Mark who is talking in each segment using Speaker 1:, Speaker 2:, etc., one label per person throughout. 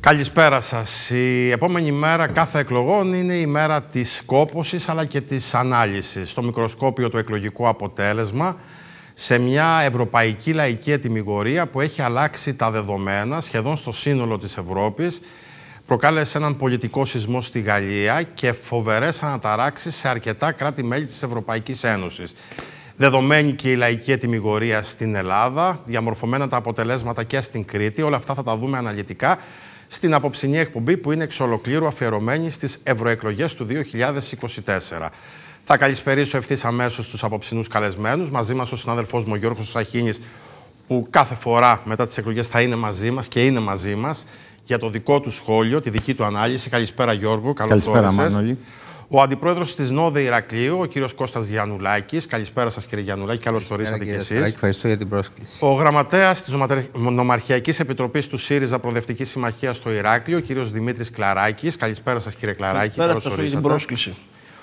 Speaker 1: Καλησπέρα σας. Η επόμενη μέρα κάθε εκλογών είναι η μέρα της κόπωσης αλλά και της ανάλυσης. Στο μικροσκόπιο το εκλογικό αποτέλεσμα σε μια ευρωπαϊκή λαϊκή ετυμηγορία που έχει αλλάξει τα δεδομένα σχεδόν στο σύνολο της Ευρώπης, προκάλεσε έναν πολιτικό σεισμό στη Γαλλία και φοβερές αναταράξεις σε αρκετά κράτη-μέλη της Ευρωπαϊκής Ένωσης. Δεδομένη και η λαϊκή ετυμηγορία στην Ελλάδα, διαμορφωμένα τα αποτελέσματα και στην Κρήτη, όλα αυτά θα τα δούμε αναλυτικά στην απόψινή εκπομπή που είναι εξ ολοκλήρου αφιερωμένη στις ευρωεκλογές του 2024. Θα καλησπερίσω ευθύς αμέσως τους απόψινούς καλεσμένους. Μαζί μας ο συνάδελφός μου ο Γιώργος Σαχίνης, που κάθε φορά μετά τις εκλογές θα είναι μαζί μας και είναι μαζί μας για το δικό του σχόλιο, τη δική του ανάλυση. Καλησπέρα Γιώργο, καλώς όρισες.
Speaker 2: Καλησπέρα Μάνολη.
Speaker 1: Ο αντιπρόεδρος της ΝΟΔΕ Ηρακλείου, ο κύριος Κώστας Γιαννουλάκης. Καλησπέρα σας κύριε Γιαννουλάκη, καλώς ορίσατε κι εσείς.
Speaker 2: Ευχαριστώ για την πρόσκληση.
Speaker 1: Ο γραμματέας της Νομαρχιακής Επιτροπής του ΣΥΡΙΖΑ Προοδευτική Συμμαχία στο Ηράκλειο, ο κύριος Δημήτρης Κλαράκης. Καλησπέρα σας κύριε Κλαράκη, καλώς ορίσατε.
Speaker 3: Για την πρόσκληση.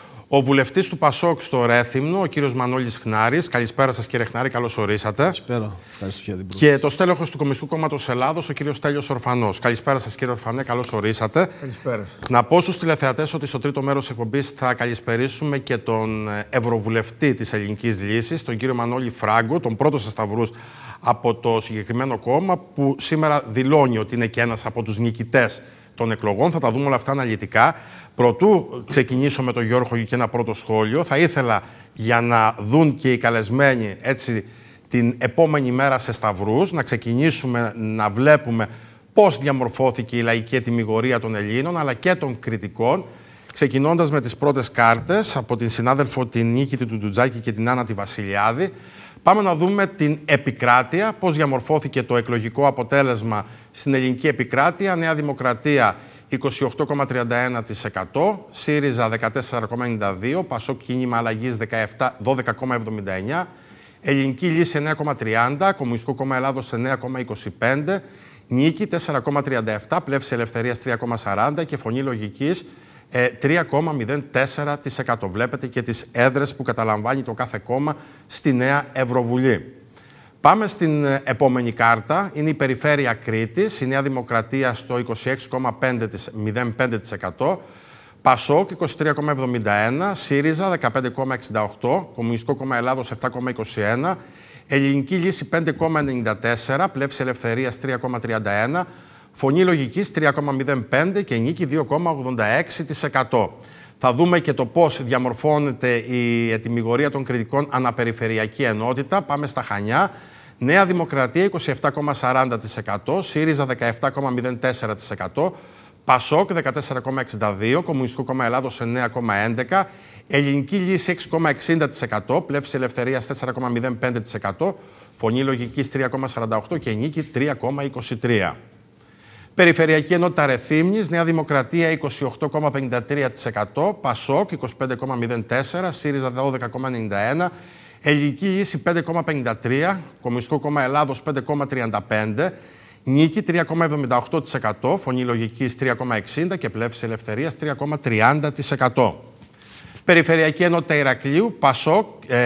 Speaker 1: Ο βουλευτής του ΠΑΣΟΚ στο Ρέθυμνο, ο κύριος Μανώλης Χνάρης. Καλησπέρα σας κύριε Χνάρη, καλώς ορίσατε.
Speaker 3: Καλησπέρα. Ευχαριστώ για την πρόσκληση.
Speaker 1: Και το στέλεχος του Κομμουνιστικού Κόμματος Ελλάδος, ο κύριος Στέλιος Ορφανός. Καλησπέρα σας κύριε Ορφανέ, καλώς ορίσατε.
Speaker 3: Καλησπέρα σας.
Speaker 1: Να πω στους τηλεθεατές ότι στο τρίτο μέρος της εκπομπής θα καλησπερίσουμε και τον Ευρωβουλευτή της Ελληνικής Λύσης, τον κύριο Μανώλη Φράγκο, τον πρώτο σε σταυρούς από το συγκεκριμένο κόμμα, που σήμερα δηλώνει ότι είναι και ένας από τους νικητές των εκλογών. Θα τα δούμε όλα αυτά αναλυτικά. Προτού ξεκινήσω με τον Γιώργο και ένα πρώτο σχόλιο, θα ήθελα για να δουν και οι καλεσμένοι έτσι την επόμενη μέρα σε σταυρούς, να ξεκινήσουμε να βλέπουμε πώς διαμορφώθηκε η λαϊκή ετυμηγορία των Ελλήνων αλλά και των κριτικών, ξεκινώντας με τις πρώτες κάρτες από την συνάδελφο την Νίκη του Ντουτζάκη και την Άννα τη Βασιλιάδη. Πάμε να δούμε την επικράτεια, πώς διαμορφώθηκε το εκλογικό αποτέλεσμα στην ελληνική επικράτεια. Νέα Δημοκρατία 28,31%, ΣΥΡΙΖΑ 14,92%, ΠΑΣΟΚ Κίνημα Αλλαγής 12,79%, Ελληνική Λύση 9,30%, Κομμουνιστικό Κόμμα Ελλάδος 9,25%, Νίκη 4,37%, Πλεύση Ελευθερίας 3,40% και Φωνή Λογικής 3,04%. Βλέπετε και τις έδρες που καταλαμβάνει το κάθε κόμμα στη Νέα Ευρωβουλή. Πάμε στην επόμενη κάρτα. Είναι η Περιφέρεια Κρήτης. Η Νέα Δημοκρατία στο 26,05%. ΠΑΣΟΚ 23,71%. ΣΥΡΙΖΑ 15,68%. Κομμουνιστικό Κόμμα Ελλάδος 7,21%. Ελληνική Λύση 5,94%. Πλεύση Ελευθερίας 3,31%. Φωνή Λογικής 3,05% και Νίκη 2,86%. Θα δούμε και το πώς διαμορφώνεται η ετυμηγορία των κριτικών αναπεριφερειακή ενότητα. Πάμε στα Χανιά. Νέα Δημοκρατία 27,40%, ΣΥΡΙΖΑ 17,04%, ΠΑΣΟΚ 14,62%, Κομμουνιστικό Κόμμα Ελλάδος 9,11%, Ελληνική Λύση 6,60%, Πλεύση Ελευθερίας 4,05%, Φωνή Λογικής 3,48% και Νίκη 3,23%. Περιφερειακή Ενότητα Ρεθύμνης, Νέα Δημοκρατία 28,53%, ΠΑΣΟΚ 25,04%, ΣΥΡΙΖΑ 12,91%, Ελληνική Λύση 5,53%, Κομμουνιστικό Κόμμα Ελλάδος 5,35%, Νίκη 3,78%, Φωνή Λογικής 3,60% και Πλεύση Ελευθερίας 3,30%. Περιφερειακή Ενότητα Ηρακλείου, ΠΑΣΟΚ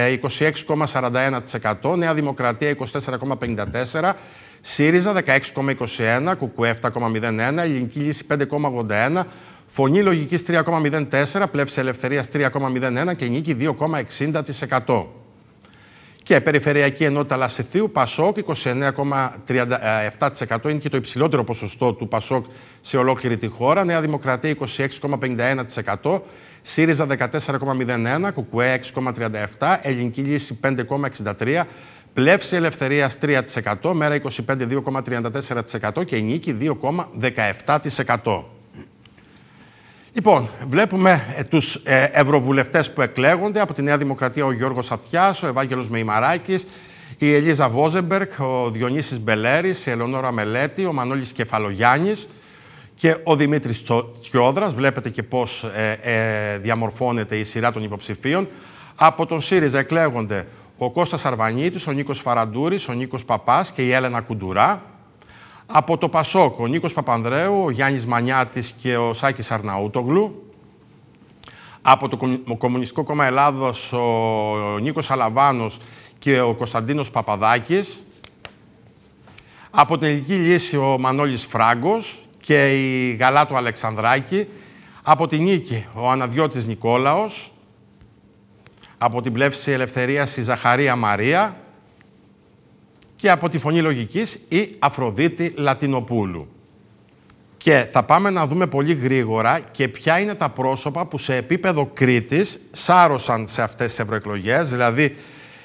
Speaker 1: 26,41%, Νέα Δημοκρατία 24,54%, ΣΥΡΙΖΑ 16,21%, ΚΚΕ 7,01%, Ελληνική Λύση 5,81%, Φωνή Λογικής 3,04%, Πλεύση Ελευθερίας 3,01% και Νίκη 2,60%. Και Περιφερειακή Ενότητα Λασιθίου, ΠΑΣΟΚ 29,37%, είναι και το υψηλότερο ποσοστό του ΠΑΣΟΚ σε ολόκληρη τη χώρα. Νέα Δημοκρατία 26,51%, ΣΥΡΙΖΑ 14,01%, ΚΚΕ 6,37%, Ελληνική Λύση 5,63%, Πλεύση Ελευθερίας 3%, Μέρα 25 2,34% και Νίκη 2,17%. Λοιπόν, βλέπουμε τους ευρωβουλευτές που εκλέγονται. Από τη Νέα Δημοκρατία ο Γιώργος Αυτιάς, ο Ευάγγελος Μεϊμαράκης, η Ελίζα Βόζεμπερκ, ο Διονύσης Μπελέρης, η Ελεονόρα Μελέτη, ο Μανώλης Κεφαλογιάννης και ο Δημήτρης Τσιόδρας. Βλέπετε και πώς διαμορφώνεται η σειρά των υποψηφίων. Από τον ΣΥΡΙΖΑ εκλέγονται ο Κώστας Αρβανίτης, ο Νίκος Φαραντούρης, ο Νίκος Παπάς και η Έλενα Κουντουρά. Από το ΠΑΣΟΚ, ο Νίκος Παπανδρέου, ο Γιάννης Μανιάτης και ο Σάκης Αρναούτογλου. Από το Κομμουνιστικό Κόμμα Ελλάδος, ο Νίκος Αλαβάνος και ο Κωνσταντίνος Παπαδάκης. Από την Ελληνική Λύση, ο Μανώλης Φράγκος και η Γαλάτου Αλεξανδράκη. Από την Νίκη ο Αναδιώτης Νικόλαος. Από την Πλεύση Ελευθερίας η Ζαχαρία Μαρία. Και από τη Φωνή Λογικής η Αφροδίτη Λατινοπούλου. Και θα πάμε να δούμε πολύ γρήγορα και ποια είναι τα πρόσωπα που σε επίπεδο Κρήτης σάρωσαν σε αυτές τις ευρωεκλογές, δηλαδή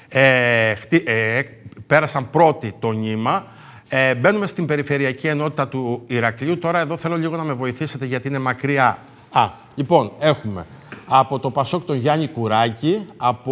Speaker 1: πέρασαν πρώτοι το νήμα. Μπαίνουμε στην περιφερειακή ενότητα του Ηρακλείου. Τώρα εδώ θέλω λίγο να με βοηθήσετε γιατί είναι μακριά. Λοιπόν, έχουμε από το Πασόκ τον Γιάννη Κουράκη,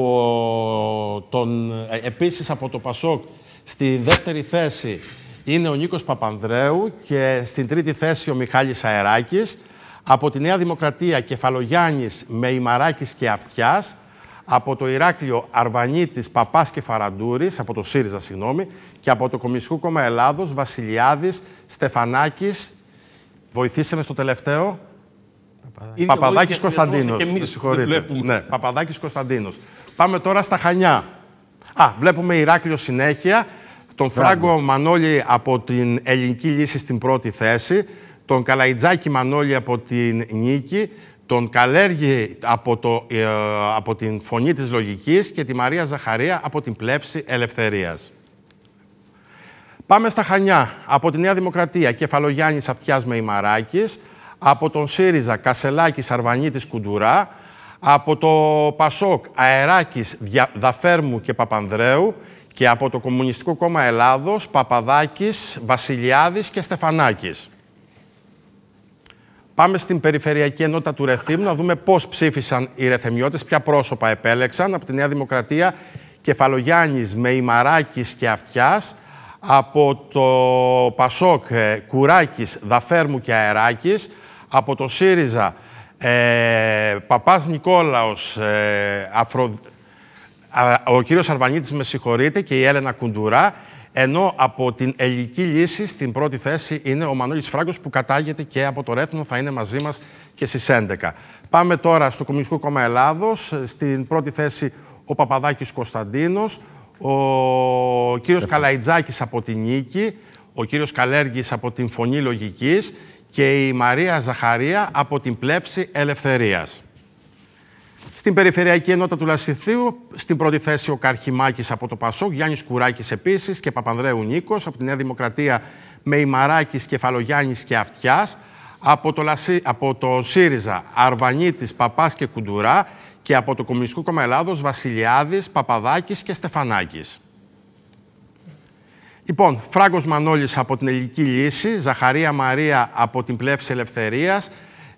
Speaker 1: επίσης από το Πασόκ στη δεύτερη θέση είναι ο Νίκος Παπανδρέου και στην τρίτη θέση ο Μιχάλης Αεράκης. Από τη Νέα Δημοκρατία Κεφαλογιάννης Μεϊμαράκης και Αυτιάς. Από το Ηράκλειο Αρβανίτης, Παπάς και Φαραντούρης, από το ΣΥΡΙΖΑ, συγγνώμη. Και από το Κομμουνιστικό Κόμμα Ελλάδος Βασιλιάδης, Στεφανάκης. Βοηθήστε με στο τελευταίο. Παπαδάκης Κωνσταντίνος. Ναι, Παπαδάκης Κωνσταντίνος. Πάμε τώρα στα Χανιά. Βλέπουμε Ηράκλειο συνέχεια. Τον Φράγκο Μανώλη από την Ελληνική Λύση στην πρώτη θέση. Τον Καλαϊτζάκη Μανώλη από την Νίκη. Τον Καλέργη από την Φωνή της Λογικής και τη Μαρία Ζαχαρία από την Πλεύση Ελευθερίας. Πάμε στα Χανιά. Από τη Νέα Δημοκρατία Κεφαλογιάννης Αυτιάς Μεϊμαράκης. Από τον ΣΥΡΙΖΑ Κασελάκης Αρβανίτης Κουντουρά. Από το Πασόκ Αεράκης Δαφέρμου και Παπανδρέου. Και από το Κομμουνιστικό Κόμμα Ελλάδος Παπαδάκης, Βασιλιάδης και Στεφανάκης. Πάμε στην περιφερειακή ενότητα του Ρεθύμνου να δούμε πώς ψήφισαν οι Ρεθεμιώτες, ποια πρόσωπα επέλεξαν. Από τη Νέα Δημοκρατία Κεφαλογιάννης, Μεϊμαράκης και Αυτιάς. Από το Πασόκ Κουράκης, Δαφέρμου και Αεράκης. Από το ΣΥΡΙΖΑ Παπάς Νικόλαος, ο κύριος Αρβανίτης, με συγχωρείτε, και η Έλενα Κουντουρά. Ενώ από την Ελληνική Λύση στην πρώτη θέση είναι ο Μανώλης Φράγκος που κατάγεται και από το Ρέθμνο, θα είναι μαζί μας και στις 11. Πάμε τώρα στο Κομμουνιστικό Κόμμα Ελλάδος. Στην πρώτη θέση ο Παπαδάκης Κωνσταντίνος, ο κύριος Καλαϊτζάκης από την Νίκη, ο κύριος Καλέργης από την Φωνή Λογικής και η Μαρία Ζαχαρία από την Πλεύση Ελευθερίας. Στην περιφερειακή ενότητα του Λασιθίου, στην πρώτη θέση ο Καρχημάκης από το Πασόκ, Γιάννης Κουράκης επίσης και Παπανδρέου Νίκος. Από τη Νέα Δημοκρατία Μεϊμαράκης, Κεφαλογιάννης και Αυτιάς. Από το ΣΥΡΙΖΑ Αρβανίτης, Παπάς και Κουντουρά. Και από το Κομμουνιστικό Κόμμα Ελλάδος Βασιλιάδης, Παπαδάκης και Στεφανάκης. Λοιπόν, Φράγκος Μανώλης από την Ελληνική Λύση, Ζαχαρία Μαρία από την Πλεύση Ελευθερίας,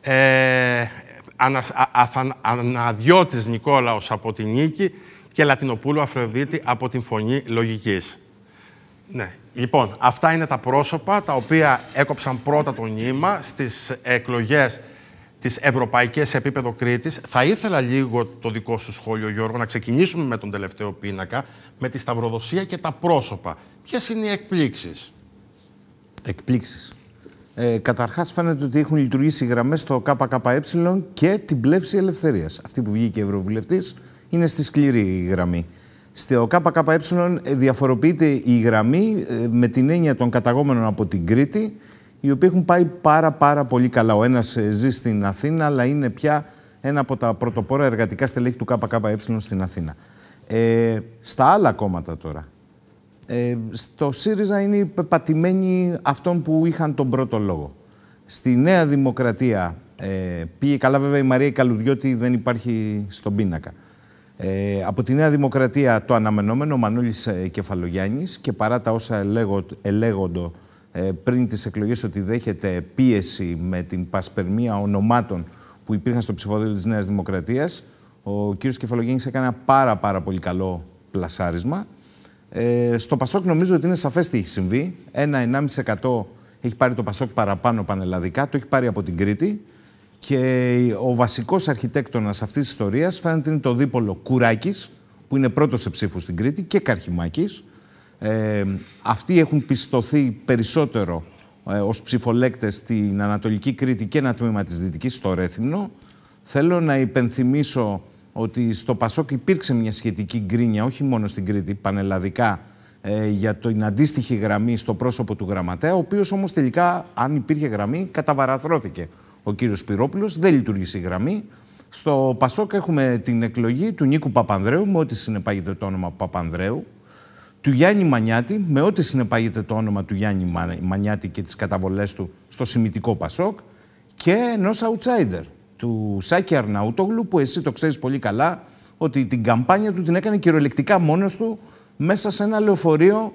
Speaker 1: Αναδιώτης Νικόλαος από την Νίκη και Λατινοπούλου Αφροδίτη από την Φωνή Λογικής. Ναι. Λοιπόν, αυτά είναι τα πρόσωπα τα οποία έκοψαν πρώτα το νήμα στις εκλογές τις ευρωπαϊκές σε επίπεδο Κρήτης. Θα ήθελα λίγο το δικό σου σχόλιο, Γιώργο, να ξεκινήσουμε με τον τελευταίο πίνακα, με τη σταυροδοσία και τα πρόσωπα. Ποιες είναι οι εκπλήξεις?
Speaker 3: Εκπλήξεις. Καταρχάς φαίνεται ότι έχουν λειτουργήσει οι γραμμές στο ΚΚΕ και την Πλεύση Ελευθερίας. Αυτή που βγήκε ευρωβουλευτής είναι στη σκληρή γραμμή. Στο ΚΚΕ διαφοροποιείται η γραμμή με την έννοια των καταγόμενων από την Κρήτη, οι οποίοι έχουν πάει πάρα πολύ καλά. Ο ένας ζει στην Αθήνα, αλλά είναι πια ένα από τα πρωτοπόρα εργατικά στελέχη του ΚΚΕ στην Αθήνα. Στα άλλα κόμματα τώρα. Στο ΣΥΡΙΖΑ είναι πατημένοι αυτών που είχαν τον πρώτο λόγο. Στη Νέα Δημοκρατία πήγε καλά, βέβαια η Μαρία Καλουδιώτη δεν υπάρχει στον πίνακα. Από τη Νέα Δημοκρατία το αναμενόμενο, ο Μανώλης Κεφαλογιάννης, και παρά τα όσα ελέγοντο πριν τις εκλογές ότι δέχεται πίεση με την πασπερμία ονομάτων που υπήρχαν στο ψηφοδέλτιο της Νέας Δημοκρατίας, ο κύριος Κεφαλογιάννης έκανε ένα πάρα πολύ καλό πλασάρισμα. Στο Πασόκ νομίζω ότι είναι σαφές τι έχει συμβεί. 1,5% έχει πάρει το Πασόκ παραπάνω πανελλαδικά, το έχει πάρει από την Κρήτη. Και ο βασικός αρχιτέκτονας αυτής της ιστορίας φαίνεται είναι το δίπολο Κουράκης, που είναι πρώτος σε ψήφους στην Κρήτη, και Καρχημάκης. Αυτοί έχουν πιστωθεί περισσότερο ως ψηφολέκτες στην Ανατολική Κρήτη και ένα τμήμα της Δυτικής, στο Ρέθυμνο. Θέλω να υπενθυμίσω ότι στο Πασόκ υπήρξε μια σχετική γκρίνια, όχι μόνο στην Κρήτη, πανελλαδικά, για την αντίστοιχη γραμμή στο πρόσωπο του γραμματέα, ο οποίος όμως τελικά, αν υπήρχε γραμμή, καταβαραθρώθηκε. Ο κύριος Σπυρόπουλος, δεν λειτουργήσε η γραμμή. Στο Πασόκ έχουμε την εκλογή του Νίκου Παπανδρέου, με ό,τι συνεπάγεται το όνομα Παπανδρέου, του Γιάννη Μανιάτη, με ό,τι συνεπάγεται το όνομα του Γιάννη Μανιάτη και τις καταβολές του στο σημιτικό Πασόκ, και ενός outsider, του Σάκη Αρναούτογλου, που εσύ το ξέρεις πολύ καλά, ότι την καμπάνια του την έκανε κυριολεκτικά μόνος του μέσα σε ένα λεωφορείο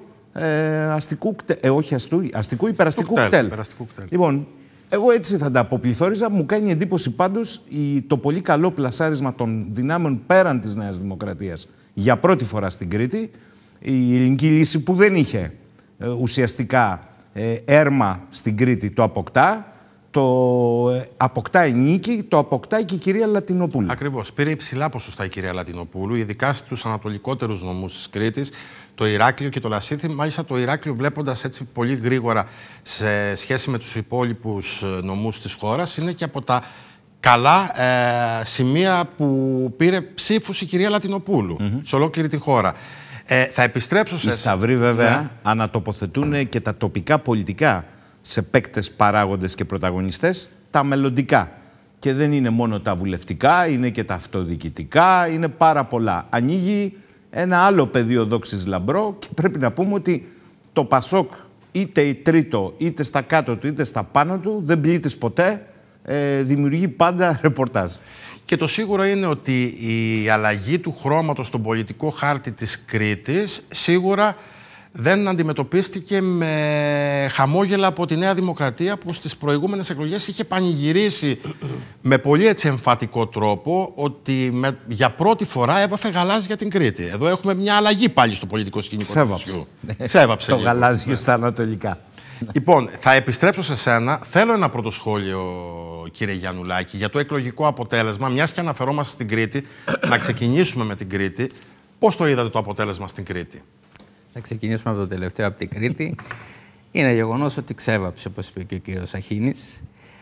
Speaker 3: αστικού υπεραστικού κτέλ. Λοιπόν, εγώ έτσι θα τα αποπληθώριζα. Μου κάνει εντύπωση πάντως το πολύ καλό πλασάρισμα των δυνάμεων πέραν της Νέας Δημοκρατίας για πρώτη φορά στην Κρήτη. Η Ελληνική Λύση, που δεν είχε ουσιαστικά έρμα στην Κρήτη, το αποκτά. Το αποκτάει νίκη, το αποκτάει και η κυρία Λατινοπούλου.
Speaker 1: Ακριβώς. Πήρε υψηλά ποσοστά η κυρία Λατινοπούλου, ειδικά στους ανατολικότερους νομούς της Κρήτης, το Ηράκλειο και το Λασίθι. Μάλιστα το Ηράκλειο, βλέποντας έτσι πολύ γρήγορα σε σχέση με τους υπόλοιπους νομούς της χώρας, είναι και από τα καλά σημεία που πήρε ψήφους η κυρία Λατινοπούλου σε ολόκληρη τη χώρα. Θα επιστρέψω σε...
Speaker 3: Οι Σταυροί βέβαια ανατοποθετούν και τα τοπικά πολιτικά σε παίκτες, παράγοντες και πρωταγωνιστές, τα μελλοντικά. Και δεν είναι μόνο τα βουλευτικά, είναι και τα αυτοδιοικητικά, είναι πάρα πολλά. Ανοίγει ένα άλλο πεδίο δόξης λαμπρό και πρέπει να πούμε ότι το Πασόκ, είτε τρίτο, είτε στα κάτω του, είτε στα πάνω του, δεν πλήττεις ποτέ, δημιουργεί πάντα ρεπορτάζ.
Speaker 1: Και το σίγουρο είναι ότι η αλλαγή του χρώματος στον πολιτικό χάρτη της Κρήτης σίγουρα δεν αντιμετωπίστηκε με χαμόγελα από τη Νέα Δημοκρατία, που στις προηγούμενες εκλογές είχε πανηγυρίσει με πολύ έτσι εμφατικό τρόπο ότι για πρώτη φορά έβαφε γαλάζια για την Κρήτη. Εδώ έχουμε μια αλλαγή πάλι στο πολιτικό σκηνικό του νησιού. Ξέβαψε
Speaker 3: το γαλάζιο στα ανατολικά.
Speaker 1: Λοιπόν, θα επιστρέψω σε σένα. Θέλω ένα πρώτο σχόλιο, κύριε Γιαννουλάκη, για το εκλογικό αποτέλεσμα. Μιας και αναφερόμαστε στην Κρήτη, να ξεκινήσουμε με την Κρήτη. Πώς το είδατε το αποτέλεσμα στην Κρήτη?
Speaker 2: Θα ξεκινήσουμε από το τελευταίο, από την Κρήτη. Είναι γεγονός ότι ξέβαψε, όπως είπε και ο κύριος Αχίνης,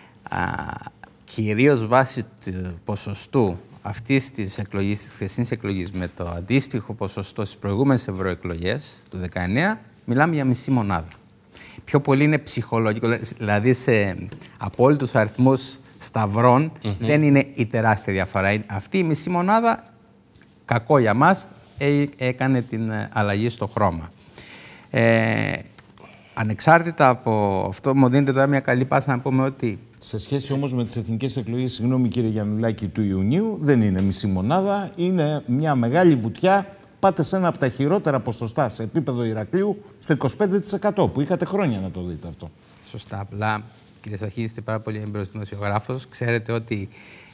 Speaker 2: κυρίως βάσει του ποσοστού αυτής της εκλογής, της χθεσινής εκλογής, με το αντίστοιχο ποσοστό στις προηγούμενες ευρωεκλογές του 19, μιλάμε για μισή μονάδα. Πιο πολύ είναι ψυχολογικό, δηλαδή σε απόλυτους αριθμούς σταυρών δεν είναι η τεράστια διαφορά. Αυτή η μισή μονάδα, κακό για μας, έκανε την αλλαγή στο χρώμα. Ανεξάρτητα από αυτό, μου δίνεται τώρα μια καλή πάσα να πούμε ότι...
Speaker 3: Σε σχέση όμως με τις εθνικές εκλογές, συγγνώμη κύριε Γιαννουλάκη, του Ιουνίου, δεν είναι μισή μονάδα, είναι μια μεγάλη βουτιά. Πάτε σε ένα από τα χειρότερα ποσοστά σε επίπεδο Ηρακλείου, στο 25%, που είχατε χρόνια να το δείτε αυτό.
Speaker 2: Σωστά. Απλά, κύριε Σαχίνη, είστε πάρα πολύ έμπειρος δημοσιογράφος. Ξέρετε ότι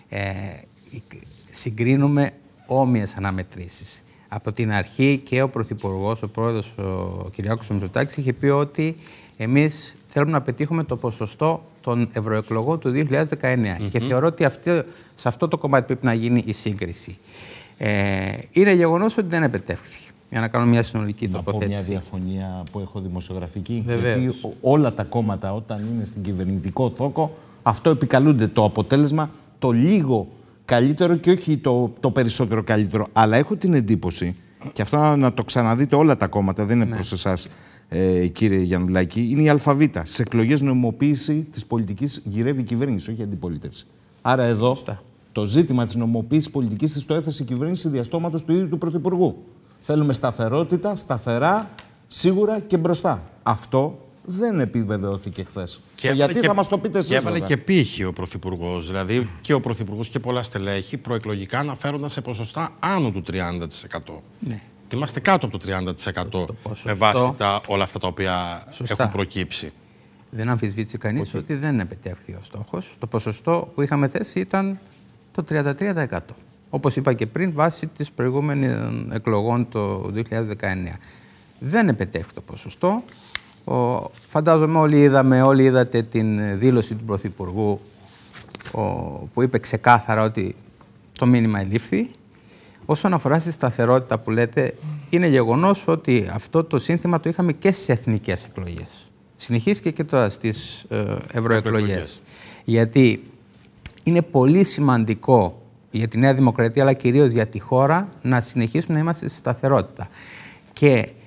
Speaker 2: συγκρίνουμε όμοιες αναμετρήσεις. Από την αρχή και ο Πρωθυπουργός, ο Πρόεδρος, ο Κυριάκος Μητσοτάκης, είχε πει ότι εμείς θέλουμε να πετύχουμε το ποσοστό των ευρωεκλογών του 2019. Και θεωρώ ότι σε αυτό το κομμάτι πρέπει να γίνει η σύγκριση. Είναι γεγονός ότι δεν επετεύχθηκε. Για να κάνω μια συνολική τοποθέτηση.
Speaker 3: Να πω μια διαφωνία που έχω δημοσιογραφική.
Speaker 2: Βεβαίως.
Speaker 3: Γιατί όλα τα κόμματα, όταν είναι στην κυβερνητικό θόκο, αυτό επικαλούνται το αποτέλεσμα το λίγο καλύτερο και όχι το περισσότερο καλύτερο. Αλλά έχω την εντύπωση, και αυτό να το ξαναδείτε όλα τα κόμματα, δεν είναι προς εσάς, κύριε Γιαννουλάκη, είναι η αλφαβήτα. Στις εκλογές νομιμοποίηση της πολιτικής γυρεύει η κυβέρνηση, όχι η αντιπολίτευση. Άρα εδώ το ζήτημα της νομιμοποίησης πολιτικής το έθεσε η κυβέρνηση διαστόματος του ίδιου του Πρωθυπουργού. Θέλουμε σταθερότητα, σταθερά, σίγουρα και μπροστά. Αυτό δεν επιβεβαιώθηκε χθες. Γιατί θα μας το πείτε εσείς?
Speaker 1: Και έβαλε και πύχη ο Πρωθυπουργός. Δηλαδή και ο Πρωθυπουργός και πολλά στελέχη προεκλογικά αναφέρονταν σε ποσοστά άνω του 30%. Ναι. Είμαστε κάτω από το 30% με βάση όλα αυτά τα οποία έχουν προκύψει.
Speaker 2: Δεν αμφισβήτησε κανείς ότι δεν επιτεύχθη ο στόχος. Το ποσοστό που είχαμε θέσει ήταν το 33%. Όπως είπα και πριν, βάσει της προηγούμενων εκλογών το 2019. Δεν επιτεύχθη το ποσοστό. Φαντάζομαι όλοι είδατε την δήλωση του Πρωθυπουργού που είπε ξεκάθαρα ότι το μήνυμα ελήφθη. Όσον αφορά στη σταθερότητα που λέτε, είναι γεγονός ότι αυτό το σύνθημα το είχαμε και στις εθνικές εκλογές. Συνεχίστηκε και τώρα στις ευρωεκλογές. Γιατί είναι πολύ σημαντικό για τη Νέα Δημοκρατία, αλλά κυρίως για τη χώρα, να συνεχίσουμε να είμαστε στη σταθερότητα. Και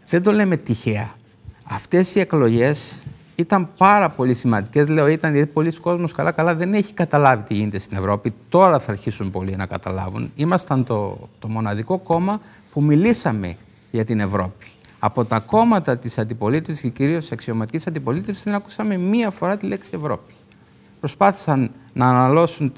Speaker 2: δεν το λέμε τυχαία. Αυτές οι εκλογές ήταν πάρα πολύ σημαντικές. Λέω ήταν γιατί πολλοί κόσμος καλά δεν έχει καταλάβει τι γίνεται στην Ευρώπη. Τώρα θα αρχίσουν πολλοί να καταλάβουν. Ήμασταν το μοναδικό κόμμα που μιλήσαμε για την Ευρώπη. Από τα κόμματα της αντιπολίτευσης και κυρίως της αξιωματικής αντιπολίτευσης δεν ακούσαμε μία φορά τη λέξη Ευρώπη. Προσπάθησαν να αναλώσουν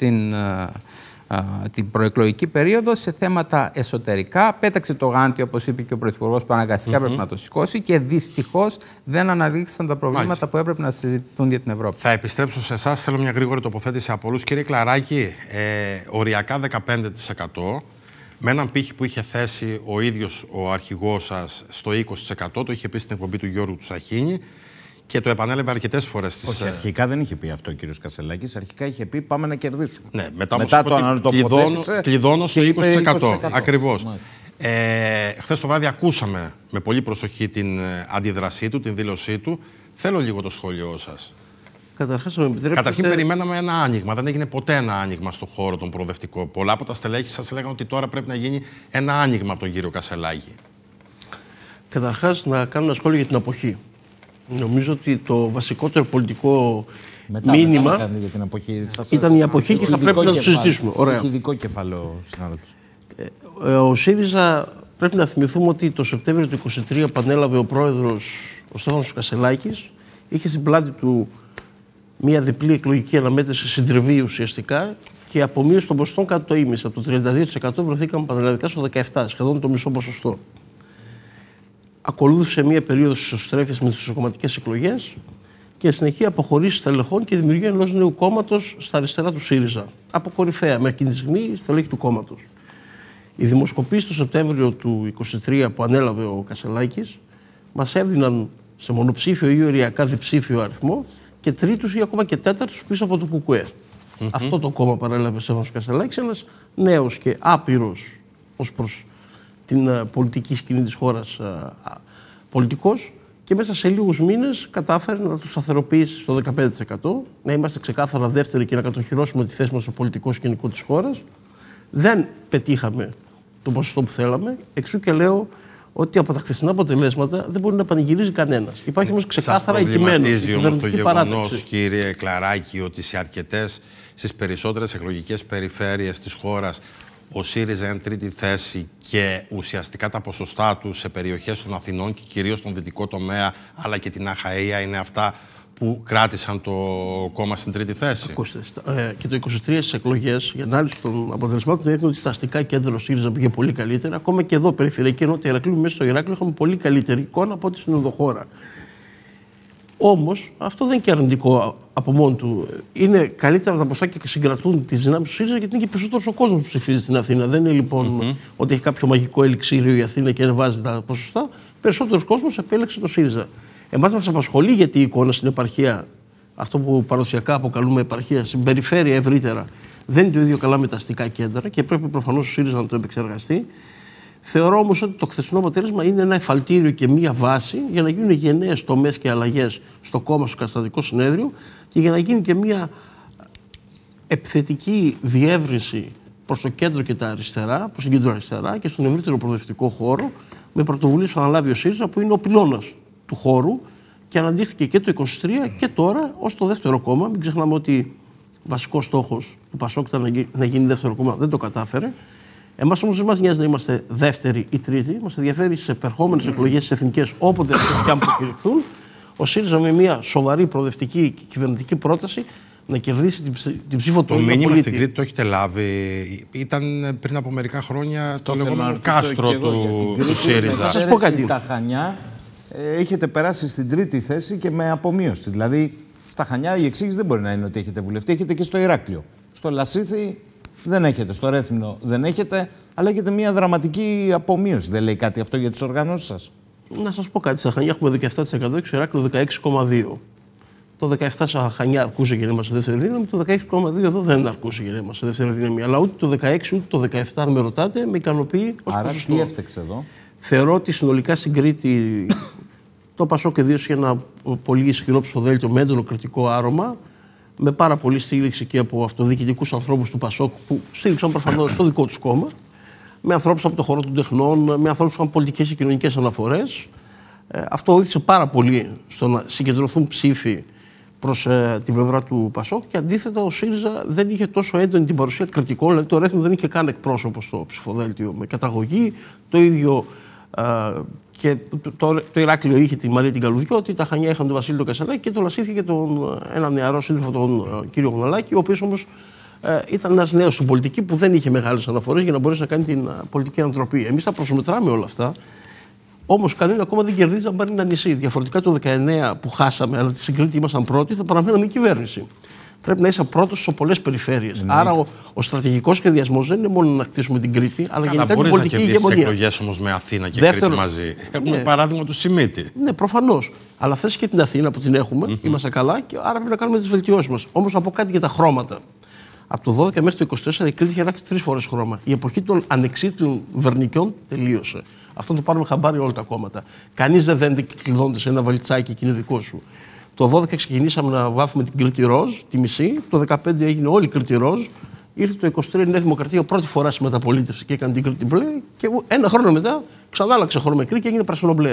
Speaker 2: την προεκλογική περίοδο σε θέματα εσωτερικά. Πέταξε το γάντι, όπως είπε και ο Πρωθυπουργός, που αναγκαστικά πρέπει να το σηκώσει και δυστυχώς δεν αναδείξαν τα προβλήματα που έπρεπε να συζητηθούν για την Ευρώπη.
Speaker 1: Θα επιστρέψω σε εσάς. Θέλω μια γρήγορη τοποθέτηση από όλους. Κύριε Κλαράκη, οριακά 15%. Με έναν πύχη που είχε θέσει ο ίδιος ο αρχηγός σας στο 20%, το είχε πει στην εκπομπή του Γιώργου του Σαχίνη και το επανέλαβε αρκετές φορές.
Speaker 3: Όχι, αρχικά δεν είχε πει αυτό ο κύριος Κασελάκης. Αρχικά είχε πει πάμε να κερδίσουμε.
Speaker 1: Ναι, μετά το κλειδώνω στο 20%. Ακριβώς. Χθες το βράδυ ακούσαμε με πολύ προσοχή την αντίδρασή του, την δήλωσή του. Θέλω λίγο το σχόλιο σας. Καταρχήν περιμέναμε ένα άνοιγμα. Δεν έγινε ποτέ ένα άνοιγμα στον χώρο τον προοδευτικό. Πολλά από τα στελέχη σας λέγανε ότι τώρα πρέπει να γίνει ένα άνοιγμα από τον κύριο Κασελάκη.
Speaker 4: Καταρχάς, να κάνω ένα σχόλιο για την αποχή. Νομίζω ότι το βασικότερο πολιτικό μήνυμα
Speaker 3: για την αποχή.
Speaker 4: ήταν η αποχή και θα πρέπει να το συζητήσουμε.
Speaker 3: Έχει ειδικό κεφάλαιο, συνάδελφος.
Speaker 4: Ο ΣΥΡΙΖΑ, πρέπει να θυμηθούμε ότι το Σεπτέμβριο του 2023 πανέλαβε ο πρόεδρος, ο Στέφανος Κασελάκης, είχε στην πλάτη του μια διπλή εκλογική αναμέτρηση συντριβή ουσιαστικά και απομείωση των ποσοστών κάτω το ίμιση. Από το 32% βρεθήκαμε πανελλαδικά στο 17%, σχεδόν το μισό ποσοστό. Ακολούθησε μια περίοδος ισοστρέφειας με τις ισοκομματικές εκλογές και συνεχεία αποχωρήσεις στελεχών και δημιουργία ενός νέου κόμματος στα αριστερά του ΣΥΡΙΖΑ. Από κορυφαία, με εκείνη τη στιγμή στελέχη του κόμματος. Οι δημοσκοπήσεις το Σεπτέμβριο του 2023 που ανέλαβε ο Κασελάκης μας έδιναν σε μονοψήφιο ή οριακά διψήφιο αριθμό και τρίτους ή ακόμα και τέταρτους πίσω από το ΚΚΕ. Αυτό το κόμμα παρέλαβε ο Στέφανος Κασελάκης, ένας νέος και άπειρος ως προς την πολιτική σκηνή της χώρας πολιτικός και μέσα σε λίγους μήνες κατάφερε να το σταθεροποιήσει στο 15%, να είμαστε ξεκάθαρα δεύτεροι και να κατοχυρώσουμε τη θέση μας στο πολιτικό σκηνικό της χώρας. Δεν πετύχαμε το ποσοστό που θέλαμε, εξού και λέω ότι από τα χθεσινά αποτελέσματα δεν μπορεί να πανηγυρίζει κανένας. Υπάρχει όμως ξεκάθαρα ηττημένος.
Speaker 1: Σας προβληματίζει όμως το γεγονός, κύριε Κλαράκη, ότι στις περισσότερες εκλογικές περιφέρειες της χώρας ο ΣΥΡΙΖΑ είναι τρίτη θέση και ουσιαστικά τα ποσοστά του σε περιοχές των Αθηνών και κυρίως στον δυτικό τομέα, αλλά και την Αχαΐα, είναι αυτά που κράτησαν το κόμμα στην τρίτη θέση?
Speaker 4: Ακούστε, και το 23 στις εκλογές, η ανάλυση των αποτελεσμάτων έδειχνε ότι στα αστικά κέντρα ο ΣΥΡΙΖΑ πήγε πολύ καλύτερα. Ακόμα και εδώ, περιφερειακή ενότητα Ηρακλείου, μέσα στο Ηράκλειο είχαμε πολύ καλύτερη εικόνα από ό,τι στην ενδοχώρα. Όμως, αυτό δεν είναι και αρνητικό από μόνο του. Είναι καλύτερα τα ποσά και συγκρατούν τις δυνάμεις του ΣΥΡΙΖΑ, γιατί είναι και περισσότερος ο κόσμος που ψηφίζει στην Αθήνα. Δεν είναι λοιπόν ότι έχει κάποιο μαγικό ελιξίριο η Αθήνα και ανεβάζει τα ποσοστά. Περισσότερος κόσμος επέλεξε το ΣΥΡΙΖΑ. Εμάς μας απασχολεί γιατί η εικόνα στην επαρχία, αυτό που παραδοσιακά αποκαλούμε επαρχία, στην περιφέρεια ευρύτερα, δεν είναι το ίδιο καλά με τα αστικά κέντρα και πρέπει προφανώς ο ΣΥΡΙΖΑ να το επεξεργαστεί. Θεωρώ όμως ότι το χθεσινό αποτέλεσμα είναι ένα εφαλτήριο και μία βάση για να γίνουν γενναίες τομές και αλλαγές στο κόμμα, στο καταστατικό συνέδριο και για να γίνει και μία επιθετική διεύρυνση προς το κέντρο και τα αριστερά, προς την κέντρο-αριστερά και στον ευρύτερο προοδευτικό χώρο, με πρωτοβουλίες που αναλάβει ο ΣΥΡΙΖΑ, που είναι ο πυλώνας του χώρου και αναδείχθηκε και το 2023 και τώρα ως το δεύτερο κόμμα. Μην ξεχνάμε ότι βασικός στόχος του ΠΑΣΟΚ ήταν να γίνει δεύτερο κόμμα, δεν το κατάφερε. Εμάς όμως δεν μας νοιάζει να είμαστε δεύτεροι ή τρίτοι. Μας ενδιαφέρει στις επερχόμενες εκλογές στις εθνικές, όποτε και αν προκηρυχθούν, ο ΣΥΡΙΖΑ με μια σοβαρή προοδευτική και κυβερνητική πρόταση να κερδίσει την ψήφο του
Speaker 1: Έλληνα πολίτη. Το μήνυμα στην Κρήτη το έχετε λάβει. Ήταν πριν από μερικά χρόνια το λεγόμενο κάστρο του ΣΥΡΙΖΑ.
Speaker 3: Θα σας πω κάτι. Στα Χανιά έχετε περάσει στην τρίτη θέση και με απομείωση. Δηλαδή στα Χανιά η εξήγηση δεν μπορεί να είναι ότι έχετε βουλευτή. Έχετε και στο Ηράκλειο. Στο Λασίθι δεν έχετε, στο Ρέθυμνο δεν έχετε, αλλά έχετε μια δραματική απομείωση. Δεν λέει κάτι αυτό για τις οργανώσεις σας?
Speaker 4: Να σας πω κάτι. Στα Χανιά έχουμε 17% και στο Ηράκλειο 16,2%. Το 17% στα Χανιά αρκούσε για να είμαστε δεύτερη δύναμη, το 16,2% εδώ δεν αρκούσε για να είμαστε δεύτερη δύναμη. Αλλά ούτε το 16% ούτε το 17%, αν με ρωτάτε, με ικανοποιεί ως
Speaker 3: άρα
Speaker 4: ποσοστό.
Speaker 3: Τι έφταξε εδώ?
Speaker 4: Θεωρώ ότι συνολικά στην Κρήτη το ΠΑΣΟΚ και είχε ένα πολύ ισχυρό ψηφοδέλτιο με έντονο κριτικό άρωμα, με πάρα πολλή στήριξη και από αυτοδιοικητικούς ανθρώπους του ΠΑΣΟΚ που στήριξαν προφανώς το δικό τους κόμμα, με ανθρώπους από το χώρο των τεχνών, με ανθρώπους που είχαν πολιτικές και κοινωνικές αναφορές. Αυτό βοήθησε πάρα πολύ στο να συγκεντρωθούν ψήφοι προς την πλευρά του Πασόκ και αντίθετα ο ΣΥΡΙΖΑ δεν είχε τόσο έντονη την παρουσία κριτικών, δηλαδή το Ρέθμι δεν είχε καν εκπρόσωπο στο ψηφοδέλτιο με καταγωγή. Το ίδιο και το Ηράκλειο είχε τη Μαρία την Καλουδιώτη, τα Χανιά είχαν τον Βασίλη τον Κασελάκη και το Λασίθι είχε ένα νεαρό σύντροφο, τον κύριο Γναλάκη, ο οποίος όμως ήταν ένας νέος στην πολιτική που δεν είχε μεγάλες αναφορές για να μπορέσει να κάνει την πολιτική ανατροπή. Εμείς τα προσμετράμε όλα αυτά. Όμως κανένα ακόμα δεν κερδίζει να πάρει ένα νησί. Διαφορετικά το 19 που χάσαμε, αλλά στην Κρήτη ήμασταν πρώτοι, θα παραμέναμε η κυβέρνηση. Πρέπει να είσαι πρώτος σε πολλές περιφέρειες. Άρα ο στρατηγικός σχεδιασμός δεν είναι μόνο να κτίσουμε την Κρήτη, αλλά γενικά την πολιτική ηγεμονία.
Speaker 1: Μπορείς να εκλογές όμως με Αθήνα και Κρήτη μαζί. Έχουμε παράδειγμα του Σιμίτη. Ναι,
Speaker 4: προφανώς. Αλλά θες και την Αθήνα που την έχουμε, είμαστε καλά, και άρα πρέπει να κάνουμε τις βελτιώσεις μας. Όμως να πω κάτι για τα χρώματα. Από το 12 μέχρι το 24 η Κρήτη είχε αλλάξει 3 φορές χρώμα. Η εποχή των ανεξίτηλων βερνικιών τελείωσε. Αυτό το πάρουμε χαμπάρι όλα τα κόμματα. Κανείς δεν κλειδώνεται σε ένα βαλιτσάκι και είναι δικό σου. Το 12 ξεκινήσαμε να βάφουμε την Κρήτη ροζ, τη μισή. Το 15 έγινε όλη η Κρήτη ροζ. Ήρθε το 23 η Νέα Δημοκρατία πρώτη φορά στη μεταπολίτευση και έκανε την Κρήτη μπλε. Και ένα χρόνο μετά ξανά άλλαξε χρωμεκρή και έγινε πρασινομπλε.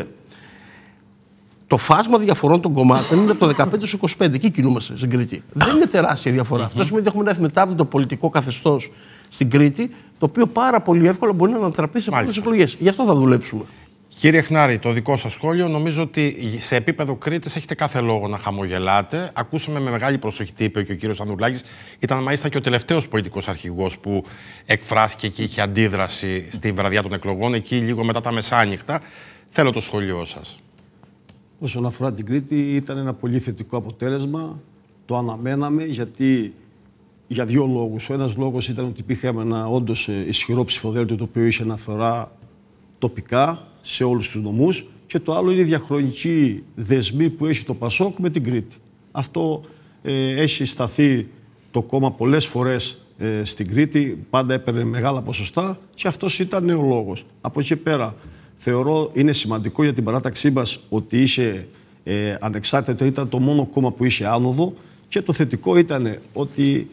Speaker 4: Το φάσμα διαφορών των κομμάτων είναι από το 15 στους 25. Εκεί κινούμαστε στην Κρήτη. Δεν είναι τεράστια διαφορά. Αυτό σημαίνει ότι έχουμε ένα ευμετάβλητο πολιτικό καθεστώς στην Κρήτη, το οποίο πάρα πολύ εύκολα μπορεί να ανατραπεί σε πολλές εκλογές. Γι' αυτό θα δουλέψουμε.
Speaker 1: Κύριε Χνάρη, το δικό σας σχόλιο, νομίζω ότι σε επίπεδο Κρήτης έχετε κάθε λόγο να χαμογελάτε. Ακούσαμε με μεγάλη προσοχή τι είπε και ο κύριος Ανδρουλάκης. Ήταν μάλιστα και ο τελευταίος πολιτικός αρχηγός που εκφράστηκε και είχε αντίδραση στη βραδιά των εκλογών, εκεί λίγο μετά τα μεσάνυχτα. Θέλω το σχόλιο σας.
Speaker 5: Όσον αφορά την Κρήτη, ήταν ένα πολύ θετικό αποτέλεσμα. Το αναμέναμε γιατί για 2 λόγους. Ο ένας λόγος ήταν ότι υπήρχε ένα όντως ισχυρό ψηφοδέλτιο το οποίο είχε αναφορά τοπικά σε όλους τους νομούς, και το άλλο είναι η διαχρονική δεσμή που έχει το Πασόκ με την Κρήτη. Αυτό έχει σταθεί το κόμμα πολλές φορές στην Κρήτη, πάντα έπαιρνε μεγάλα ποσοστά και αυτός ήταν ο λόγος. Από εκεί πέρα θεωρώ είναι σημαντικό για την παράταξή μας ότι είχε ανεξάρτητα, ήταν το μόνο κόμμα που είχε άνοδο, και το θετικό ήταν ότι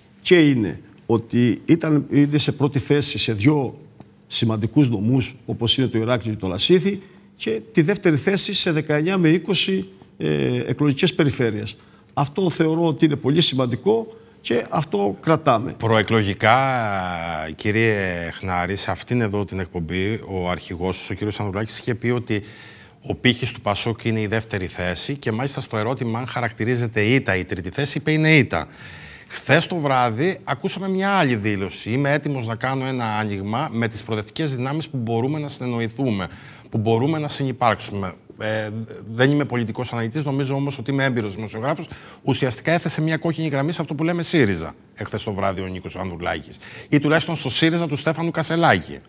Speaker 5: είναι σε πρώτη θέση σε 2 σημαντικούς νομούς, όπως είναι το Ηράκλειο και το Λασίθι, και τη δεύτερη θέση σε 19 με 20 εκλογικές περιφέρειες. Αυτό θεωρώ ότι είναι πολύ σημαντικό και αυτό κρατάμε.
Speaker 1: Προεκλογικά, κύριε Χνάρη, σε αυτήν εδώ την εκπομπή, ο αρχηγός σας, ο κύριος Ανδρουλάκης, είχε πει ότι ο πύχης του Πασόκ είναι η δεύτερη θέση και μάλιστα στο ερώτημα αν χαρακτηρίζεται ήττα η τρίτη θέση, είπε είναι ήττα. Χθες το βράδυ ακούσαμε μια άλλη δήλωση. Είμαι έτοιμος να κάνω ένα άνοιγμα με τις προοδευτικές δυνάμεις που μπορούμε να συνεννοηθούμε, που μπορούμε να συνυπάρξουμε. Δεν είμαι πολιτικός αναλυτής, νομίζω όμως ότι είμαι έμπειρος δημοσιογράφος. Ουσιαστικά έθεσε μια κόκκινη γραμμή σε αυτό που λέμε ΣΥΡΙΖΑ, εχθές το βράδυ ο Νίκος Ανδρουλάκης. Ή τουλάχιστον στο ΣΥΡΙΖΑ του Στέφανου Κασελάκη.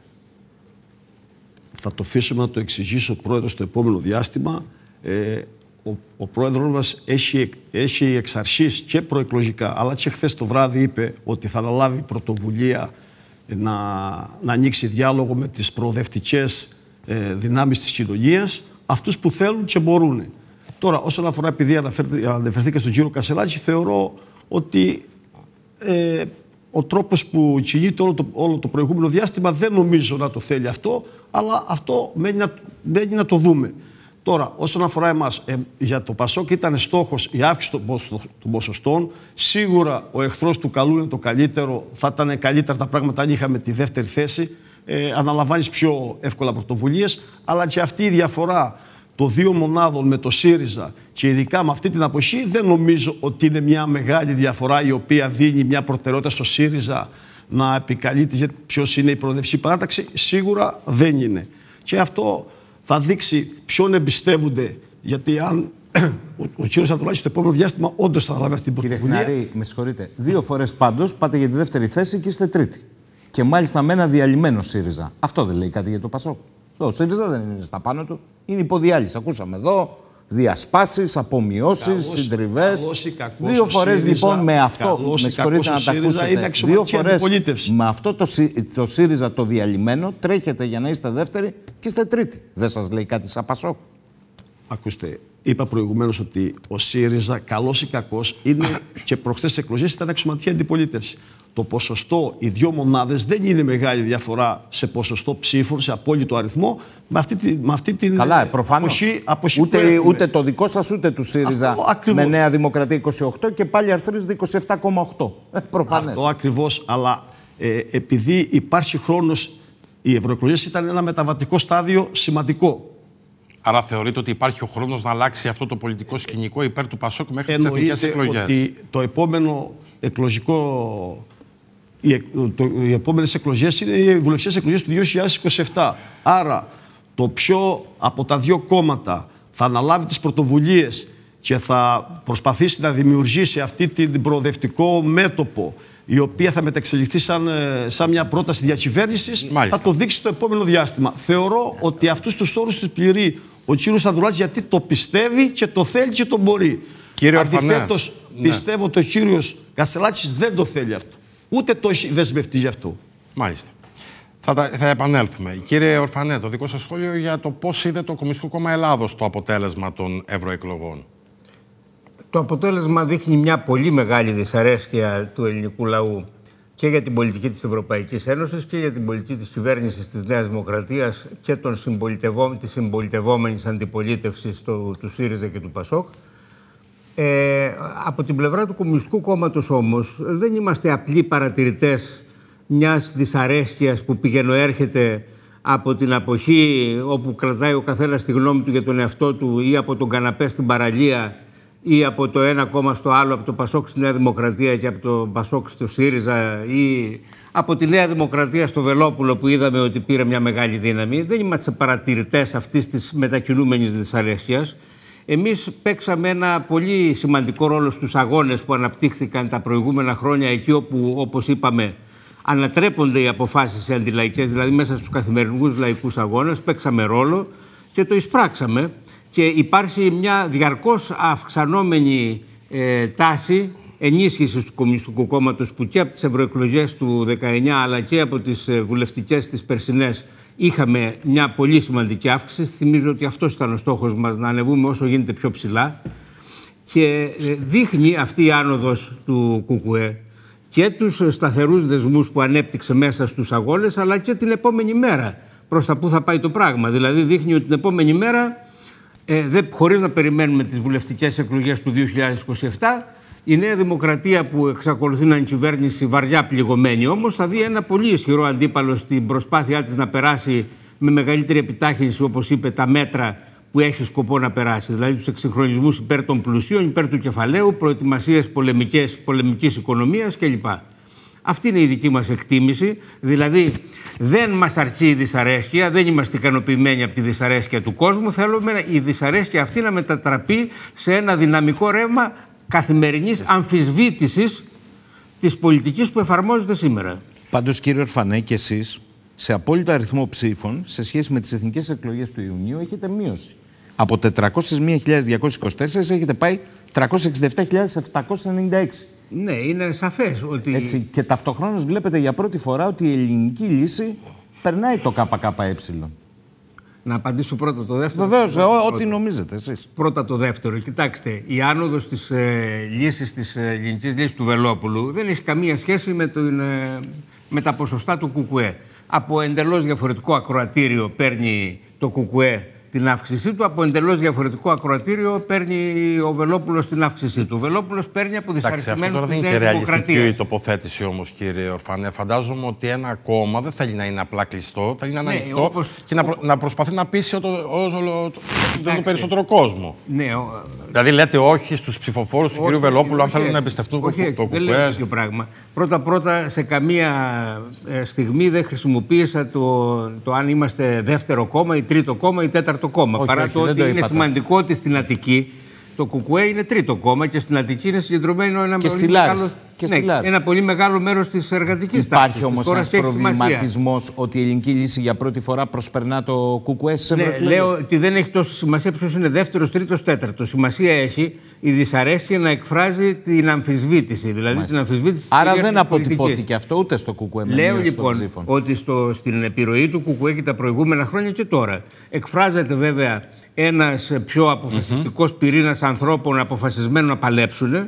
Speaker 5: Θα το αφήσουμε να το εξηγήσει ο πρόεδρος στο επόμενο διάστημα. Ο πρόεδρος μας έχει εξ αρχής και προεκλογικά, αλλά και χθες το βράδυ είπε ότι θα αναλάβει πρωτοβουλία να ανοίξει διάλογο με τις προοδευτικές δυνάμεις της κοινωνίας, αυτούς που θέλουν και μπορούν. Τώρα, όσον αφορά, επειδή αναφερθήκα στον κύριο Κασελάκη, θεωρώ ότι ο τρόπος που κινείται όλο το προηγούμενο διάστημα δεν νομίζω να το θέλει αυτό, αλλά αυτό μένει να το δούμε. Τώρα, όσον αφορά εμάς, για το Πασόκ ήταν στόχος η αύξηση των ποσοστών. Σίγουρα ο εχθρός του καλού είναι το καλύτερο. Θα ήταν καλύτερα τα πράγματα αν είχαμε τη δεύτερη θέση. Αναλαμβάνεις πιο εύκολα πρωτοβουλίες. Αλλά και αυτή η διαφορά των 2 μονάδων με το ΣΥΡΙΖΑ και ειδικά με αυτή την αποχή δεν νομίζω ότι είναι μια μεγάλη διαφορά η οποία δίνει μια προτεραιότητα στο ΣΥΡΙΖΑ να επικαλείται ποιος είναι η προοδευτική παράταξη. Σίγουρα δεν είναι. Και αυτό θα δείξει ποιον εμπιστεύονται, γιατί αν ο κύριος Ανδρουλάκης στο επόμενο διάστημα όντως θα λάβει αυτή την πρωτοβουλία.
Speaker 3: Κύριε Χνάρη, με συγχωρείτε. 2 φορές πάντως πάτε για τη δεύτερη θέση και είστε τρίτη. Και μάλιστα με ένα διαλυμένο ΣΥΡΙΖΑ. Αυτό δεν λέει κάτι για το Πασόκ. Το ΣΥΡΙΖΑ δεν είναι στα πάνω του, είναι υποδιάλυση. Ακούσαμε εδώ διασπάσεις, απομειώσεις, συντριβές. 2 φορές λοιπόν με αυτό. Με συγχωρείτε να τα ακούσετε. 2 φορές με αυτό το ΣΥΡΙΖΑ το διαλυμένο τρέχετε για να είστε δεύτεροι και είστε τρίτη. Δεν σας λέει κάτι σαν Πασόκ?
Speaker 5: Ακούστε, είπα προηγουμένως ότι ο ΣΥΡΙΖΑ, καλός ή κακός, είναι και προχθές εκλογές ήταν αξιωματική αντιπολίτευση. το ποσοστό, οι δύο μονάδες δεν είναι μεγάλη διαφορά σε ποσοστό ψήφων, σε απόλυτο αριθμό, με αυτή την
Speaker 3: καλά, προφανώς.
Speaker 5: αποσύ
Speaker 3: Ούτε το δικό σας ούτε του ΣΥΡΙΖΑ με Νέα Δημοκρατία 28 και πάλι αρθρίζεται 27,8. Προφανές.
Speaker 5: Αυτό ακριβώς, αλλά επειδή υπάρχει χρόνος, οι ευρωεκλογές ήταν ένα μεταβατικό στάδιο σημαντικό.
Speaker 1: Άρα θεωρείτε ότι υπάρχει ο χρόνος να αλλάξει αυτό το πολιτικό σκηνικό υπέρ του ΠΑΣΟΚ μέχρι τις εθνικές εκλογές?
Speaker 5: Ότι το επόμενο εκλογικό... Οι επόμενες εκλογές είναι οι βουλευτικές εκλογές του 2027. Άρα το ποιο από τα δύο κόμματα θα αναλάβει τις πρωτοβουλίες και θα προσπαθήσει να δημιουργήσει αυτή την προοδευτικό μέτωπο, η οποία θα μεταξελιχθεί σαν μια πρόταση διακυβέρνησης, θα το δείξει το επόμενο διάστημα. Θεωρώ ότι αυτούς τους όρους τους πληρεί ο κύριος Ανδρουλάκης, γιατί το πιστεύει και το θέλει και το μπορεί. Αντιθέτως, πιστεύω ότι ο κύριος Κασελάκης δεν το θέλει αυτό. Ούτε το έχει δεσμευτεί γι' αυτό.
Speaker 1: Μάλιστα. Θα επανέλθουμε. Κύριε Ορφανέ, το δικό σας σχόλιο για το πώς είδε το Κομμουνιστικό Κόμμα Ελλάδος το αποτέλεσμα των ευρωεκλογών?
Speaker 6: Το αποτέλεσμα δείχνει μια πολύ μεγάλη δυσαρέσκεια του ελληνικού λαού και για την πολιτική της Ευρωπαϊκής Ένωσης και για την πολιτική της κυβέρνησης της Νέας Δημοκρατίας και της συμπολιτευόμενης αντιπολίτευσης του ΣΥΡΙΖΑ και του ΠΑΣΟΚ. Από την πλευρά του Κομμουνιστικού Κόμματος όμως δεν είμαστε απλοί παρατηρητές μιας δυσαρέσκειας που πηγαινοέρχεται από την αποχή όπου κρατάει ο καθένας τη γνώμη του για τον εαυτό του, ή από τον καναπέ στην παραλία, ή από το ένα κόμμα στο άλλο, από το ΠΑΣΟΚ στη Νέα Δημοκρατία και από το ΠΑΣΟΚ στο ΣΥΡΙΖΑ, ή από τη Νέα Δημοκρατία στο Βελόπουλο που είδαμε ότι πήρε μια μεγάλη δύναμη. Δεν είμαστε παρατηρητές αυτής της μετακινούμενης δυσαρέσκειας. Εμείς παίξαμε ένα πολύ σημαντικό ρόλο στους αγώνες που αναπτύχθηκαν τα προηγούμενα χρόνια, εκεί όπου, όπως είπαμε, ανατρέπονται οι αποφάσεις οι αντιλαϊκές, δηλαδή μέσα στους καθημερινούς λαϊκούς αγώνες. Παίξαμε ρόλο και το εισπράξαμε. Και υπάρχει μια διαρκώς αυξανόμενη τάση ενίσχυσης του Κομμουνιστικού Κόμματος, που και από τις ευρωεκλογές του 19 αλλά και από τις βουλευτικές τις περσινές είχαμε μια πολύ σημαντική αύξηση. Θυμίζω ότι αυτός ήταν ο στόχος μας, να ανεβούμε όσο γίνεται πιο ψηλά. Και δείχνει αυτή η άνοδος του ΚΚΕ και τους σταθερούς δεσμούς που ανέπτυξε μέσα στους αγώνες, αλλά και την επόμενη μέρα προς τα που θα πάει το πράγμα. Δηλαδή δείχνει ότι την επόμενη μέρα, χωρίς να περιμένουμε τις βουλευτικές εκλογές του 2027, η Νέα Δημοκρατία, που εξακολουθεί να είναι κυβέρνηση βαριά πληγωμένη όμως, θα δει ένα πολύ ισχυρό αντίπαλο στην προσπάθειά της να περάσει με μεγαλύτερη επιτάχυνση, όπως είπε, τα μέτρα που έχει σκοπό να περάσει. Δηλαδή τους εξυγχρονισμούς υπέρ των πλουσίων, υπέρ του κεφαλαίου, προετοιμασίες πολεμικής οικονομίας κλπ. Αυτή είναι η δική μας εκτίμηση. Δηλαδή δεν μας αρκεί η δυσαρέσκεια, δεν είμαστε ικανοποιημένοι από τη δυσαρέσκεια του κόσμου. Θέλουμε η δυσαρέσκεια αυτή να μετατραπεί σε ένα δυναμικό ρεύμα καθημερινής αμφισβήτησης της πολιτικής που εφαρμόζεται σήμερα.
Speaker 3: Πάντως, κύριε Ορφανέ, και εσείς σε απόλυτο αριθμό ψήφων σε σχέση με τις εθνικές εκλογές του Ιουνίου έχετε μείωση. Από 401.224 έχετε πάει 367.796.
Speaker 6: Ναι, είναι σαφές ότι...
Speaker 3: Έτσι, και ταυτοχρόνως βλέπετε για πρώτη φορά ότι η ελληνική λύση περνάει το ΚΚΕ.
Speaker 6: Να απαντήσω πρώτα το δεύτερο.
Speaker 3: Βεβαίως, ό,τι νομίζετε εσείς.
Speaker 6: Πρώτα το δεύτερο. Κοιτάξτε, η άνοδος της λύσης της ελληνικής λύσης του Βελόπουλου δεν έχει καμία σχέση με τα ποσοστά του ΚΚΕ. Από εντελώς διαφορετικό ακροατήριο παίρνει το ΚΚΕ την αύξησή του, από εντελώς διαφορετικό ακροατήριο παίρνει ο Βελόπουλος την αύξησή του. Ο Βελόπουλος παίρνει από δυσαρεστημένους της Νέας Δημοκρατίας.
Speaker 1: Δεν είναι και ρεαλιστική η τοποθέτηση όμως, κύριε Ορφανέ. Φαντάζομαι ότι ένα κόμμα δεν θέλει να είναι απλά κλειστό, θέλει να είναι ανοιχτό και να προσπαθεί να πείσει το περισσότερο κόσμο.
Speaker 6: Ναι,
Speaker 1: δηλαδή λέτε όχι στους ψηφοφόρους του κυρίου Βελόπουλου αν θέλουν να εμπιστευτούν το ΚΚΕ.
Speaker 6: Δεν λέω τέτοιο πράγμα. Πρώτα, σε καμία στιγμή δεν χρησιμοποίησα το αν είμαστε δεύτερο κόμμα ή τρίτο κόμμα ή τέταρτο κόμμα. Παρά το ότι είναι σημαντικό ότι στην Αττική το ΚΚΕ είναι τρίτο κόμμα και στην Αττική είναι συγκεντρωμένο ένα πολύ μεγάλο μέρος της εργατικής τάξης.
Speaker 3: Υπάρχει όμως ένας προβληματισμός ότι η ελληνική λύση για πρώτη φορά προσπερνά το ΚΚΕ στις ευρωεκλογές?
Speaker 6: Λέω ότι δεν έχει τόσο σημασία ποιος είναι δεύτερος, τρίτος, τέταρτος. Σημασία έχει η δυσαρέσκεια να εκφράζει την αμφισβήτηση. Δηλαδή την αμφισβήτηση.
Speaker 3: Άρα δεν αποτυπώθηκε αυτό ούτε στο ΚΚΕ.
Speaker 6: Λέω λοιπόν ότι στην επιρροή του ΚΚΕ και τα προηγούμενα χρόνια και τώρα εκφράζεται βέβαια ένας πιο αποφασιστικός πυρήνας ανθρώπων αποφασισμένων να παλέψουν,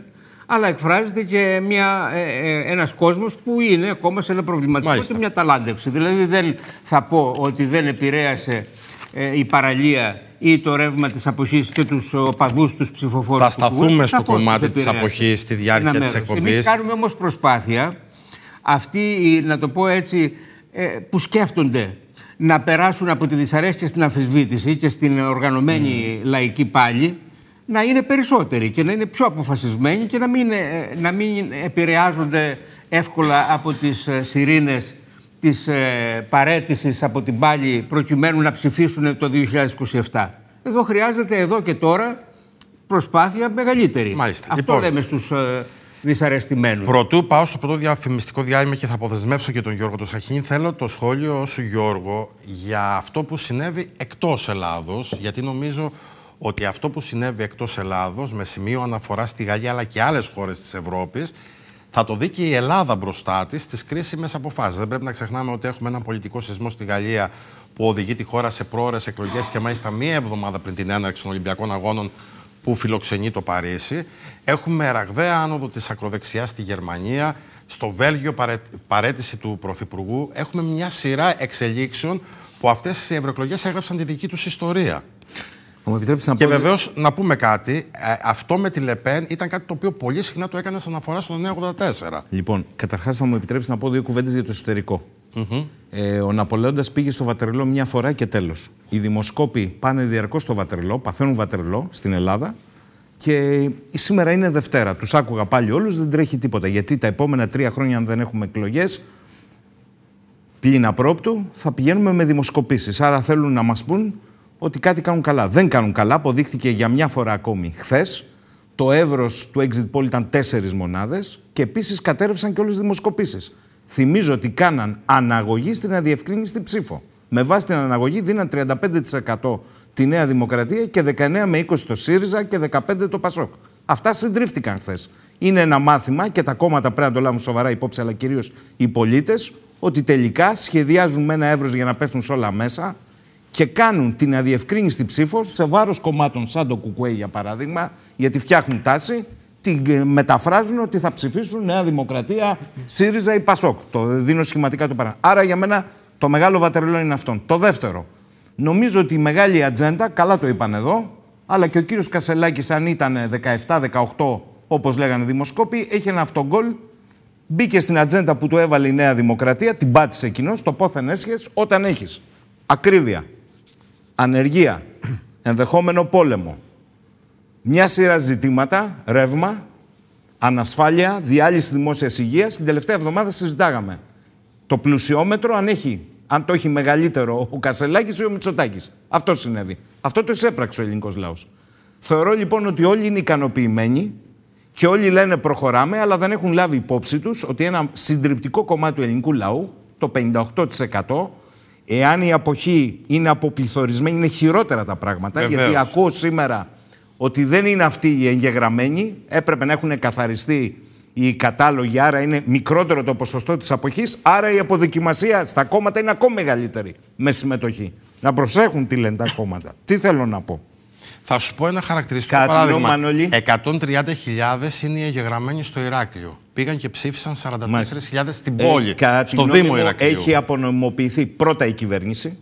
Speaker 6: αλλά εκφράζεται και ένας κόσμος που είναι ακόμα σε ένα προβληματισμό και μια ταλάντευση. Δηλαδή δεν θα πω ότι δεν επηρέασε η παραλία ή το ρεύμα της αποχής και τους οπαδούς, τους ψηφοφόρους.
Speaker 1: Θα σταθούμε στο κομμάτι της αποχής στη διάρκεια της εκπομπής.
Speaker 6: Εμείς κάνουμε όμως προσπάθεια αυτοί, να το πω έτσι, που σκέφτονται να περάσουν από τη δυσαρέσκεια στην αμφισβήτηση και στην οργανωμένη λαϊκή πάλη, να είναι περισσότεροι και να είναι πιο αποφασισμένοι και να μην επηρεάζονται εύκολα από τις σιρήνες της παραίτησης από την πάλη προκειμένου να ψηφίσουν το 2027. Εδώ χρειάζεται εδώ και τώρα προσπάθεια μεγαλύτερη.
Speaker 1: Μάλιστα.
Speaker 6: Αυτό λοιπόν λέμε στους δυσαρεστημένους.
Speaker 1: Πρωτού πάω στο πρώτο διαφημιστικό διάλειμμα και θα αποδεσμεύσω και τον Γιώργο τον Σαχίνη. Θέλω το σχόλιο σου, Γιώργο, για αυτό που συνέβη εκτός Ελλάδος, γιατί νομίζω ότι αυτό που συνέβη εκτός Ελλάδος, με σημείο αναφορά στη Γαλλία αλλά και άλλες χώρες της Ευρώπης, θα το δει και η Ελλάδα μπροστά της στις κρίσιμες αποφάσεις. Δεν πρέπει να ξεχνάμε ότι έχουμε έναν πολιτικό σεισμό στη Γαλλία που οδηγεί τη χώρα σε πρόωρες εκλογές και μάλιστα μία εβδομάδα πριν την έναρξη των Ολυμπιακών Αγώνων που φιλοξενεί το Παρίσι. Έχουμε ραγδαία άνοδο της ακροδεξιάς στη Γερμανία, στο Βέλγιο παραίτηση του Πρωθυπουργού. Έχουμε μια σειρά εξελίξεων που αυτές οι ευρωεκλογές έγραψαν τη δική τους ιστορία. Και βεβαίως να πούμε κάτι, αυτό με τη Λεπέν ήταν κάτι το οποίο πολύ συχνά το έκανε σαν αναφορά στο 984.
Speaker 3: Λοιπόν, καταρχάς θα μου επιτρέψει να πω δύο κουβέντες για το εσωτερικό. Ο Ναπολέοντας πήγε στο Βατερλό μια φορά και τέλος. Οι δημοσκόποι πάνε διαρκώς στο Βατερλό, παθαίνουν Βατερλό στην Ελλάδα και σήμερα είναι Δευτέρα. Τους άκουγα πάλι όλους, δεν τρέχει τίποτα. Γιατί τα επόμενα 3 χρόνια, αν δεν έχουμε εκλογές, πλην απρόπτου, θα πηγαίνουμε με δημοσκοπήσεις. Άρα θέλουν να μας πούν ότι κάτι κάνουν καλά. Δεν κάνουν καλά. Αποδείχθηκε για μια φορά ακόμη χθες. Το εύρος του exit poll ήταν 4 μονάδες και επίσης κατέρευσαν και όλες τις δημοσκοπήσεις. Θυμίζω ότι κάναν αναγωγή στην αδιευκρίνηστη ψήφο. Με βάση την αναγωγή δίναν 35% τη Νέα Δημοκρατία και 19 με 20 το ΣΥΡΙΖΑ και 15 το ΠΑΣΟΚ. Αυτά συντρίφτηκαν χθες. Είναι ένα μάθημα και τα κόμματα πρέπει να το λάβουν σοβαρά υπόψη, αλλά κυρίως οι πολίτες, ότι τελικά σχεδιάζουν με ένα εύρος για να πέφτουν σε όλα μέσα και κάνουν την αδιευκρίνηστη ψήφο σε βάρος κομμάτων σαν το ΚΚΕ για παράδειγμα, γιατί φτιάχνουν τάση, την μεταφράζουν ότι θα ψηφίσουν Νέα Δημοκρατία, ΣΥΡΙΖΑ ή ΠΑΣΟΚ. Το δίνω σχηματικά το παράδειγμα. Άρα για μένα το μεγάλο Βατερλό είναι αυτόν. Το δεύτερο, νομίζω ότι η μεγάλη ατζέντα, καλά το είπαν εδώ, αλλά και ο κύριος Κασελάκης, αν ήταν 17-18, όπως λέγανε δημοσκόποι, έχει ένα αυτογκόλ. Μπήκε στην ατζέντα που του έβαλε η Νέα Δημοκρατία, την πάτησε εκείνος, το πόθεν έσχες, όταν έχεις ακρίβεια, ανεργία, ενδεχόμενο πόλεμο, μια σειρά ζητήματα, ρεύμα, ανασφάλεια, διάλυση δημόσιας υγείας. Την τελευταία εβδομάδα συζητάγαμε το πλουσιόμετρο αν το έχει μεγαλύτερο ο Κασελάκης ή ο Μητσοτάκης. Αυτό συνέβη. Αυτό το εισέπραξε ο ελληνικός λαός. Θεωρώ λοιπόν ότι όλοι είναι ικανοποιημένοι και όλοι λένε προχωράμε, αλλά δεν έχουν λάβει υπόψη τους ότι ένα συντριπτικό κομμάτι του ελληνικού λαού, το 58%, εάν η αποχή είναι αποπληθωρισμένη, είναι χειρότερα τα πράγματα. Βεβαίως. Γιατί ακούω σήμερα ότι δεν είναι αυτοί οι εγγεγραμμένοι, έπρεπε να έχουν καθαριστεί οι κατάλογοι, άρα είναι μικρότερο το ποσοστό της αποχής, άρα η αποδοκιμασία στα κόμματα είναι ακόμη μεγαλύτερη με συμμετοχή. Να προσέχουν τι λένε τα κόμματα. Τι θέλω να πω.
Speaker 1: Θα σου πω ένα χαρακτηριστικό παράδειγμα. 130.000 είναι οι εγγεγραμμένοι στο Ηράκλειο. Πήγαν και ψήφισαν 44.000 στην πόλη, στο Δήμο Ηρακλείου.
Speaker 3: Έχει απονομοποιηθεί πρώτα η κυβέρνηση,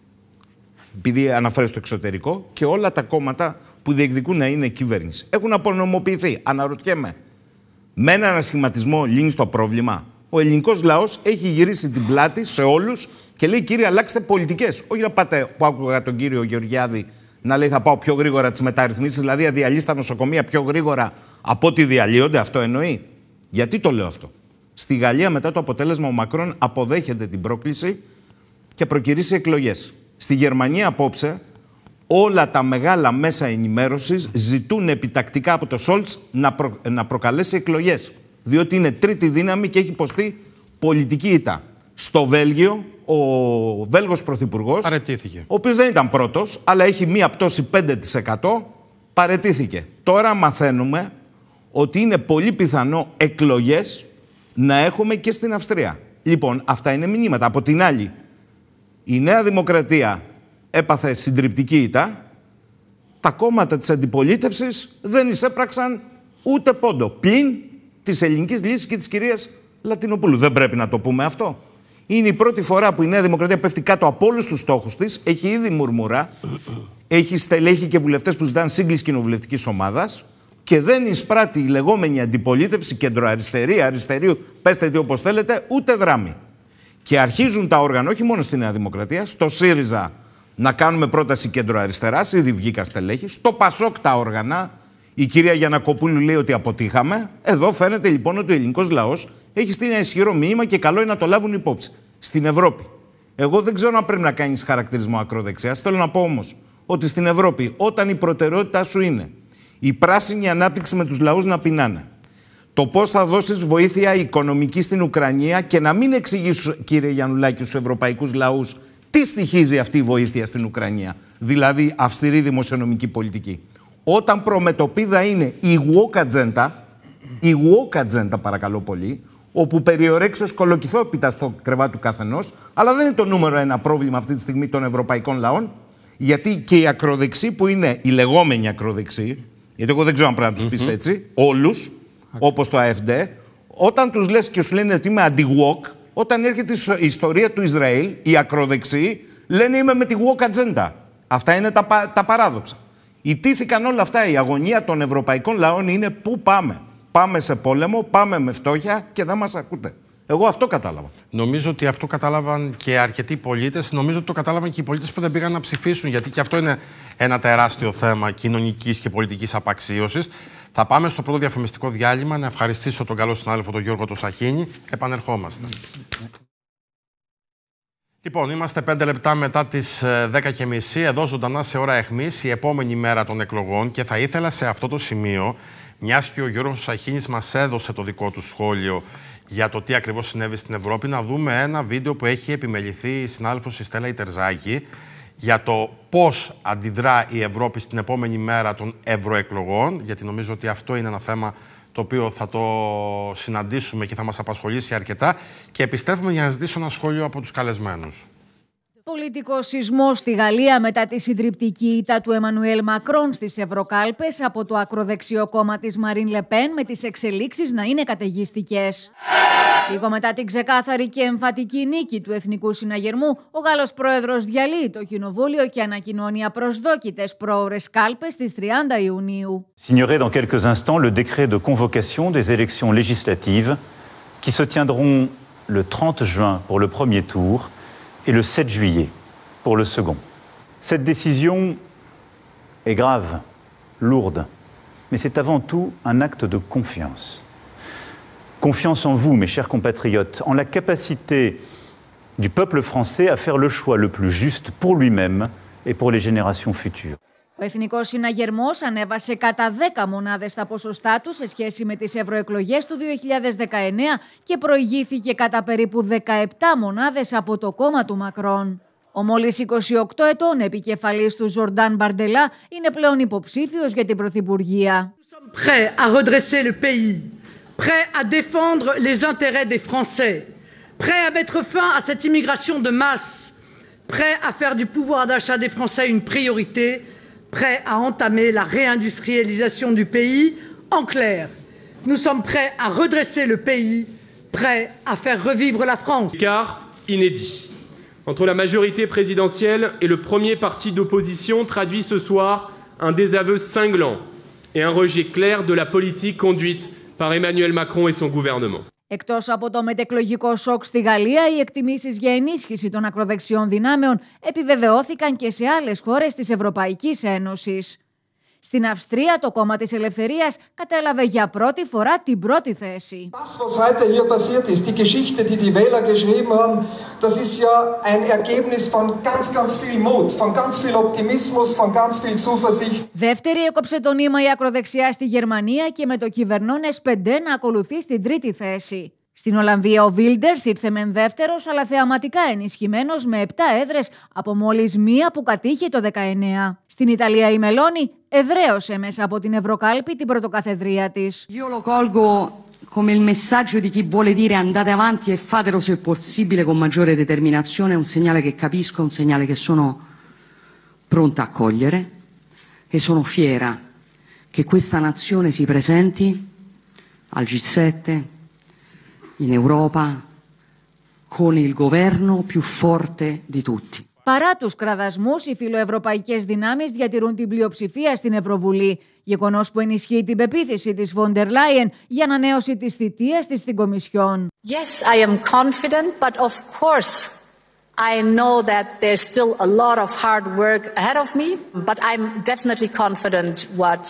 Speaker 3: επειδή αναφέρει στο εξωτερικό, και όλα τα κόμματα που διεκδικούν να είναι κυβέρνηση. Έχουν απονομοποιηθεί. Αναρωτιέμαι, με έναν ανασχηματισμό λύνει το πρόβλημα. Ο ελληνικός λαός έχει γυρίσει την πλάτη σε όλους και λέει: κύριε, αλλάξτε πολιτικές. Όχι να πάτε, που άκουγα τον κύριο Γεωργιάδη να λέει: θα πάω πιο γρήγορα τις μεταρρυθμίσεις, δηλαδή να διαλύσει τα νοσοκομεία πιο γρήγορα από ό,τι διαλύονται. Αυτό εννοεί. Γιατί το λέω αυτό. Στη Γαλλία, μετά το αποτέλεσμα, ο Μακρόν αποδέχεται την πρόκληση και προκυρήσει εκλογές. Στη Γερμανία, απόψε, όλα τα μεγάλα μέσα ενημέρωσης ζητούν επιτακτικά από το Σόλτς να προκαλέσει εκλογές. Διότι είναι τρίτη δύναμη και έχει υποστεί πολιτική ήττα. Στο Βέλγιο, ο Βέλγος Πρωθυπουργός,
Speaker 1: παραιτήθηκε.
Speaker 3: Ο οποίος δεν ήταν πρώτος, αλλά έχει μία πτώση 5%, παραιτήθηκε. Τώρα μαθαίνουμε ότι είναι πολύ πιθανό εκλογές να έχουμε και στην Αυστρία. Λοιπόν, αυτά είναι μηνύματα. Από την άλλη, η Νέα Δημοκρατία έπαθε συντριπτική ήττα, τα κόμματα της αντιπολίτευσης δεν εισέπραξαν Ούτε πόντο. Πλην της ελληνικής λύσης και της κυρίας Λατινοπούλου. Δεν πρέπει να το πούμε αυτό? Είναι η πρώτη φορά που η Νέα Δημοκρατία πέφτει κάτω από όλους τους στόχους της. Έχει ήδη μουρμουρά. Έχει στελέχη και βουλευτές που ζητάνε σύγκληση κοινοβουλευτικής ομάδας. Και δεν εισπράττει η λεγόμενη αντιπολίτευση, κεντροαριστερή, αριστερίου, πέστε τι όπως θέλετε, ούτε δράμη. Και αρχίζουν τα όργανα, όχι μόνο στη Νέα Δημοκρατία, στο ΣΥΡΙΖΑ να κάνουμε πρόταση κεντροαριστεράς, ήδη βγήκα στελέχη, στο ΠΑΣΟΚ τα όργανα. Η κυρία Γιαννακοπούλου λέει ότι αποτύχαμε. Εδώ φαίνεται λοιπόν ότι ο ελληνικός λαός έχει στείλει ένα ισχυρό μήνυμα και καλό είναι να το λάβουν υπόψη. Στην Ευρώπη. Εγώ δεν ξέρω αν πρέπει να κάνεις χαρακτηρισμό ακροδεξιάς. Θέλω να πω όμως ότι στην Ευρώπη, όταν η προτεραιότητά σου είναι η πράσινη ανάπτυξη με τους λαούς να πεινάνε, το πώς θα δώσεις βοήθεια οικονομική στην Ουκρανία και να μην εξηγήσεις, κύριε Γιαννουλάκη, στους ευρωπαϊκούς λαούς τι στοιχίζει αυτή η βοήθεια στην Ουκρανία. Δηλαδή αυστηρή δημοσιονομική πολιτική. Όταν προμετωπίδα είναι η woke agenda, παρακαλώ πολύ, όπου περιορέξεως κολοκυθόπιτα στο κρεβάτι του καθενός, αλλά δεν είναι το νούμερο ένα πρόβλημα αυτή τη στιγμή των ευρωπαϊκών λαών, γιατί και οι ακροδεξοί που είναι η λεγόμενη ακροδεξοί, γιατί εγώ δεν ξέρω αν πρέπει να τους πεις έτσι, όλους, όπως το AfD, όταν τους λες και σου λένε ότι είμαι anti-woke, όταν έρχεται η ιστορία του Ισραήλ, οι ακροδεξοί λένε είμαι με τη woke agenda. Αυτά είναι τα παράδοξα. Ιτήθηκαν όλα αυτά. Η αγωνία των ευρωπαϊκών λαών είναι πού πάμε. Πάμε σε πόλεμο, πάμε με φτώχεια και δεν μας ακούτε. Εγώ αυτό κατάλαβα.
Speaker 1: Νομίζω ότι αυτό κατάλαβαν και αρκετοί πολίτες. Νομίζω ότι το κατάλαβαν και οι πολίτες που δεν πήγαν να ψηφίσουν, γιατί και αυτό είναι ένα τεράστιο θέμα κοινωνικής και πολιτικής απαξίωσης. Θα πάμε στο πρώτο διαφημιστικό διάλειμμα. Να ευχαριστήσω τον καλό συνάδελφο τον Γιώργο Σαχίνη. Επανερχόμαστε. Λοιπόν, είμαστε 5 λεπτά μετά τις 10:30, εδώ ζωντανά σε ώρα αιχμής, η επόμενη μέρα των εκλογών, και θα ήθελα σε αυτό το σημείο, μιας και ο Γιώργος Σαχίνης μας έδωσε το δικό του σχόλιο για το τι ακριβώς συνέβη στην Ευρώπη, να δούμε ένα βίντεο που έχει επιμεληθεί η συνάδελφος η Στέλλα Ιτερζάκη για το πώς αντιδρά η Ευρώπη στην επόμενη μέρα των ευρωεκλογών, γιατί νομίζω ότι αυτό είναι ένα θέμα το οποίο θα το συναντήσουμε και θα μας απασχολήσει αρκετά, και επιστρέφουμε για να ζητήσω ένα σχόλιο από τους καλεσμένους.
Speaker 7: Πολιτικό σεισμό στη Γαλλία μετά τη συντριπτική ήττα του Εμμανουέλ Μακρόν στις ευρωκάλπες από το ακροδεξιό κόμμα της Μαρίν Λεπέν, με τις εξελίξεις να είναι καταιγιστικές. Λίγο μετά την ξεκάθαρη και εμφατική νίκη του Εθνικού Συναγερμού, ο Γάλλος πρόεδρος διαλύει το κοινοβούλιο και ανακοινώνει απροσδόκητες πρόωρες κάλπες στις 30 Ιουνίου.
Speaker 8: Signerai dans quelques instants le décret de convocation des élections législatives qui se tiendront le 30 juin pour le premier tour et le 7 juillet pour le second. Cette décision est grave, lourde, mais c'est avant tout un acte de confiance. Confiance en vous, mes chers compatriotes, en la capacité du peuple français à faire le choix le plus juste pour lui-même et pour les générations futures.
Speaker 7: Ο Εθνικός Συναγερμός ανέβασε κατά 10 μονάδες τα ποσοστά του σε σχέση με τις ευρωεκλογές του 2019 και προηγήθηκε κατά περίπου 17 μονάδες από το κόμμα του Μακρόν. Ο μόλις 28 ετών επικεφαλής του Ζορντάν Μπαρντελά είναι πλέον υποψήφιος για την πρωθυπουργία.
Speaker 9: Prêts à redresser le pays, prêts à défendre les intérêts des Français, prêts à mettre fin à cette immigration de masse, prêts à faire du pouvoir d'achat des Français une priorité, prêts à entamer la réindustrialisation du pays. En clair, nous sommes prêts à redresser le pays, prêts à faire revivre la France.
Speaker 10: Écart inédit entre la majorité présidentielle et le premier parti d'opposition traduit ce soir un désaveu cinglant et un rejet clair de la politique conduite par Emmanuel Macron et son gouvernement.
Speaker 7: Εκτός από το μετεκλογικό σοκ στη Γαλλία, οι εκτιμήσεις για ενίσχυση των ακροδεξιών δυνάμεων επιβεβαιώθηκαν και σε άλλες χώρες της Ευρωπαϊκής Ένωσης. Στην Αυστρία, το κόμμα της Ελευθερίας κατέλαβε για πρώτη φορά την πρώτη θέση.
Speaker 11: Das, was heute hier passiert ist, die Geschichte, die die Wähler geschrieben haben, das ist ja ein Ergebnis von ganz viel Mut, von ganz viel Optimismus, von ganz viel Zuversicht.
Speaker 7: Δεύτερη έκοψε το νήμα η ακροδεξιά στη Γερμανία και με το κυβερνών S5 να ακολουθεί στην τρίτη θέση. Στην Ολλανδία ο Βίλντερς ήρθε μεν δεύτερος, αλλά θεαματικά ενισχυμένος με 7 έδρες από μόλις μία που κατήχε το 19. Στην Ιταλία η Μελώνη εδραίωσε μέσα από την Ευρωκάλπη την πρωτοκαθεδρία της.
Speaker 12: Io lo colgo come il messaggio di chi vuole dire andate avanti e fatelo se possibile con maggiore determinazione, un segnale che capisco, un segnale che sono pronta a cogliere e sono fiera che questa nazione si presenti al G7, in Europa, con il governo più forte di tutti.
Speaker 7: Παρά τους κραδασμούς, οι φιλοευρωπαϊκές δυνάμεις διατηρούν την πλειοψηφία στην Ευρωβουλή, γεγονός που ενισχύει την πεποίθηση της Βόντερ Λάιεν για ανανέωση της θητείας της στην Κομισιόν.
Speaker 13: Yes, I am confident, but of course I know that there's still a lot of hard work ahead of me, but I'm definitely confident what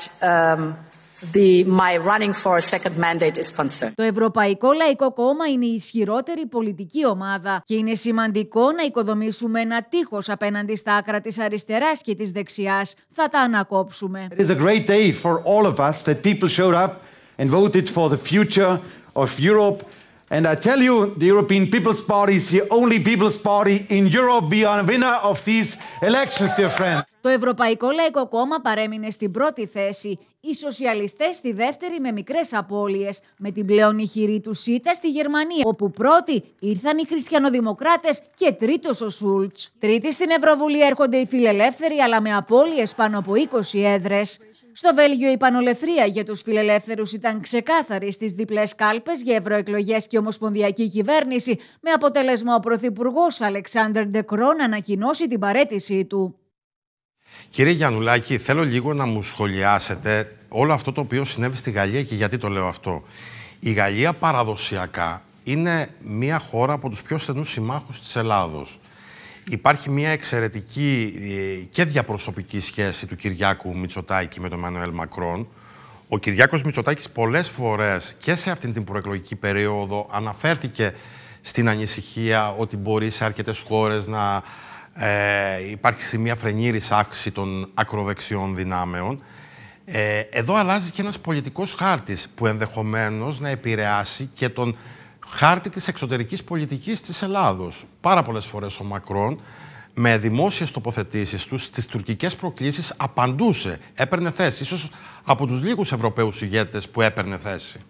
Speaker 13: my running for a second mandate is concerned.
Speaker 7: Το Ευρωπαϊκό Λαϊκό Κόμμα είναι η ισχυρότερη πολιτική ομάδα και είναι σημαντικό να οικοδομήσουμε ένα τείχος απέναντι στα άκρα της αριστεράς και της δεξιάς. Θα τα ανακόψουμε.
Speaker 14: It is a great day for all of us that people showed up and voted for the future of Europe. And I tell you, the European People's Party is the only People's Party in Europe. We are a winner of these elections, dear friend.
Speaker 7: Το Ευρωπαϊκό Λαϊκό Κόμμα παρέμεινε στην πρώτη θέση, οι σοσιαλιστές στη δεύτερη με μικρές απώλειες, με την πλέον ηχηρή του ΣΥΤΑ στη Γερμανία, όπου πρώτοι ήρθαν οι χριστιανοδημοκράτες και τρίτος ο Σούλτς. Τρίτη στην Ευρωβουλή έρχονται οι φιλελεύθεροι, αλλά με απώλειες πάνω από 20 έδρες. Στο Βέλγιο η πανολεθρία για τους φιλελεύθερους ήταν ξεκάθαρη στις διπλές κάλπες για ευρωεκλογές και ομοσπονδιακή κυβέρνηση, με αποτέλεσμα ο πρωθυπουργός Αλεξάνδερ Ντε Κρό να ανακοινώσει την παραίτησή του.
Speaker 1: Κύριε Γιαννουλάκη, θέλω λίγο να μου σχολιάσετε όλο αυτό το οποίο συνέβη στη Γαλλία και γιατί το λέω αυτό. Η Γαλλία παραδοσιακά είναι μια χώρα από τους πιο στενούς συμμάχους της Ελλάδος. Υπάρχει μια εξαιρετική και διαπροσωπική σχέση του Κυριάκου Μητσοτάκη με τον Εμμανουέλ Μακρόν. Ο Κυριάκος Μητσοτάκης πολλές φορές και σε αυτήν την προεκλογική περίοδο αναφέρθηκε στην ανησυχία ότι μπορεί σε αρκετές χώρες να υπάρχει μια φρενήρης αύξηση των ακροδεξιών δυνάμεων. Εδώ αλλάζει και ένας πολιτικός χάρτης που ενδεχομένως να επηρεάσει και τον χάρτη της εξωτερικής πολιτικής της Ελλάδος. Πάρα πολλές φορές ο Μακρόν με δημόσιες τοποθετήσεις του στις τουρκικές προκλήσεις απαντούσε, έπαιρνε θέση, ίσως από τους λίγους Ευρωπαίους ηγέτες που έπαιρνε θέση.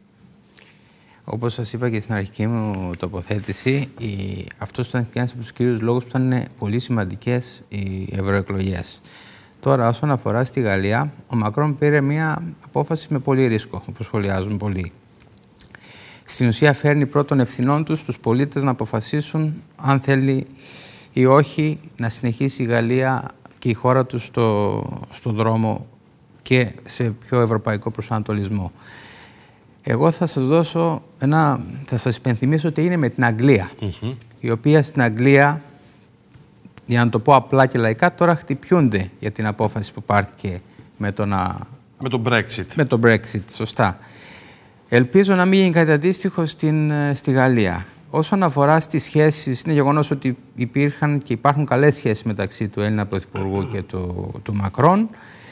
Speaker 2: Όπως σας είπα και στην αρχική μου τοποθέτηση, αυτός ήταν και ένας από τους κύριους λόγους που ήταν πολύ σημαντικές οι ευρωεκλογές. Τώρα, όσον αφορά στη Γαλλία, ο Μακρόν πήρε μια απόφαση με πολύ ρίσκο, όπως σχολιάζουν πολλοί. Στην ουσία φέρνει πρώτων ευθυνών τους πολίτες να αποφασίσουν αν θέλει ή όχι να συνεχίσει η Γαλλία και η χώρα τους στον δρόμο και σε πιο ευρωπαϊκό προσανατολισμό. Εγώ θα σας υπενθυμίσω ότι είναι με την Αγγλία, η οποία στην Αγγλία, για να το πω απλά και λαϊκά, τώρα χτυπιούνται για την απόφαση που πάρθηκε με τον Brexit. Με το Brexit, σωστά. Ελπίζω να μην γίνει κάτι αντίστοιχο στη Γαλλία. Όσον αφορά στις σχέσεις, είναι γεγονός ότι υπήρχαν και υπάρχουν καλές σχέσεις μεταξύ του Έλληνα Πρωθυπουργού και του Μακρόν.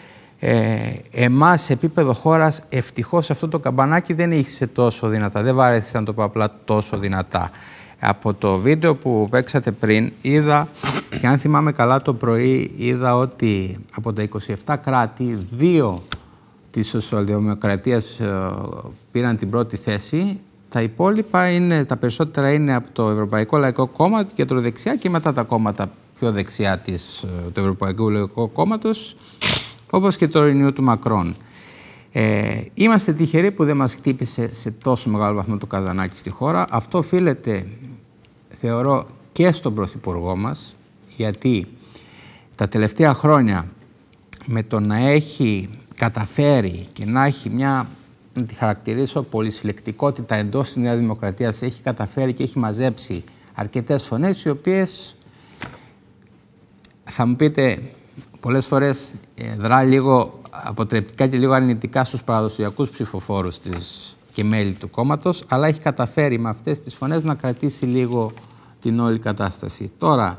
Speaker 2: Εμάς, σε επίπεδο χώρας, ευτυχώς αυτό το καμπανάκι δεν είχε τόσο δυνατά. Δεν βάρεσε, να το πω απλά, τόσο δυνατά. Από το βίντεο που παίξατε πριν, είδα, και αν θυμάμαι καλά το πρωί, είδα ότι από τα 27 κράτη, 2 της Σοσιαλδημοκρατίας πήραν την πρώτη θέση. Τα υπόλοιπα τα περισσότερα είναι από το Ευρωπαϊκό Λαϊκό Κόμμα, την κεντροδεξιά και μετά τα κόμματα πιο δεξιά του Ευρωπαϊκού Λαϊκού Κόμματος, όπως και το Renew του Μακρόν. Είμαστε τυχεροί που δεν μας χτύπησε σε τόσο μεγάλο βαθμό το καζανάκι στη χώρα. Αυτό οφείλεται, θεωρώ, και στον Πρωθυπουργό μας, γιατί τα τελευταία χρόνια με το να έχει καταφέρει και να έχει μια, να τη χαρακτηρίσω, πολυσυλλεκτικότητα εντός της Νέας Δημοκρατίας, έχει καταφέρει και έχει μαζέψει αρκετές φωνές, οι οποίες, θα μου πείτε, πολλές φορές δρά λίγο αποτρεπτικά και λίγο αρνητικά στους παραδοσιακούς ψηφοφόρους και μέλη του κόμματος, αλλά έχει καταφέρει με αυτές τις φωνές να κρατήσει λίγο την όλη κατάσταση. Τώρα,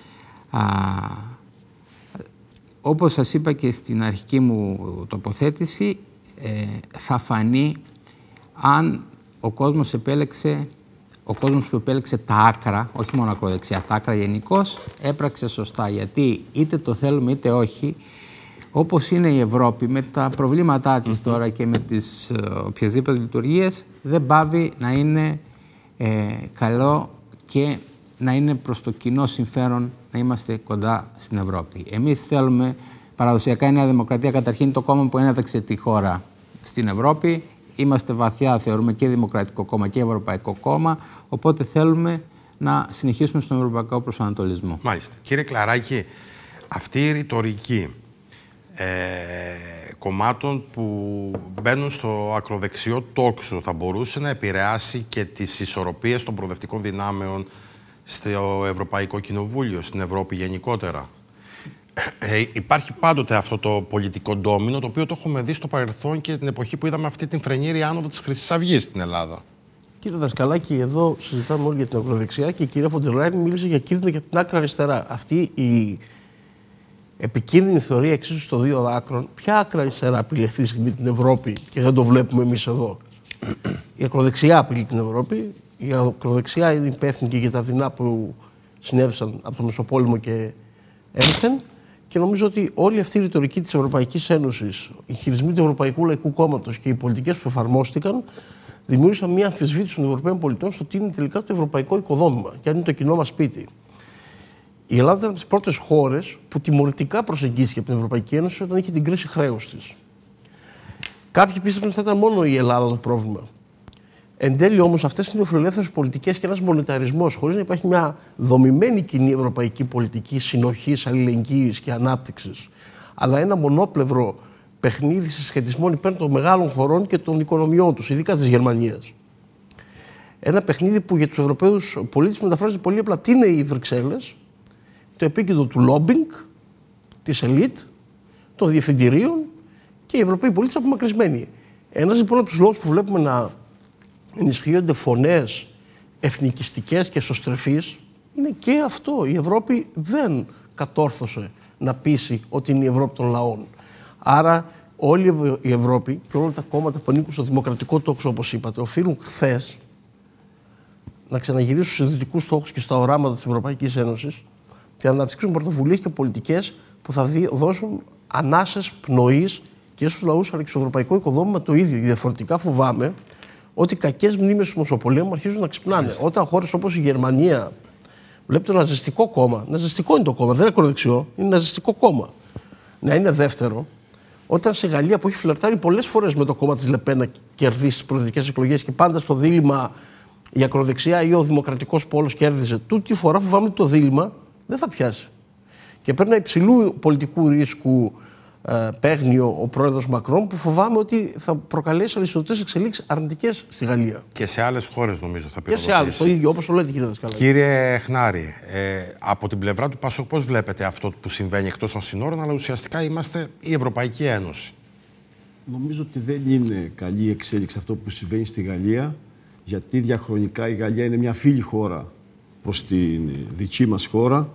Speaker 2: όπως σας είπα και στην αρχική μου τοποθέτηση, θα φανεί αν ο κόσμος που επέλεξε τα άκρα, όχι μόνο ακροδεξιά, τα άκρα γενικώς, έπραξε σωστά. Γιατί είτε το θέλουμε είτε όχι, όπως είναι η Ευρώπη, με τα προβλήματά της τώρα και με τις οποιασδήποτε λειτουργίες, δεν πάβει να είναι καλό και να είναι προς το κοινό συμφέρον να είμαστε κοντά στην Ευρώπη. Εμείς θέλουμε Παραδοσιακά η Νέα Δημοκρατία καταρχήν το κόμμα που έναδεξε τη χώρα στην Ευρώπη. Είμαστε βαθιά, θεωρούμε, και Δημοκρατικό κόμμα και Ευρωπαϊκό κόμμα, οπότε θέλουμε να συνεχίσουμε στον ευρωπαϊκό προσανατολισμό.
Speaker 1: Μάλιστα. Κύριε Κλαράκη, αυτή η ρητορική κομμάτων που μπαίνουν στο ακροδεξιό τόξο θα μπορούσε να επηρεάσει και τις ισορροπίες των προοδευτικών δυνάμεων στο Ευρωπαϊκό Κοινοβούλιο, στην Ευρώπη γενικότερα? Υπάρχει πάντοτε αυτό το πολιτικό ντόμινο, το οποίο το έχουμε δει στο παρελθόν και την εποχή που είδαμε αυτή την φρενήρη άνοδο της Χρυσής Αυγής στην Ελλάδα.
Speaker 4: Κύριε Δασκαλάκη, εδώ συζητάμε όλοι για την ακροδεξιά και η κυρία Φοντερ Λάιεν μίλησε για κίνδυνο για την άκρα αριστερά. Αυτή η επικίνδυνη θεωρία εξίσου των δύο άκρων, ποια άκρα αριστερά απειλεί αυτή τη στιγμή την Ευρώπη και δεν το βλέπουμε εμείς εδώ? Η ακροδεξιά απειλεί την Ευρώπη. Η ακροδεξιά είναι υπεύθυνη και για τα δεινά που συνέβησαν από το Μεσοπόλεμο και ένθεν. Και νομίζω ότι όλη αυτή η ρητορική της Ευρωπαϊκής Ένωσης, οι χειρισμοί του Ευρωπαϊκού Λαϊκού Κόμματος και οι πολιτικές που εφαρμόστηκαν, δημιούργησαν μια αμφισβήτηση των Ευρωπαίων πολιτών στο τι είναι τελικά το ευρωπαϊκό οικοδόμημα και αν είναι το κοινό μας σπίτι. Η Ελλάδα ήταν από τις πρώτες χώρες που τιμωρητικά προσεγγίστηκε από την Ευρωπαϊκή Ένωση όταν είχε την κρίση χρέους της. Κάποιοι πίστεψαν ότι θα ήταν μόνο η Ελλάδα το πρόβλημα. Εν τέλει όμως αυτές είναι οι φιλελεύθερες πολιτικές και ένας μονεταρισμός, χωρίς να υπάρχει μια δομημένη κοινή ευρωπαϊκή πολιτική συνοχής, αλληλεγγύης και ανάπτυξης, αλλά ένα μονόπλευρο παιχνίδι συσχετισμών υπέρ των μεγάλων χωρών και των οικονομιών τους, ειδικά της Γερμανίας. Ένα παιχνίδι που για τους Ευρωπαίους πολίτες μεταφράζεται πολύ απλά. Τι είναι οι Βρυξέλλες? Το επίκεντρο του λόμπινγκ, της ελίτ, των διευθυντηρίων και οι Ευρωπαίοι πολίτες απομακρυσμένοι. Ένας λοιπόν από τους λόγους που βλέπουμε να ενισχύονται φωνές εθνικιστικές και εσωστρεφείς είναι και αυτό. Η Ευρώπη δεν κατόρθωσε να πείσει ότι είναι η Ευρώπη των λαών. Άρα όλη η Ευρώπη και όλα τα κόμματα που ανήκουν στο δημοκρατικό τόξο, όπως είπατε, οφείλουν χθες να ξαναγυρίσουν στους ιδρυτικούς στόχους και στα οράματα της Ευρωπαϊκής Ένωσης και να αναπτύξουν πρωτοβουλίες και πολιτικές που θα δώσουν ανάσες πνοής και στους λαούς αλλά και στο ευρωπαϊκό οικοδόμημα το ίδιο. Διαφορετικά φοβάμαι ότι κακές μνήμες του Μεσοπολέμου αρχίζουν να ξυπνάνε. Όταν χώρες όπως η Γερμανία βλέπει το ναζιστικό κόμμα, ναζιστικό είναι το κόμμα, δεν είναι ακροδεξιό, είναι ναζιστικό κόμμα, να είναι δεύτερο, όταν σε Γαλλία που έχει φλερτάρει πολλές φορές με το κόμμα της Λεπέν να κερδίσει τις προεδρικές εκλογές και πάντα στο δίλημμα η ακροδεξιά ή ο δημοκρατικός πόλος κέρδιζε, τούτη φορά φοβάμαι ότι το δίλημμα δεν θα πιάσει. Και παίρνει ένα υψηλού πολιτικού ρίσκου παίγνιο ο πρόεδρος Μακρόν, που φοβάμαι ότι θα προκαλέσει αριστοτές εξελίξεις αρνητικές στη Γαλλία.
Speaker 1: Και σε άλλες χώρες νομίζω θα
Speaker 4: πυροδοτήσει. Και σε άλλες, το ίδιο όπως το λέτε κύριε Δασκαλάκη.
Speaker 1: Κύριε Χνάρη, από την πλευρά του ΠΑΣΟΚ πώς βλέπετε αυτό που συμβαίνει εκτός των συνόρων, αλλά ουσιαστικά είμαστε η Ευρωπαϊκή Ένωση?
Speaker 5: Νομίζω ότι δεν είναι καλή εξέλιξη αυτό που συμβαίνει στη Γαλλία, γιατί διαχρονικά η Γαλλία είναι μια φίλη χώρα προς την δική μας χώρα.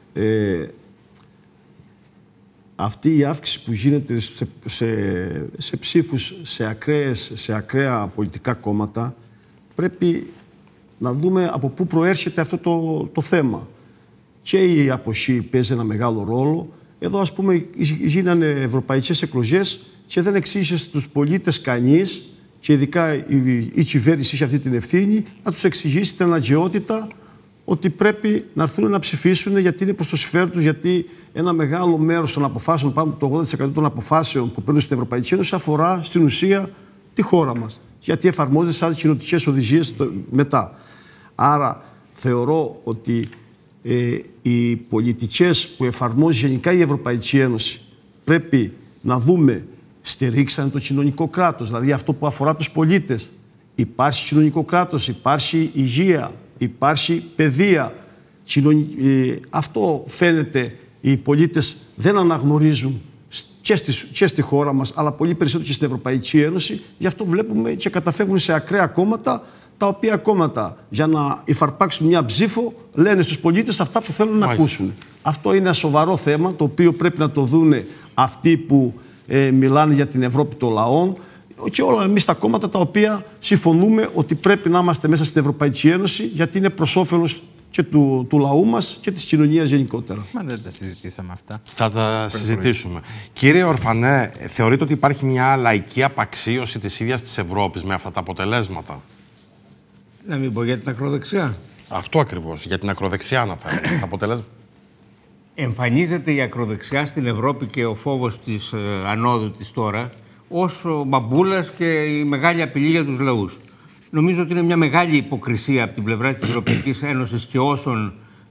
Speaker 5: Αυτή η αύξηση που γίνεται σε ψήφους, σε ακραία πολιτικά κόμματα, πρέπει να δούμε από πού προέρχεται αυτό το θέμα. Και η αποχή παίζει ένα μεγάλο ρόλο. Εδώ, ας πούμε, γίνανε ευρωπαϊκές εκλογές και δεν εξήγησε στους πολίτες κανείς, και ειδικά η κυβέρνηση είχε αυτή την ευθύνη, να τους εξηγήσει την αναγκαιότητα ότι πρέπει να έρθουν να ψηφίσουν γιατί είναι προς το συμφέρον τους, γιατί ένα μεγάλο μέρος των αποφάσεων, πάνω από το 80% των αποφάσεων που παίρνουν στην Ευρωπαϊκή Ένωση, αφορά στην ουσία τη χώρα μας. Γιατί εφαρμόζεται σαν κοινοτικές οδηγίες μετά. Άρα θεωρώ ότι οι πολιτικές που εφαρμόζει γενικά η Ευρωπαϊκή Ένωση πρέπει να δούμε, στηρίξαν το κοινωνικό κράτος, δηλαδή αυτό που αφορά τους πολίτες. Υπάρχει κοινωνικό κράτος, υπάρχει υγεία, υπάρχει παιδεία. Αυτό φαίνεται οι πολίτες δεν αναγνωρίζουν και στη χώρα μας, αλλά πολύ περισσότερο και στην Ευρωπαϊκή Ένωση. Γι' αυτό βλέπουμε και καταφεύγουν σε ακραία κόμματα, τα οποία κόμματα για να υφαρπάξουν μια ψήφο λένε στους πολίτες αυτά που θέλουν να ακούσουν. Αυτό είναι ένα σοβαρό θέμα, το οποίο πρέπει να το δούνε αυτοί που μιλάνε για την Ευρώπη των λαών και όλα εμείς τα κόμματα τα οποία συμφωνούμε ότι πρέπει να είμαστε μέσα στην Ευρωπαϊκή Ένωση, γιατί είναι προς όφελος και του λαού μας και της κοινωνίας γενικότερα.
Speaker 2: Μα δεν τα συζητήσαμε αυτά.
Speaker 1: Θα τα συζητήσουμε. Κύριε Ορφανέ, θεωρείτε ότι υπάρχει μια λαϊκή απαξίωση της ίδιας της Ευρώπης με αυτά τα αποτελέσματα?
Speaker 6: Να μην πω για την ακροδεξιά.
Speaker 1: Αυτό ακριβώς, για την ακροδεξιά αναφέρομαι. Τα αποτελέσματα.
Speaker 6: εμφανίζεται η ακροδεξιά στην Ευρώπη και ο φόβος της ανόδου της τώρα ως ο μπαμπούλας και η μεγάλη απειλή για τους λαούς. Νομίζω ότι είναι μια μεγάλη υποκρισία από την πλευρά της Ευρωπαϊκής Ένωσης και όσων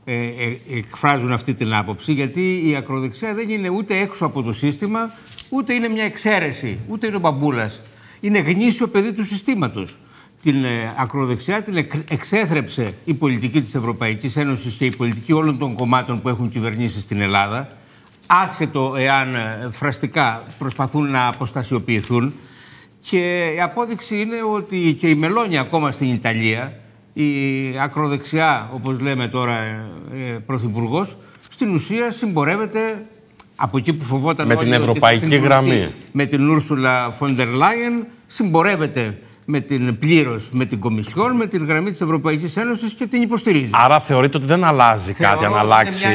Speaker 6: εκφράζουν αυτή την άποψη, γιατί η ακροδεξιά δεν είναι ούτε έξω από το σύστημα, ούτε είναι μια εξαίρεση, ούτε είναι ο μπαμπούλας. Είναι γνήσιο παιδί του συστήματος. Την ακροδεξιά την εξέθρεψε η πολιτική της Ευρωπαϊκής Ένωσης και η πολιτική όλων των κομμάτων που έχουν κυβερνήσει στην Ελλάδα, άσχετο εάν φραστικά προσπαθούν να αποστασιοποιηθούν. Και η απόδειξη είναι ότι και η Μελόνι ακόμα στην Ιταλία, η ακροδεξιά, όπως λέμε τώρα πρωθυπουργός, στην ουσία συμπορεύεται από εκεί που φοβόταν
Speaker 1: με την ευρωπαϊκή γραμμή.
Speaker 6: Με την Ούρσουλα Φοντερ Λάιεν συμπορεύεται πλήρως με την Κομισιόν, με την γραμμή της Ευρωπαϊκής Ένωσης και την υποστηρίζει.
Speaker 1: Άρα θεωρείτε ότι δεν αλλάζει κάτι αν αλλάξει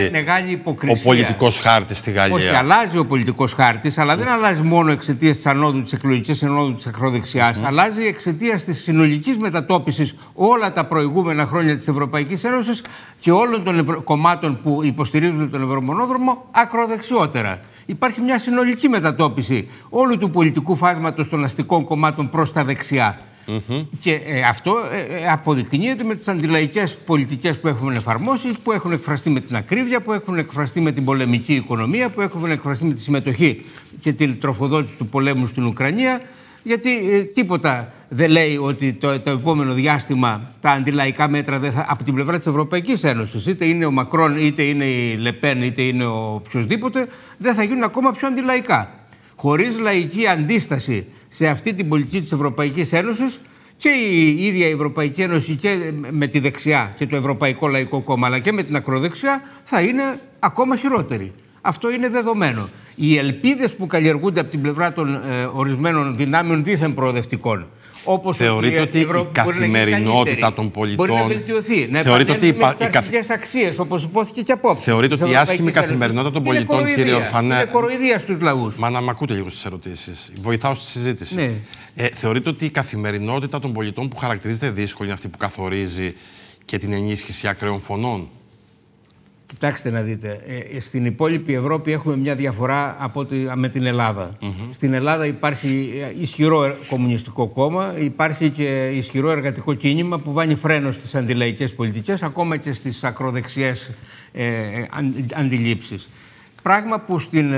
Speaker 1: ο πολιτικός χάρτης στη Γαλλία?
Speaker 6: Όχι, αλλάζει ο πολιτικός χάρτης, αλλά δεν αλλάζει μόνο εξαιτίας της ανόδου της εκλογικής ανόδου της ακροδεξιάς. Αλλάζει εξαιτίας της συνολικής μετατόπισης όλα τα προηγούμενα χρόνια της Ευρωπαϊκής Ένωσης και όλων των κομμάτων που υποστηρίζουν τον ευρωμονόδρομο ακροδεξιότερα. Υπάρχει μια συνολική μετατόπιση όλου του πολιτικού φάσματος των αστικών κομμάτων προς τα δεξιά. Και αυτό αποδεικνύεται με τις αντιλαϊκές πολιτικές που έχουν εφαρμόσει, που έχουν εκφραστεί με την ακρίβεια, που έχουν εκφραστεί με την πολεμική οικονομία, που έχουν εκφραστεί με τη συμμετοχή και την τροφοδότηση του πολέμου στην Ουκρανία. Γιατί τίποτα δεν λέει ότι το επόμενο διάστημα τα αντιλαϊκά μέτρα από την πλευρά της Ευρωπαϊκής Ένωσης, είτε είναι ο Μακρόν, είτε είναι η Λεπέν, είτε είναι ο οποιοσδήποτε, δεν θα γίνουν ακόμα πιο αντιλαϊκά. Χωρίς λαϊκή αντίσταση σε αυτή την πολιτική της Ευρωπαϊκής Ένωσης, και η ίδια η Ευρωπαϊκή Ένωση και με τη δεξιά και το Ευρωπαϊκό Λαϊκό Κόμμα, αλλά και με την ακροδεξιά, θα είναι ακόμα χειρότερη. Αυτό είναι δεδομένο. Οι ελπίδες που καλλιεργούνται από την πλευρά των ορισμένων δυνάμεων δίθεν προοδευτικών, όπως
Speaker 1: θεωρείτε ότι η καθημερινότητα των πολιτών
Speaker 6: μπορεί να βελτιωθεί, να
Speaker 1: επανέλθουμε
Speaker 6: στις αρχικές αξίες, όπως υπόθηκε και απόψε.
Speaker 1: Θεωρείτε ότι η άσχημη καθημερινότητα των πολιτών, κύριε Ορφανέ,
Speaker 6: είναι κοροϊδία στους λαούς.
Speaker 1: Μα να μ' ακούτε λίγο στις ερωτήσεις. Βοηθάω στη συζήτηση.
Speaker 6: Ναι.
Speaker 1: Θεωρείτε ότι η καθημερινότητα των πολιτών που χαρακτηρίζεται δύσκολη είναι αυτή που καθορίζει και την ενίσχυση ακραίων φωνών?
Speaker 6: Κοιτάξτε να δείτε, στην υπόλοιπη Ευρώπη έχουμε μια διαφορά με την Ελλάδα. Στην Ελλάδα υπάρχει ισχυρό κομμουνιστικό κόμμα, υπάρχει και ισχυρό εργατικό κίνημα που βάνει φρένο στις αντιλαϊκές πολιτικές, ακόμα και στις ακροδεξιές αντιλήψεις. Πράγμα που στην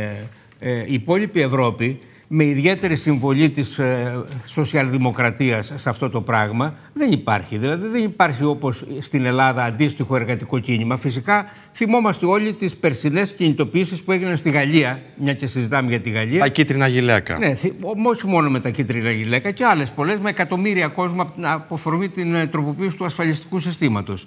Speaker 6: υπόλοιπη Ευρώπη, με ιδιαίτερη συμβολή της σοσιαλδημοκρατίας σε αυτό το πράγμα, δεν υπάρχει. Δηλαδή δεν υπάρχει όπως στην Ελλάδα αντίστοιχο εργατικό κίνημα. Φυσικά θυμόμαστε όλοι τις περσινές κινητοποιήσεις που έγιναν στη Γαλλία, μια και συζητάμε για τη Γαλλία.
Speaker 1: Τα κίτρινα γυλαίκα.
Speaker 6: Ναι, όχι μόνο με τα κίτρινα γυλαίκα, και άλλες πολλές, με εκατομμύρια κόσμο από αφορμή την τροποποίηση του ασφαλιστικού συστήματος.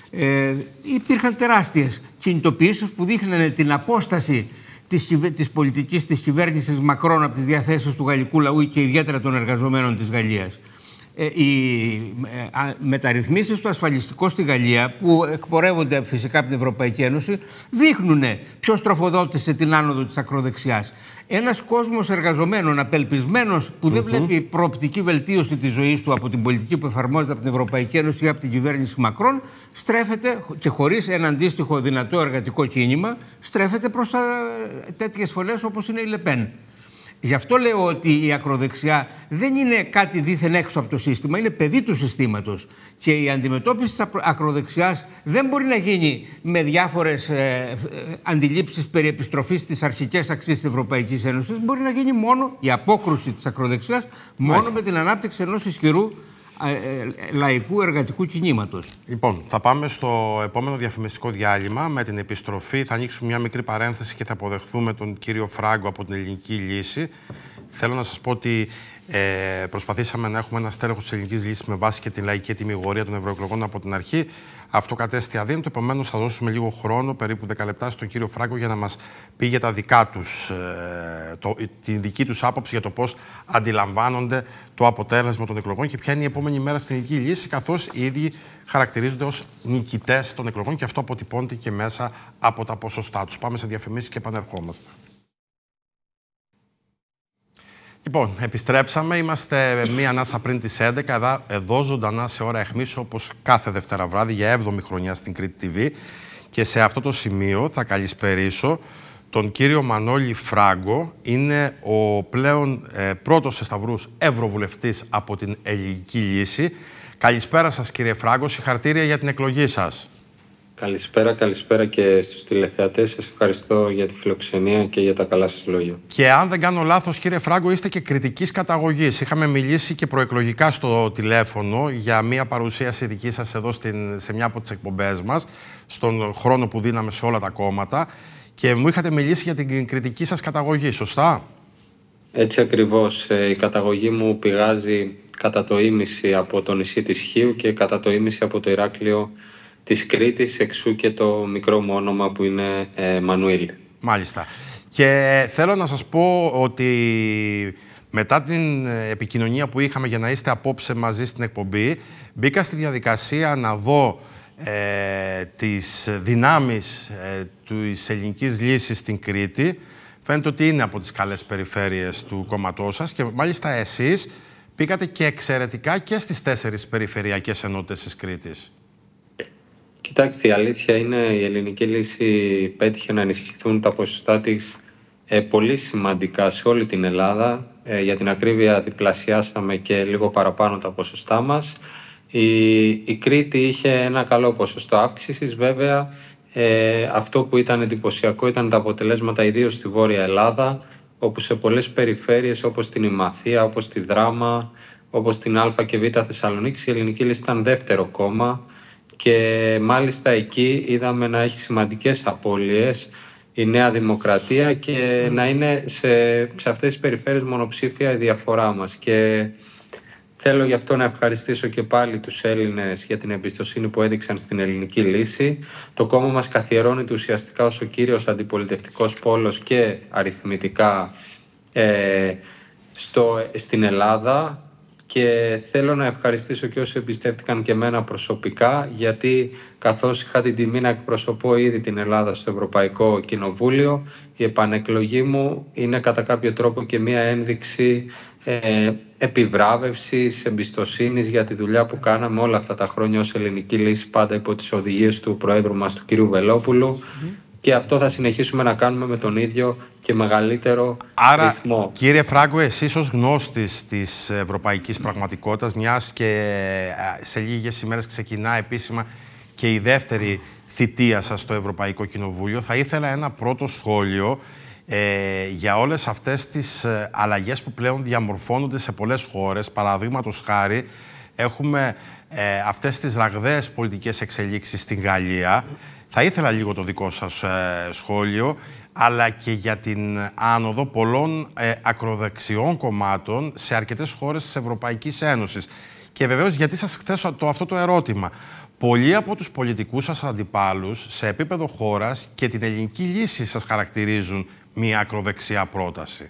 Speaker 6: Υπήρχαν τεράστιες κινητοποιήσεις που δείχνανε την απόσταση της πολιτικής της κυβέρνησης Μακρόν από τις διαθέσεις του γαλλικού λαού και ιδιαίτερα των εργαζομένων της Γαλλίας. Οι μεταρρυθμίσεις στο ασφαλιστικό στη Γαλλία, που εκπορεύονται φυσικά από την Ευρωπαϊκή Ένωση, δείχνουν ποιος τροφοδότησε την άνοδο της ακροδεξιάς. Ένας κόσμος εργαζομένων, απελπισμένος, που δεν βλέπει προοπτική βελτίωση της ζωής του από την πολιτική που εφαρμόζεται από την Ευρωπαϊκή Ένωση ή από την κυβέρνηση Μακρόν, στρέφεται, και χωρίς ένα αντίστοιχο δυνατό εργατικό κίνημα, στρέφεται προς τέτοιες φωνές όπως είναι η Λεπέν. Γι' αυτό λέω ότι η ακροδεξιά δεν είναι κάτι δίθεν έξω από το σύστημα, είναι παιδί του συστήματος. Και η αντιμετώπιση της ακροδεξιάς δεν μπορεί να γίνει με διάφορες αντιλήψεις περί επιστροφής στις αρχικές αξίες της Ευρωπαϊκής Ένωσης. Μπορεί να γίνει μόνο η απόκρουση της ακροδεξιάς, μόνο με την ανάπτυξη ενός ισχυρού λαϊκού εργατικού κινήματος.
Speaker 1: Λοιπόν, θα πάμε στο επόμενο διαφημιστικό διάλειμμα. Με την επιστροφή θα ανοίξουμε μια μικρή παρένθεση και θα αποδεχθούμε τον κύριο Φράγκο από την Ελληνική Λύση. Θέλω να σας πω ότι προσπαθήσαμε να έχουμε ένα στέλεχος της Ελληνικής Λύσης με βάση και την λαϊκή τιμιγορία των ευρωεκλογών από την αρχή. Αυτό κατέστη αδύνατο. Επομένως, θα δώσουμε λίγο χρόνο, περίπου 10 λεπτά, στον κύριο Φράγκο για να μας πει για τα δικά τους, την δική τους άποψη για το πώς αντιλαμβάνονται το αποτέλεσμα των εκλογών και ποια είναι η επόμενη μέρα στην Ελληνική Λύση, καθώς οι ίδιοι χαρακτηρίζονται ως νικητές των εκλογών και αυτό αποτυπώνεται και μέσα από τα ποσοστά τους. Πάμε σε διαφημίσεις και επανερχόμαστε. Λοιπόν, επιστρέψαμε. Είμαστε μία ανάσα πριν τις 11, εδώ ζωντανά σε ώρα αιχμής, όπως κάθε Δευτέρα βράδυ, για 7η χρονιά στην Κρήτη TV. Και σε αυτό το σημείο θα καλησπερίσω τον κύριο Μανώλη Φράγκο. Είναι ο πλέον πρώτος σε σταυρούς ευρωβουλευτής από την Ελληνική Λύση. Καλησπέρα σας, κύριε Φράγκο. Συγχαρητήρια για την εκλογή σας.
Speaker 15: Καλησπέρα και στους τηλεθεατές. Σας ευχαριστώ για τη φιλοξενία και για τα καλά σας λόγια.
Speaker 1: Και αν δεν κάνω λάθος, κύριε Φράγκο, είστε και κριτικής καταγωγής. Είχαμε μιλήσει και προεκλογικά στο τηλέφωνο για μια παρουσίαση δική σας εδώ σε μια από τις εκπομπές μας, στον χρόνο που δίναμε σε όλα τα κόμματα, και μου είχατε μιλήσει για την κριτική σας καταγωγή, σωστά?
Speaker 15: Έτσι ακριβώς. Η καταγωγή μου πηγάζει κατά το ίμιση από το νησί της Χίου και κατά το ίμιση από το Ηράκλειο της Κρήτης, εξού και το μικρό μου όνομα που είναι Μανουήλ.
Speaker 1: Μάλιστα. Και θέλω να σας πω ότι μετά την επικοινωνία που είχαμε για να είστε απόψε μαζί στην εκπομπή, μπήκα στη διαδικασία να δω τις δυνάμεις της Ελληνικής Λύσης στην Κρήτη. Φαίνεται ότι είναι από τις καλές περιφέρειες του κόμματός σας και μάλιστα εσείς πήγατε και εξαιρετικά και στις 4 περιφερειακές ενότητες της Κρήτης.
Speaker 15: Κοιτάξτε, η αλήθεια είναι η Ελληνική Λύση πέτυχε να ενισχυθούν τα ποσοστά της πολύ σημαντικά σε όλη την Ελλάδα. Για την ακρίβεια διπλασιάσαμε και λίγο παραπάνω τα ποσοστά μας. Η Κρήτη είχε ένα καλό ποσοστό αύξησης. Βέβαια, αυτό που ήταν εντυπωσιακό ήταν τα αποτελέσματα ιδίως στη Βόρεια Ελλάδα, όπου σε πολλές περιφέρειες όπως την Ημαθία, όπως τη Δράμα, όπως την Α και Β Θεσσαλονίκη, η Ελληνική Λύση ήταν δεύτερο κόμμα. Και μάλιστα εκεί είδαμε να έχει σημαντικές απώλειες η Νέα Δημοκρατία και να είναι σε αυτές τις περιφέρειες μονοψήφια η διαφορά μας. Και θέλω γι' αυτό να ευχαριστήσω και πάλι τους Έλληνες για την εμπιστοσύνη που έδειξαν στην Ελληνική Λύση. Το κόμμα μας καθιερώνεται ουσιαστικά ως ο κύριος αντιπολιτευτικός πόλος και αριθμητικά στην Ελλάδα. Και θέλω να ευχαριστήσω και όσοι εμπιστεύτηκαν και εμένα προσωπικά, γιατί καθώς είχα την τιμή να εκπροσωπώ ήδη την Ελλάδα στο Ευρωπαϊκό Κοινοβούλιο, η επανεκλογή μου είναι κατά κάποιο τρόπο και μια ένδειξη επιβράβευσης, εμπιστοσύνης για τη δουλειά που κάναμε όλα αυτά τα χρόνια ως Ελληνική Λύση, πάντα υπό τις οδηγίες του Προέδρου μας, του κ. Βελόπουλου. Και αυτό θα συνεχίσουμε να κάνουμε με τον ίδιο και μεγαλύτερο ρυθμό.
Speaker 1: Άρα, κύριε Φράγκο, εσείς ως γνώστης της ευρωπαϊκής πραγματικότητας, μιας και σε λίγες ημέρες ξεκινά επίσημα και η δεύτερη θητεία σας στο Ευρωπαϊκό Κοινοβούλιο, θα ήθελα ένα πρώτο σχόλιο για όλες αυτές τις αλλαγές που πλέον διαμορφώνονται σε πολλές χώρες. Παραδείγματος χάρη, έχουμε αυτές τις ραγδαίες πολιτικές εξελίξεις στην Γαλλία. Θα ήθελα λίγο το δικό σας σχόλιο, αλλά και για την άνοδο πολλών ακροδεξιών κομμάτων σε αρκετές χώρες της Ευρωπαϊκής Ένωσης. Και βεβαίως γιατί σας θέσω αυτό το ερώτημα. Πολλοί από τους πολιτικούς σας αντιπάλους σε επίπεδο χώρας και την Ελληνική Λύση σας χαρακτηρίζουν μια ακροδεξιά πρόταση.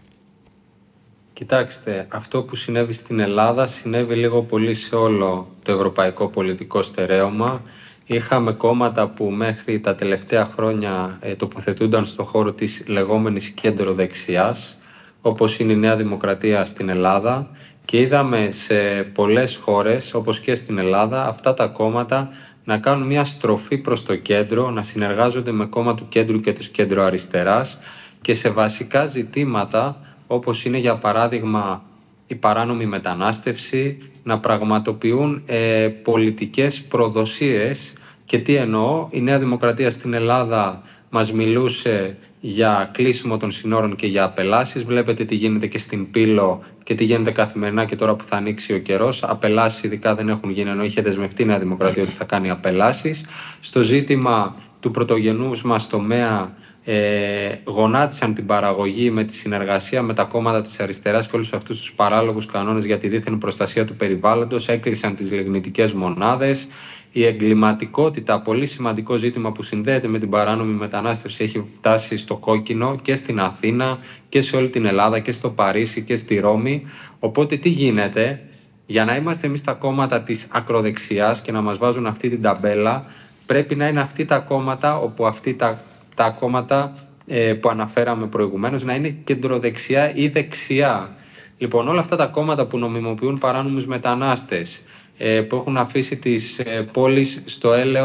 Speaker 15: Κοιτάξτε, αυτό που συνέβη στην Ελλάδα συνέβη λίγο πολύ σε όλο το ευρωπαϊκό πολιτικό στερέωμα. Είχαμε κόμματα που μέχρι τα τελευταία χρόνια τοποθετούνταν στον χώρο της λεγόμενης κέντρο-δεξιάς, όπως είναι η Νέα Δημοκρατία στην Ελλάδα, και είδαμε σε πολλές χώρες, όπως και στην Ελλάδα, αυτά τα κόμματα να κάνουν μια στροφή προς το κέντρο, να συνεργάζονται με κόμμα του κέντρου και της κέντρο-αριστεράς και σε βασικά ζητήματα, όπως είναι για παράδειγμα η παράνομη μετανάστευση, να πραγματοποιούν πολιτικές προδοσίες. Και τι εννοώ, η Νέα Δημοκρατία στην Ελλάδα μας μιλούσε για κλείσιμο των συνόρων και για απελάσεις. Βλέπετε τι γίνεται και στην Πύλο και τι γίνεται καθημερινά και τώρα που θα ανοίξει ο καιρός. Απελάσεις ειδικά δεν έχουν γίνει, ενώ είχε δεσμευτεί η Νέα Δημοκρατία ότι θα κάνει απελάσεις. Στο ζήτημα του πρωτογενούς μας τομέα, γονάτισαν την παραγωγή με τη συνεργασία με τα κόμματα της αριστεράς και όλους αυτούς τους παράλογους κανόνες για τη δίθεν προστασία του περιβάλλοντος. Έκλεισαν τις λιγνητικές μονάδες. Η εγκληματικότητα, πολύ σημαντικό ζήτημα που συνδέεται με την παράνομη μετανάστευση, έχει φτάσει στο κόκκινο και στην Αθήνα και σε όλη την Ελλάδα και στο Παρίσι και στη Ρώμη. Οπότε τι γίνεται, για να είμαστε εμείς τα κόμματα της ακροδεξιάς και να μας βάζουν αυτή την ταμπέλα, πρέπει να είναι αυτοί τα κόμματα όπου αυτοί τα κόμματα που αναφέραμε προηγουμένως να είναι κεντροδεξιά ή δεξιά. Λοιπόν, όλα αυτά τα κόμματα που νομιμοποιούν παράνομους μετανάστες, που έχουν αφήσει τις πόλεις στο έλεος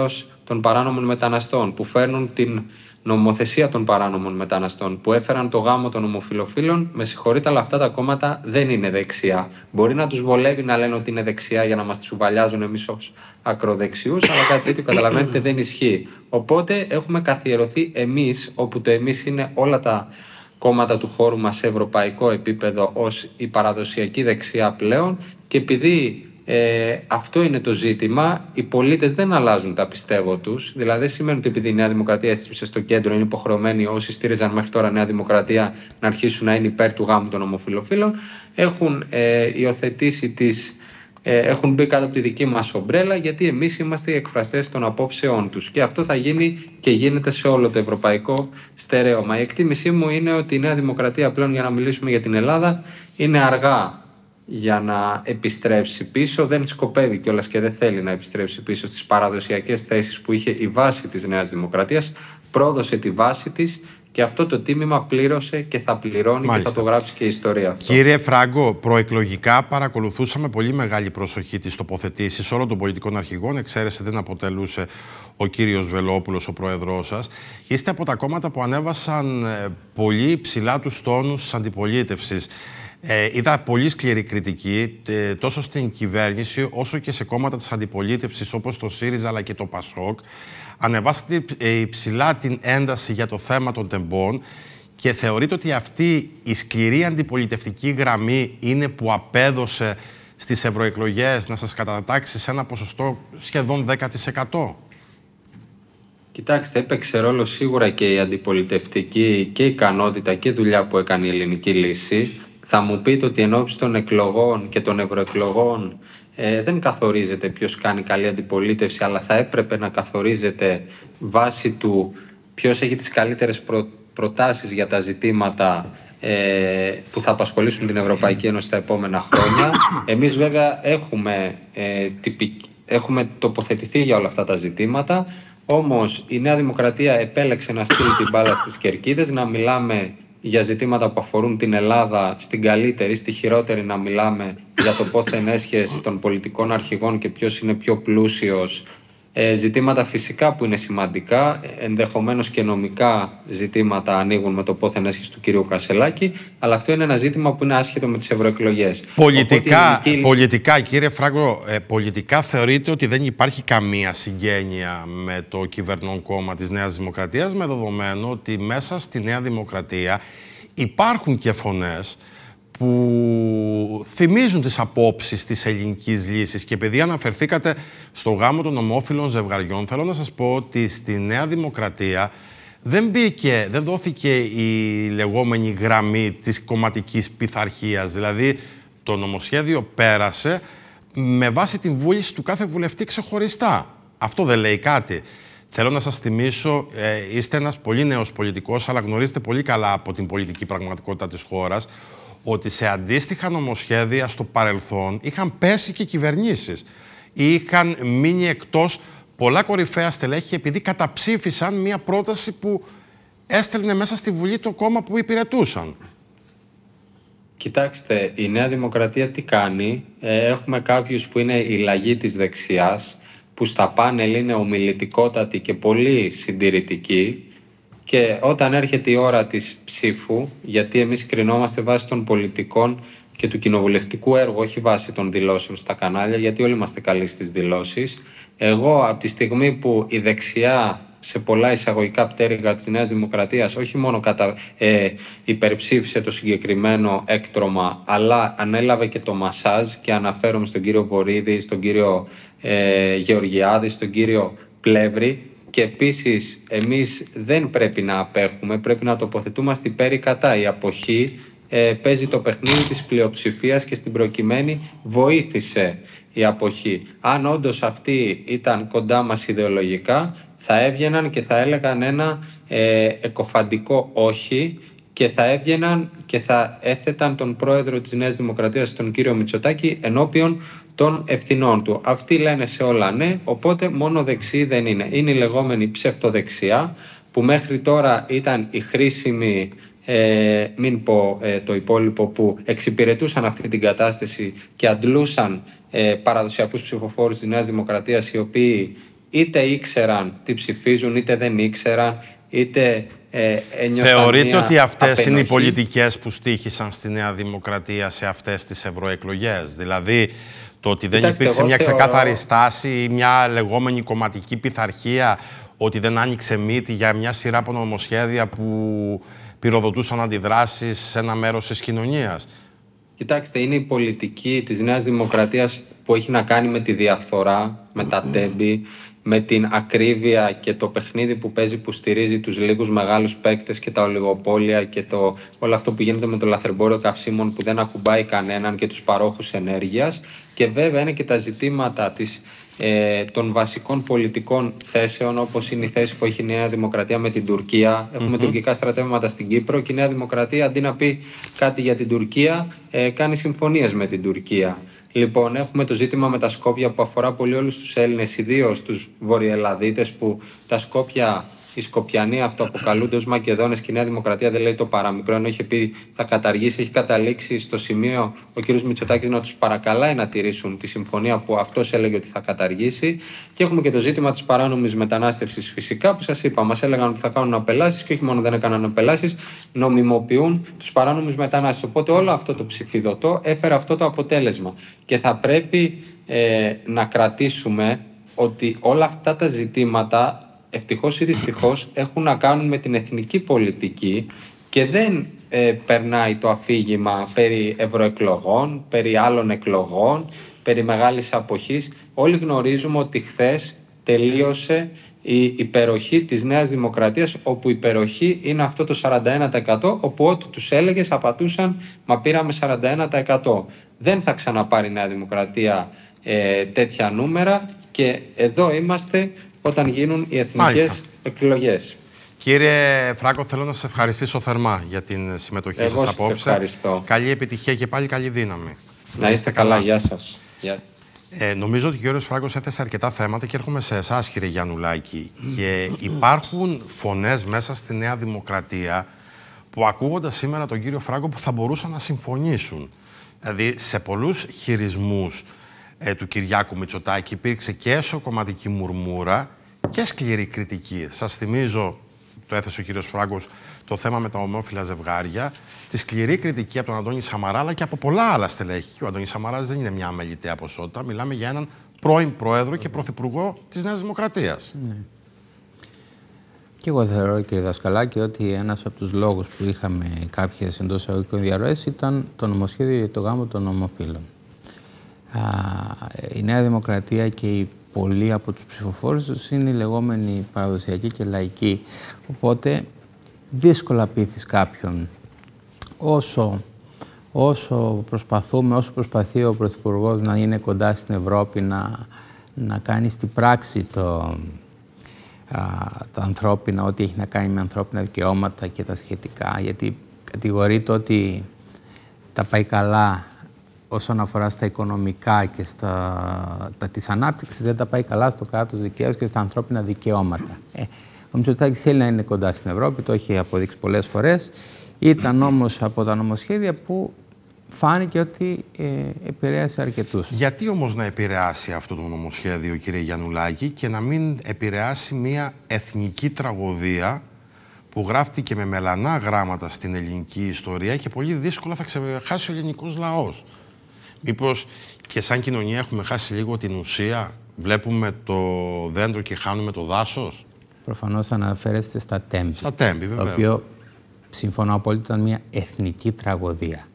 Speaker 15: των παράνομων μεταναστών, που φέρνουν την νομοθεσία των παράνομων μεταναστών, που έφεραν το γάμο των ομοφυλοφίλων. Με συγχωρείτε, αλλά αυτά τα κόμματα δεν είναι δεξιά. Μπορεί να τους βολεύει να λένε ότι είναι δεξιά για να μας τσουβαλιάζουν εμείς ως ακροδεξιούς, αλλά κάτι τέτοιο, καταλαβαίνετε, δεν ισχύει. Οπότε έχουμε καθιερωθεί εμείς, όπου το εμείς είναι όλα τα κόμματα του χώρου μας σε ευρωπαϊκό επίπεδο, ως η παραδοσιακή δεξιά πλέον, και επειδή αυτό είναι το ζήτημα, οι πολίτες δεν αλλάζουν τα πιστεύω τους. Δηλαδή δεν σημαίνει ότι επειδή η Νέα Δημοκρατία έστριψε στο κέντρο, είναι υποχρεωμένοι όσοι στήριζαν μέχρι τώρα Νέα Δημοκρατία να αρχίσουν να είναι υπέρ του γάμου των ομοφυλοφίλων. Έχουν υιοθετήσει έχουν μπει κάτω από τη δική μας ομπρέλα, γιατί εμείς είμαστε οι εκφραστές των απόψεών τους. Και αυτό θα γίνει και γίνεται σε όλο το ευρωπαϊκό στερέωμα. Η εκτίμησή μου είναι ότι η Νέα Δημοκρατία πλέον, για να μιλήσουμε για την Ελλάδα, είναι αργά για να επιστρέψει πίσω. Δεν σκοπεύει κιόλας και δεν θέλει να επιστρέψει πίσω στις παραδοσιακές θέσεις που είχε η βάση της Νέας Δημοκρατίας. Πρόδωσε τη βάση της και αυτό το τίμημα πλήρωσε και θα πληρώνει. Μάλιστα. Και θα το γράψει και η ιστορία αυτό.
Speaker 1: Κύριε Φράγκο, προεκλογικά παρακολουθούσαμε πολύ μεγάλη προσοχή τις τοποθετήσεις όλων των πολιτικών αρχηγών. Εξαίρεση δεν αποτελούσε ο κύριος Βελόπουλος, ο πρόεδρός σας. Είστε από τα κόμματα που ανέβασαν πολύ ψηλά τους τόνους της αντιπολίτευσης. Είδα πολύ σκληρή κριτική τόσο στην κυβέρνηση όσο και σε κόμματα της αντιπολίτευσης όπως το ΣΥΡΙΖΑ αλλά και το ΠΑΣΟΚ. Ανεβάσατε υψηλά την ένταση για το θέμα των τεμπών και θεωρείτε ότι αυτή η σκληρή αντιπολιτευτική γραμμή είναι που απέδωσε στις ευρωεκλογές να σας κατατάξει σε ένα ποσοστό σχεδόν 10%?
Speaker 15: Κοιτάξτε, έπαιξε ρόλο σίγουρα και η αντιπολιτευτική και η ικανότητα και δουλειά που έκανε η ελληνική λύση. Θα μου πείτε ότι εν ώψη των εκλογών και των ευρωεκλογών δεν καθορίζεται ποιος κάνει καλή αντιπολίτευση, αλλά θα έπρεπε να καθορίζεται βάσει του ποιος έχει τις καλύτερες προτάσεις για τα ζητήματα που θα απασχολήσουν την Ευρωπαϊκή Ένωση τα επόμενα χρόνια. Εμείς βέβαια έχουμε τοποθετηθεί για όλα αυτά τα ζητήματα, όμως η Νέα Δημοκρατία επέλεξε να στείλει την μπάλα στις κερκίδες, να μιλάμε για ζητήματα που αφορούν την Ελλάδα, στην καλύτερη, στη χειρότερη να μιλάμε για το πόθεν έσχες των πολιτικών αρχηγών και ποιος είναι πιο πλούσιος. Ζητήματα φυσικά που είναι σημαντικά, ενδεχομένως και νομικά ζητήματα ανοίγουν με το πόθεν έσχες του κύριου Κασελάκη, αλλά αυτό είναι ένα ζήτημα που είναι άσχετο με τις ευρωεκλογές.
Speaker 1: Πολιτικά, κύριε Φράγκο, πολιτικά θεωρείτε ότι δεν υπάρχει καμία συγγένεια με το κυβερνών κόμμα της Νέας Δημοκρατίας, με δεδομένο ότι μέσα στη Νέα Δημοκρατία υπάρχουν και φωνές που θυμίζουν τις απόψεις της ελληνικής λύσης. Και επειδή αναφερθήκατε στο γάμο των ομόφυλων ζευγαριών, θέλω να σας πω ότι στη Νέα Δημοκρατία δεν δόθηκε η λεγόμενη γραμμή της κομματικής πειθαρχίας. Δηλαδή, το νομοσχέδιο πέρασε με βάση την βούληση του κάθε βουλευτή ξεχωριστά. Αυτό δεν λέει κάτι? Θέλω να σας θυμίσω, είστε ένας πολύ νέος πολιτικός, αλλά γνωρίζετε πολύ καλά από την πολιτική πραγματικότητα της χώρας, ότι σε αντίστοιχα νομοσχέδια στο παρελθόν είχαν πέσει και κυβερνήσεις. Είχαν μείνει εκτός πολλά κορυφαία στελέχη επειδή καταψήφισαν μία πρόταση που έστελνε μέσα στη Βουλή το κόμμα που υπηρετούσαν.
Speaker 15: Κοιτάξτε, η Νέα Δημοκρατία τι κάνει? Έχουμε κάποιους που είναι η λαγή της δεξιάς, που στα πάνελ είναι ομιλητικότατοι και πολύ συντηρητικοί. Και όταν έρχεται η ώρα της ψήφου, γιατί εμείς κρινόμαστε βάσει των πολιτικών και του κοινοβουλευτικού έργου, όχι βάσει των δηλώσεων στα κανάλια, γιατί όλοι είμαστε καλοί στις δηλώσεις. Εγώ από τη στιγμή που η δεξιά σε πολλά εισαγωγικά πτέρυγα της Νέας Δημοκρατίας όχι μόνο υπερψήφισε το συγκεκριμένο έκτρωμα, αλλά ανέλαβε και το μασάζ, και αναφέρομαι στον κύριο Βορίδη, στον κύριο Γεωργιάδη, στον κύριο Πλεύρη. Και επίσης εμείς δεν πρέπει να απέχουμε, πρέπει να τοποθετούμαστε υπέρ ή κατά. Η αποχή παίζει το παιχνίδι της πλειοψηφίας και στην προκειμένη βοήθησε η αποχή. Αν όντως αυτοί ήταν κοντά μας ιδεολογικά, θα έβγαιναν και θα έλεγαν ένα εκοφαντικό όχι, και θα έβγαιναν και θα έθεταν τον πρόεδρο της Νέας Δημοκρατίας, τον κύριο Μητσοτάκη, ενώπιον των ευθυνών του. Αυτοί λένε σε όλα ναι, οπότε μόνο δεξί δεν είναι. Είναι η λεγόμενη ψευτοδεξιά, που μέχρι τώρα ήταν η χρήσιμη, μην πω το υπόλοιπο, που εξυπηρετούσαν αυτή την κατάσταση και αντλούσαν παραδοσιακούς ψηφοφόρους της Νέας Δημοκρατίας, οι οποίοι είτε ήξεραν τι ψηφίζουν, είτε δεν ήξεραν, είτε ένιωθαν.
Speaker 1: Θεωρείτε ότι αυτές
Speaker 15: απενοχή.
Speaker 1: είναι οι πολιτικές που στοίχησαν στη Νέα Δημοκρατία σε αυτές τις ευρωεκλογές? Δηλαδή, το ότι δεν υπήρξε μια ξεκάθαρη στάση ή μια λεγόμενη κομματική πειθαρχία, ότι δεν άνοιξε μύτη για μια σειρά από νομοσχέδια που πυροδοτούσαν αντιδράσεις σε ένα μέρος της κοινωνίας?
Speaker 15: Κοιτάξτε, είναι η πολιτική της Νέας Δημοκρατίας που έχει να κάνει με τη διαφθορά, με τα τέμπη, με την ακρίβεια και το παιχνίδι που παίζει, που στηρίζει τους λίγους μεγάλους παίκτες και τα ολιγοπόλια και όλο αυτό που γίνεται με το λαθρεμπόριο καυσίμων που δεν ακουμπάει κανέναν και τους παρόχους ενέργειας. Και βέβαια είναι και τα ζητήματα των βασικών πολιτικών θέσεων, όπως είναι η θέση που έχει η Νέα Δημοκρατία με την Τουρκία. Έχουμε τουρκικά στρατεύματα στην Κύπρο και η Νέα Δημοκρατία, αντί να πει κάτι για την Τουρκία, κάνει συμφωνίες με την Τουρκία. Λοιπόν, έχουμε το ζήτημα με τα Σκόπια που αφορά πολύ όλους τους Έλληνες, ιδίως τους Βορειοελλαδίτες, που τα Σκόπια, οι Σκοπιανοί αυτοαποκαλούνται ως Μακεδόνες και η Νέα Δημοκρατία δεν λέει το παραμικρό, ενώ είχε πει θα καταργήσει, έχει καταλήξει στο σημείο ο κ. Μητσοτάκης να τους παρακαλάει να τηρήσουν τη συμφωνία που αυτός έλεγε ότι θα καταργήσει. Και έχουμε και το ζήτημα της παράνομης μετανάστευσης, φυσικά, που σας είπα, μας έλεγαν ότι θα κάνουν απελάσεις και όχι μόνο δεν έκαναν απελάσεις, νομιμοποιούν τους παράνομους μετανάστες. Οπότε όλο αυτό το ψηφιδωτό έφερε αυτό το αποτέλεσμα. Και θα πρέπει να κρατήσουμε ότι όλα αυτά τα ζητήματα, ευτυχώς ή δυστυχώς, έχουν να κάνουν με την εθνική πολιτική και δεν περνάει το αφήγημα περί ευρωεκλογών, περί άλλων εκλογών, περί μεγάλης αποχής. Όλοι γνωρίζουμε ότι χθες τελείωσε η υπεροχή της Νέας Δημοκρατίας, όπου η υπεροχή είναι αυτό το 41%, όπου ό,τι τους έλεγες απατούσαν, μα πήραμε 41%. Δεν θα ξαναπάρει η Νέα Δημοκρατία τέτοια νούμερα και εδώ είμαστε όταν γίνουν οι εθνικές εκλογές.
Speaker 1: Κύριε Φράγκο, θέλω να σας ευχαριστήσω θερμά για την συμμετοχή σας απόψε.
Speaker 15: Ευχαριστώ.
Speaker 1: Καλή επιτυχία και πάλι καλή δύναμη.
Speaker 15: Να είστε καλά. Γεια σας.
Speaker 1: Νομίζω ότι ο κύριος Φράγκος έθεσε αρκετά θέματα και έρχομαι σε εσάς, κύριε Γιαννουλάκη. Και υπάρχουν φωνές μέσα στη Νέα Δημοκρατία που, ακούγοντας σήμερα τον κύριο Φράγκο, που θα μπορούσαν να συμφωνήσουν. Δηλαδή, σε πολλούς χειρισμούς του Κυριάκου Μητσοτάκη υπήρξε και εσωκομματική μουρμούρα και σκληρή κριτική. Σας θυμίζω, το έθεσε ο κύριος Φράγκος, το θέμα με τα ομόφυλα ζευγάρια, τη σκληρή κριτική από τον Αντώνη Σαμαρά, αλλά και από πολλά άλλα στελέχη. Και ο Αντώνης Σαμαράς δεν είναι μια αμεληταία ποσότητα. Μιλάμε για έναν πρώην πρόεδρο και πρωθυπουργό της Νέας Δημοκρατίας.
Speaker 2: Ναι. Και εγώ θεωρώ, κύριε Δασκαλάκη, ότι ένας από τους λόγους που είχαμε κάποιες εντός εισαγωγικών διαρροές ήταν το νομοσχέδιο για το γάμο των ομοφύλων. Η Νέα Δημοκρατία και οι πολλοί από τους ψηφοφόρους τους είναι οι λεγόμενοι παραδοσιακοί και λαϊκοί. Οπότε δύσκολα πείθεις κάποιον. Όσο προσπαθεί ο Πρωθυπουργός να είναι κοντά στην Ευρώπη, να κάνει στην πράξη τα ανθρώπινα, ό,τι έχει να κάνει με ανθρώπινα δικαιώματα και τα σχετικά, γιατί κατηγορείται ότι τα πάει καλά όσον αφορά στα οικονομικά και της ανάπτυξης, δεν τα πάει καλά στο κράτος δικαίου και στα ανθρώπινα δικαιώματα. Ο Μητσοτάκης θέλει να είναι κοντά στην Ευρώπη, το έχει αποδείξει πολλές φορές. Ήταν όμως από τα νομοσχέδια που φάνηκε ότι επηρέασε αρκετούς.
Speaker 1: Γιατί όμως να επηρεάσει αυτό το νομοσχέδιο, κύριε Γιαννουλάκη, και να μην επηρεάσει μια εθνική τραγωδία που γράφτηκε με μελανά γράμματα στην ελληνική ιστορία και πολύ δύσκολα θα ξεχάσει ο ελληνικός λαός? Μήπως και σαν κοινωνία έχουμε χάσει λίγο την ουσία? Βλέπουμε το δέντρο και χάνουμε το δάσος.
Speaker 2: Προφανώς αναφέρεστε στα τέμπη.
Speaker 1: Στα τέμπη, βέβαια.
Speaker 2: Το οποίο, συμφωνώ απόλυτα, ήταν μια εθνική τραγωδία.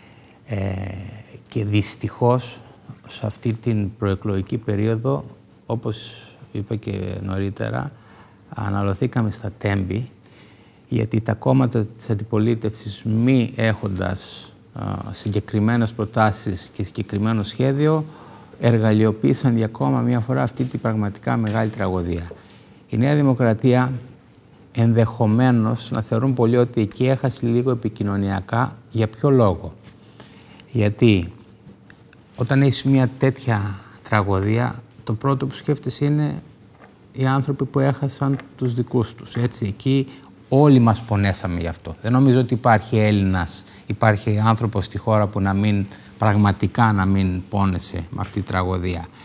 Speaker 2: Και δυστυχώς, σε αυτή την προεκλογική περίοδο, όπως είπα και νωρίτερα, αναλωθήκαμε στα τέμπη, γιατί τα κόμματα της αντιπολίτευσης, μη έχοντας συγκεκριμένες προτάσεις και συγκεκριμένο σχέδιο, εργαλειοποίησαν για ακόμα μία φορά αυτή την πραγματικά μεγάλη τραγωδία. Η Νέα Δημοκρατία ενδεχομένως να θεωρούν πολλοί ότι εκεί έχασε λίγο επικοινωνιακά. Για ποιο λόγο? Γιατί όταν έχεις μια τέτοια τραγωδία, το πρώτο που σκέφτεσαι είναι οι άνθρωποι που έχασαν τους δικούς τους. Έτσι, εκεί όλοι μας πονέσαμε γι' αυτό. Δεν νομίζω ότι υπάρχει Έλληνας, υπάρχει άνθρωπος στη χώρα που πραγματικά να μην πόνεσε με αυτή τη τραγωδία.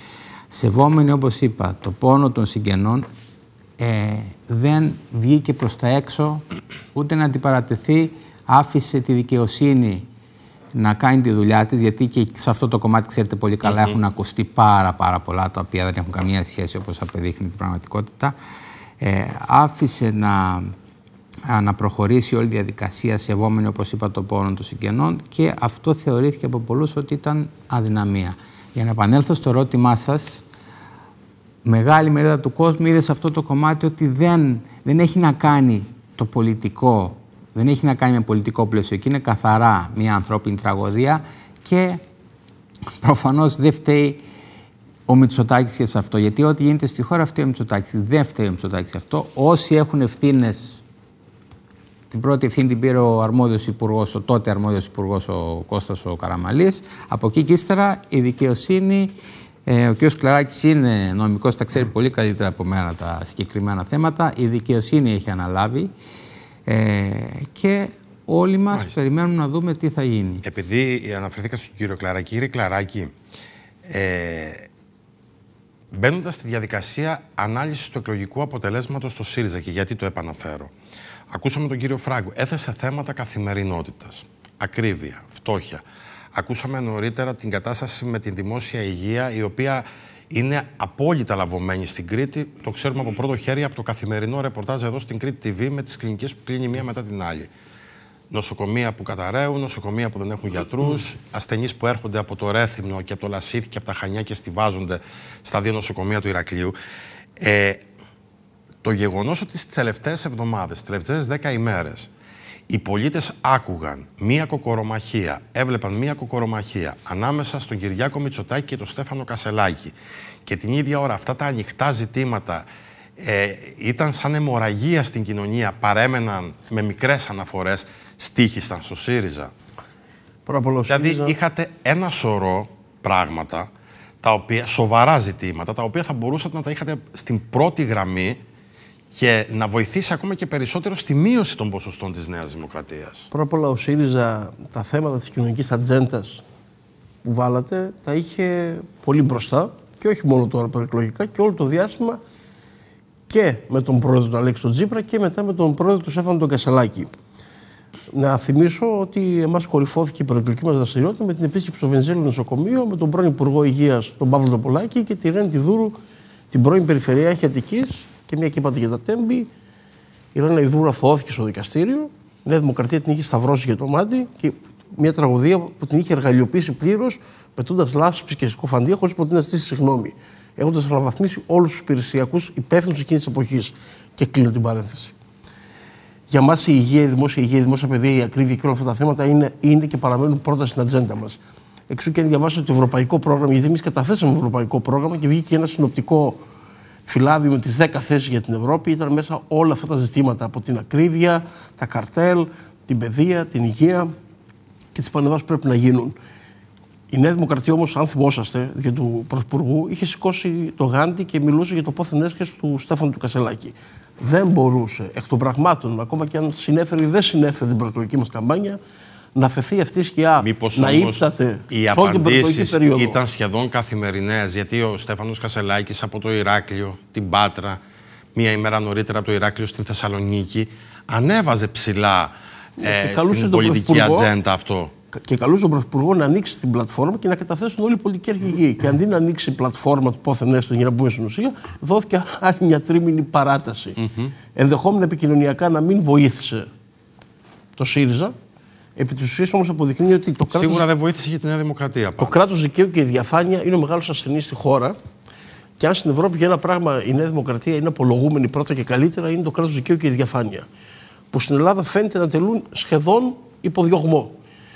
Speaker 2: σεβόμενοι, όπως είπα, το πόνο των συγγενών, δεν βγήκε προς τα έξω ούτε να αντιπαρατεθεί, άφησε τη δικαιοσύνη να κάνει τη δουλειά της, γιατί και σε αυτό το κομμάτι, ξέρετε πολύ καλά, έχουν ακουστεί πάρα πολλά, τα οποία δεν έχουν καμία σχέση, όπως απεδείχνει την πραγματικότητα. Άφησε να προχωρήσει όλη η διαδικασία, σεβόμενη, όπως είπα, το πόνο των συγγενών, και αυτό θεωρήθηκε από πολλούς ότι ήταν αδυναμία. Για να επανέλθω στο ερώτημά σας, μεγάλη μερίδα του κόσμου είδε σε αυτό το κομμάτι ότι δεν έχει να κάνει το πολιτικό, δεν έχει να κάνει με πολιτικό πλαίσιο, και είναι καθαρά μια ανθρώπινη τραγωδία, και προφανώς δεν φταίει ο Μητσοτάκης και σε αυτό, γιατί ό,τι γίνεται στη χώρα φταίει ο Μητσοτάκης. Δεν φταίει ο Μητσοτάκης αυτό. Όσοι έχουν ευθύνες, την πρώτη ευθύνη την πήρε ο αρμόδιος υπουργός, ο τότε αρμόδιος υπουργός, ο Κώστας ο Καραμαλής. Από εκεί και ύστερα η δικαιοσύνη, ο κ. Σκλαράκης είναι νομικός, τα ξέρει πολύ καλύτερα από μένα τα συγκεκριμένα θέματα. Η δικαιοσύνη έχει αναλάβει και όλοι μας περιμένουμε να δούμε τι θα γίνει.
Speaker 1: Επειδή αναφερθήκα στον κύριο Κλαράκη, κύριε Κλαράκη, μπαίνοντας στη διαδικασία ανάλυσης του εκλογικού αποτελέσματος στο ΣΥΡΙΖΑ, και γιατί το επαναφέρω, ακούσαμε τον κύριο Φράγκο, έθεσε θέματα καθημερινότητας, ακρίβεια, φτώχεια. Ακούσαμε νωρίτερα την κατάσταση με την δημόσια υγεία, η οποία είναι απόλυτα λαβωμένη στην Κρήτη. Το ξέρουμε από πρώτο χέρι από το καθημερινό ρεπορτάζ εδώ στην Κρήτη TV, με τις κλινικές που κλείνει μία μετά την άλλη. Νοσοκομεία που καταραίουν, νοσοκομεία που δεν έχουν γιατρούς, ασθενείς που έρχονται από το Ρέθυμνο και από το Λασίθι και από τα Χανιά και στιβάζονται στα δύο νοσοκομεία του Ηρακλείου. Το γεγονός ότι στις τελευταίες εβδομάδες, στις τελευταίες 10 ημέρες, οι πολίτες άκουγαν μία κοκορομαχία, έβλεπαν μία κοκορομαχία ανάμεσα στον Κυριάκο Μητσοτάκη και τον Στέφανο Κασελάκη, και την ίδια ώρα αυτά τα ανοιχτά ζητήματα ήταν σαν αιμορραγία στην κοινωνία, παρέμεναν με μικρές αναφορές, στοίχησαν στο ΣΥΡΙΖΑ. Δηλαδή είχατε ένα σωρό πράγματα, τα οποία, σοβαρά ζητήματα, τα οποία θα μπορούσατε να τα είχατε στην πρώτη γραμμή και να βοηθήσει ακόμα και περισσότερο στη μείωση των ποσοστών της Νέας Δημοκρατίας.
Speaker 4: Πρώτα απ' όλα, ο ΣΥΡΙΖΑ τα θέματα της κοινωνικής ατζέντας που βάλατε τα είχε πολύ μπροστά, και όχι μόνο τώρα προεκλογικά, και όλο το διάστημα, και με τον πρόεδρο του Αλέξη τον Τσίπρα και μετά με τον πρόεδρο του Στέφανο τον Κασελάκη. Να θυμίσω ότι εμάς κορυφώθηκε η προεκλογική μας δραστηριότητα με την επίσκεψη στο Βενιζέλιο νοσοκομείο, με τον πρώην Υπουργό Υγείας, τον Παύλο Τοπολάκη, και τη Ρένη Τιδούρου, την πρώην Περιφερειάρχη Αττικής, και μια και είπατε για τα Τέμπη. Η Ρένα Ιδούρου αθωώθηκε στο δικαστήριο. Η Νέα Δημοκρατία την είχε σταυρώσει για το μάτι, και μια τραγωδία που την είχε εργαλειοποιήσει πλήρως, πετώντας λάσπες και σκοφαντία χωρίς ποτέ να ζητήσει συγγνώμη. Έχοντας αναβαθμίσει όλους τους υπηρεσιακούς υπεύθυνους εκείνης της εποχής. Και κλείνω την παρένθεση. Για μας η υγεία, η δημόσια υγεία, η δημόσια παιδεία, η ακρίβεια και όλα αυτά τα θέματα είναι και παραμένουν πρώτα στην ατζέντα μας. Εξού και αν διαβάσετε το ευρωπαϊκό πρόγραμμα, γιατί εμείς καταθέσαμε το ευρωπαϊκό πρόγραμμα και βγήκε ένα συνοπτικό φυλάδιο με τις 10 θέσεις για την Ευρώπη. Ήταν μέσα όλα αυτά τα ζητήματα, από την ακρίβεια, τα καρτέλ, την παιδεία, την υγεία και τις πανεβάσεις που πρέπει να γίνουν. Η Νέα Δημοκρατία όμως, αν θυμόσαστε, για του Πρωθυπουργού, είχε σηκώσει το γάντι και μιλούσε για το πόθεν έσχες του Στέφανου του Κασελάκη. Δεν μπορούσε εκ των πραγμάτων, ακόμα και αν συνέφερε ή δεν συνέφερε την προεκλογική μας καμπάνια, να αφαιθεί αυτή η σκιά, να ύπταται σε όλη την προεκλογική περίοδο.
Speaker 1: Ήταν σχεδόν καθημερινές, γιατί ο Στέφανος Κασελάκης από το Ηράκλειο, την Πάτρα, μία ημέρα νωρίτερα από το Ηράκλειο στην Θεσσαλονίκη, ανέβαζε ψηλά στην πολιτική ατζέντα αυτό.
Speaker 4: Και καλούσε τον Πρωθυπουργό να ανοίξει την πλατφόρμα και να καταθέσουν όλοι οι πολιτικοί αρχηγοί. Και αντί να ανοίξει η πλατφόρμα του πόθεν έστω για να μπούμε στην ουσία, δόθηκε άλλη μια τρίμηνη παράταση. Ενδεχόμενα επικοινωνιακά να μην βοήθησε το ΣΥΡΙΖΑ. Επί της ουσίας όμως αποδεικνύει ότι το κράτος.
Speaker 1: Σίγουρα δεν βοήθησε για τη Νέα Δημοκρατία.
Speaker 4: Το κράτος δικαίου και η διαφάνεια είναι ο μεγάλος ασθενής στη χώρα. Και αν στην Ευρώπη για ένα πράγμα η Νέα Δημοκρατία είναι απολογούμενη πρώτα και καλύτερα, είναι το κράτος δικαίου και η διαφάνεια. Που στην Ελλάδα φαίνεται να τελούν σχεδόν υποδιωγμό.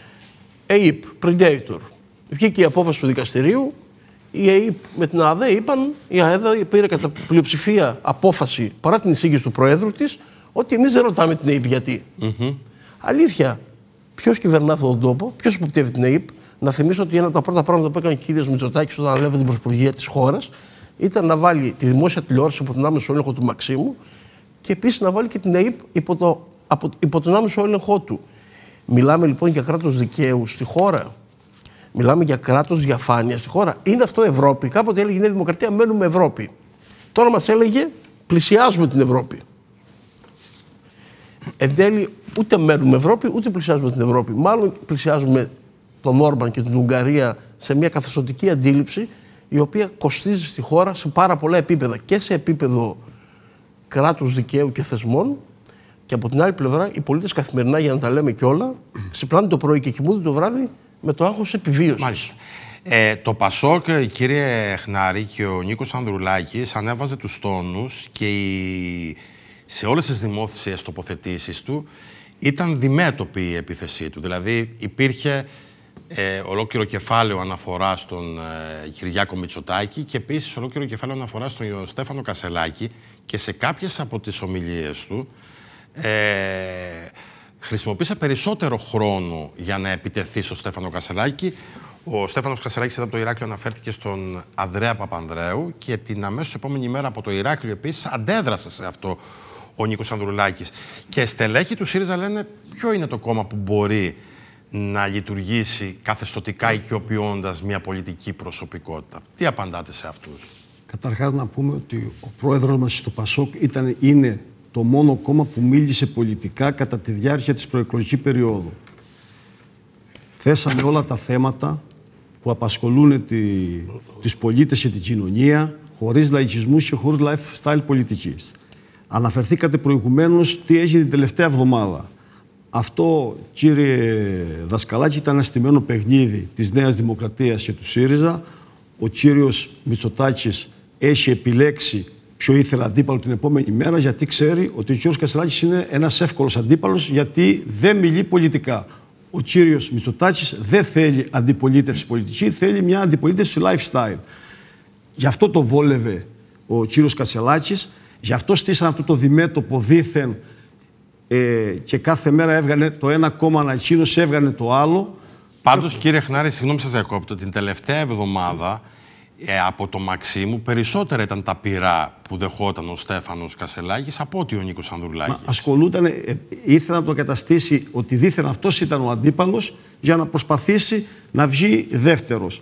Speaker 4: ΕΙΠ, Predator. Βγήκε η απόφαση του δικαστηρίου, η ΕΙΠ με την ΑΔΕ είπαν, η ΑΔΕ πήρε κατά πλειοψηφία απόφαση παρά την εισήγηση του Προέδρου της, ότι εμείς δεν ρωτάμε την ΕΙΠ γιατί. Αλήθεια, ποιος κυβερνά αυτόν τον τόπο, ποιος υποπτεύει την ΕΙΠ? Να θυμίσω ότι ένα από τα πρώτα πράγματα που έκανε ο κ. Μητσοτάκης όταν ανέλαβε την πρωθυπουργία της χώρας ήταν να βάλει τη δημόσια τηλεόραση υπό τον άμεσο έλεγχο του Μαξίμου και επίσης να βάλει και την ΕΙΠ υπό τον άμεσο έλεγχό του. Μιλάμε λοιπόν για κράτος δικαίου στη χώρα. Μιλάμε για κράτος διαφάνεια στη χώρα. Είναι αυτό Ευρώπη? Κάποτε έλεγε η Νέα Δημοκρατία μένουμε Ευρώπη. Τώρα μας έλεγε πλησιάζουμε την Ευρώπη. Εν τέλει, ούτε μένουμε Ευρώπη, ούτε πλησιάζουμε την Ευρώπη. Μάλλον πλησιάζουμε τον Όρμπαν και την Ουγγαρία σε μια καθεστωτική αντίληψη, η οποία κοστίζει στη χώρα σε πάρα πολλά επίπεδα. Και σε επίπεδο κράτους δικαίου και θεσμών. Και από την άλλη πλευρά, οι πολίτες καθημερινά, για να τα λέμε κιόλα, ξυπνάνε το πρωί και κοιμούνται το βράδυ με το άγχος επιβίωσης.
Speaker 1: Μάλιστα. Το Πασόκ, κύριε Χνάρη, και ο Νίκος Ανδρουλάκης ανέβαζε τους τόνους και σε όλες τις δημόσιες τοποθετήσεις του ήταν διμέτωπη η επίθεσή του. Δηλαδή υπήρχε ολόκληρο κεφάλαιο αναφορά στον Κυριάκο Μητσοτάκη και επίσης ολόκληρο κεφάλαιο αναφορά στον Στέφανο Κασσελάκη, και σε κάποιες από τις ομιλίες του χρησιμοποίησε περισσότερο χρόνο για να επιτεθεί στο Στέφανο Κασσελάκη. Ο Στέφανος Κασσελάκης από το Ηράκλειο αναφέρθηκε στον Ανδρέα Παπανδρέου και την αμέσως επόμενη μέρα από το Ηράκλειο επίσης αντέδρασε σε αυτό ο Νίκος Ανδρουλάκης. Και στελέχοι του ΣΥΡΙΖΑ λένε ποιο είναι το κόμμα που μπορεί να λειτουργήσει καθεστωτικά οικειοποιώντας μια πολιτική προσωπικότητα. Τι απαντάτε σε αυτούς?
Speaker 5: Καταρχάς να πούμε ότι ο πρόεδρος μας στο Πασόκ είναι το μόνο κόμμα που μίλησε πολιτικά κατά τη διάρκεια της προεκλογικής περίοδου. Θέσαμε όλα τα θέματα που απασχολούν τις πολίτες και την κοινωνία, χωρίς λαϊκισμούς και χωρίς lifestyle πολιτικής. Αναφερθήκατε προηγουμένως τι έγινε την τελευταία εβδομάδα. Αυτό, κύριε Δασκαλάκη, ήταν ένα στημένο παιχνίδι της Νέας Δημοκρατίας και του ΣΥΡΙΖΑ. Ο κύριος Μητσοτάκης έχει επιλέξει ποιο ήθελε αντίπαλο την επόμενη μέρα, γιατί ξέρει ότι ο κύριος Κασσελάκης είναι ένας εύκολος αντίπαλος, γιατί δεν μιλεί πολιτικά. Ο κύριος Μητσοτάκης δεν θέλει αντιπολίτευση πολιτική, θέλει μια αντιπολίτευση lifestyle. Γι' αυτό το βόλευε ο κύριος Κασσελάκης, γι' αυτό στήσαν αυτό το διμέτωπο δήθεν και κάθε μέρα έβγανε το ένα κόμμα, εκείνος έβγανε το άλλο.
Speaker 1: Πάντως, κύριε Χνάρη, συγγνώμη σας διακόπτω, την τελευταία εβδομάδα από το Μαξίμου περισσότερα ήταν τα πυρά που δεχόταν ο Στέφανος Κασσελάκης από ότι ο Νίκος Ανδρουλάκης.
Speaker 5: Ασχολούταν, ήθελε να το καταστήσει ότι δήθεν αυτός ήταν ο αντίπαλος για να προσπαθήσει να βγει δεύτερος.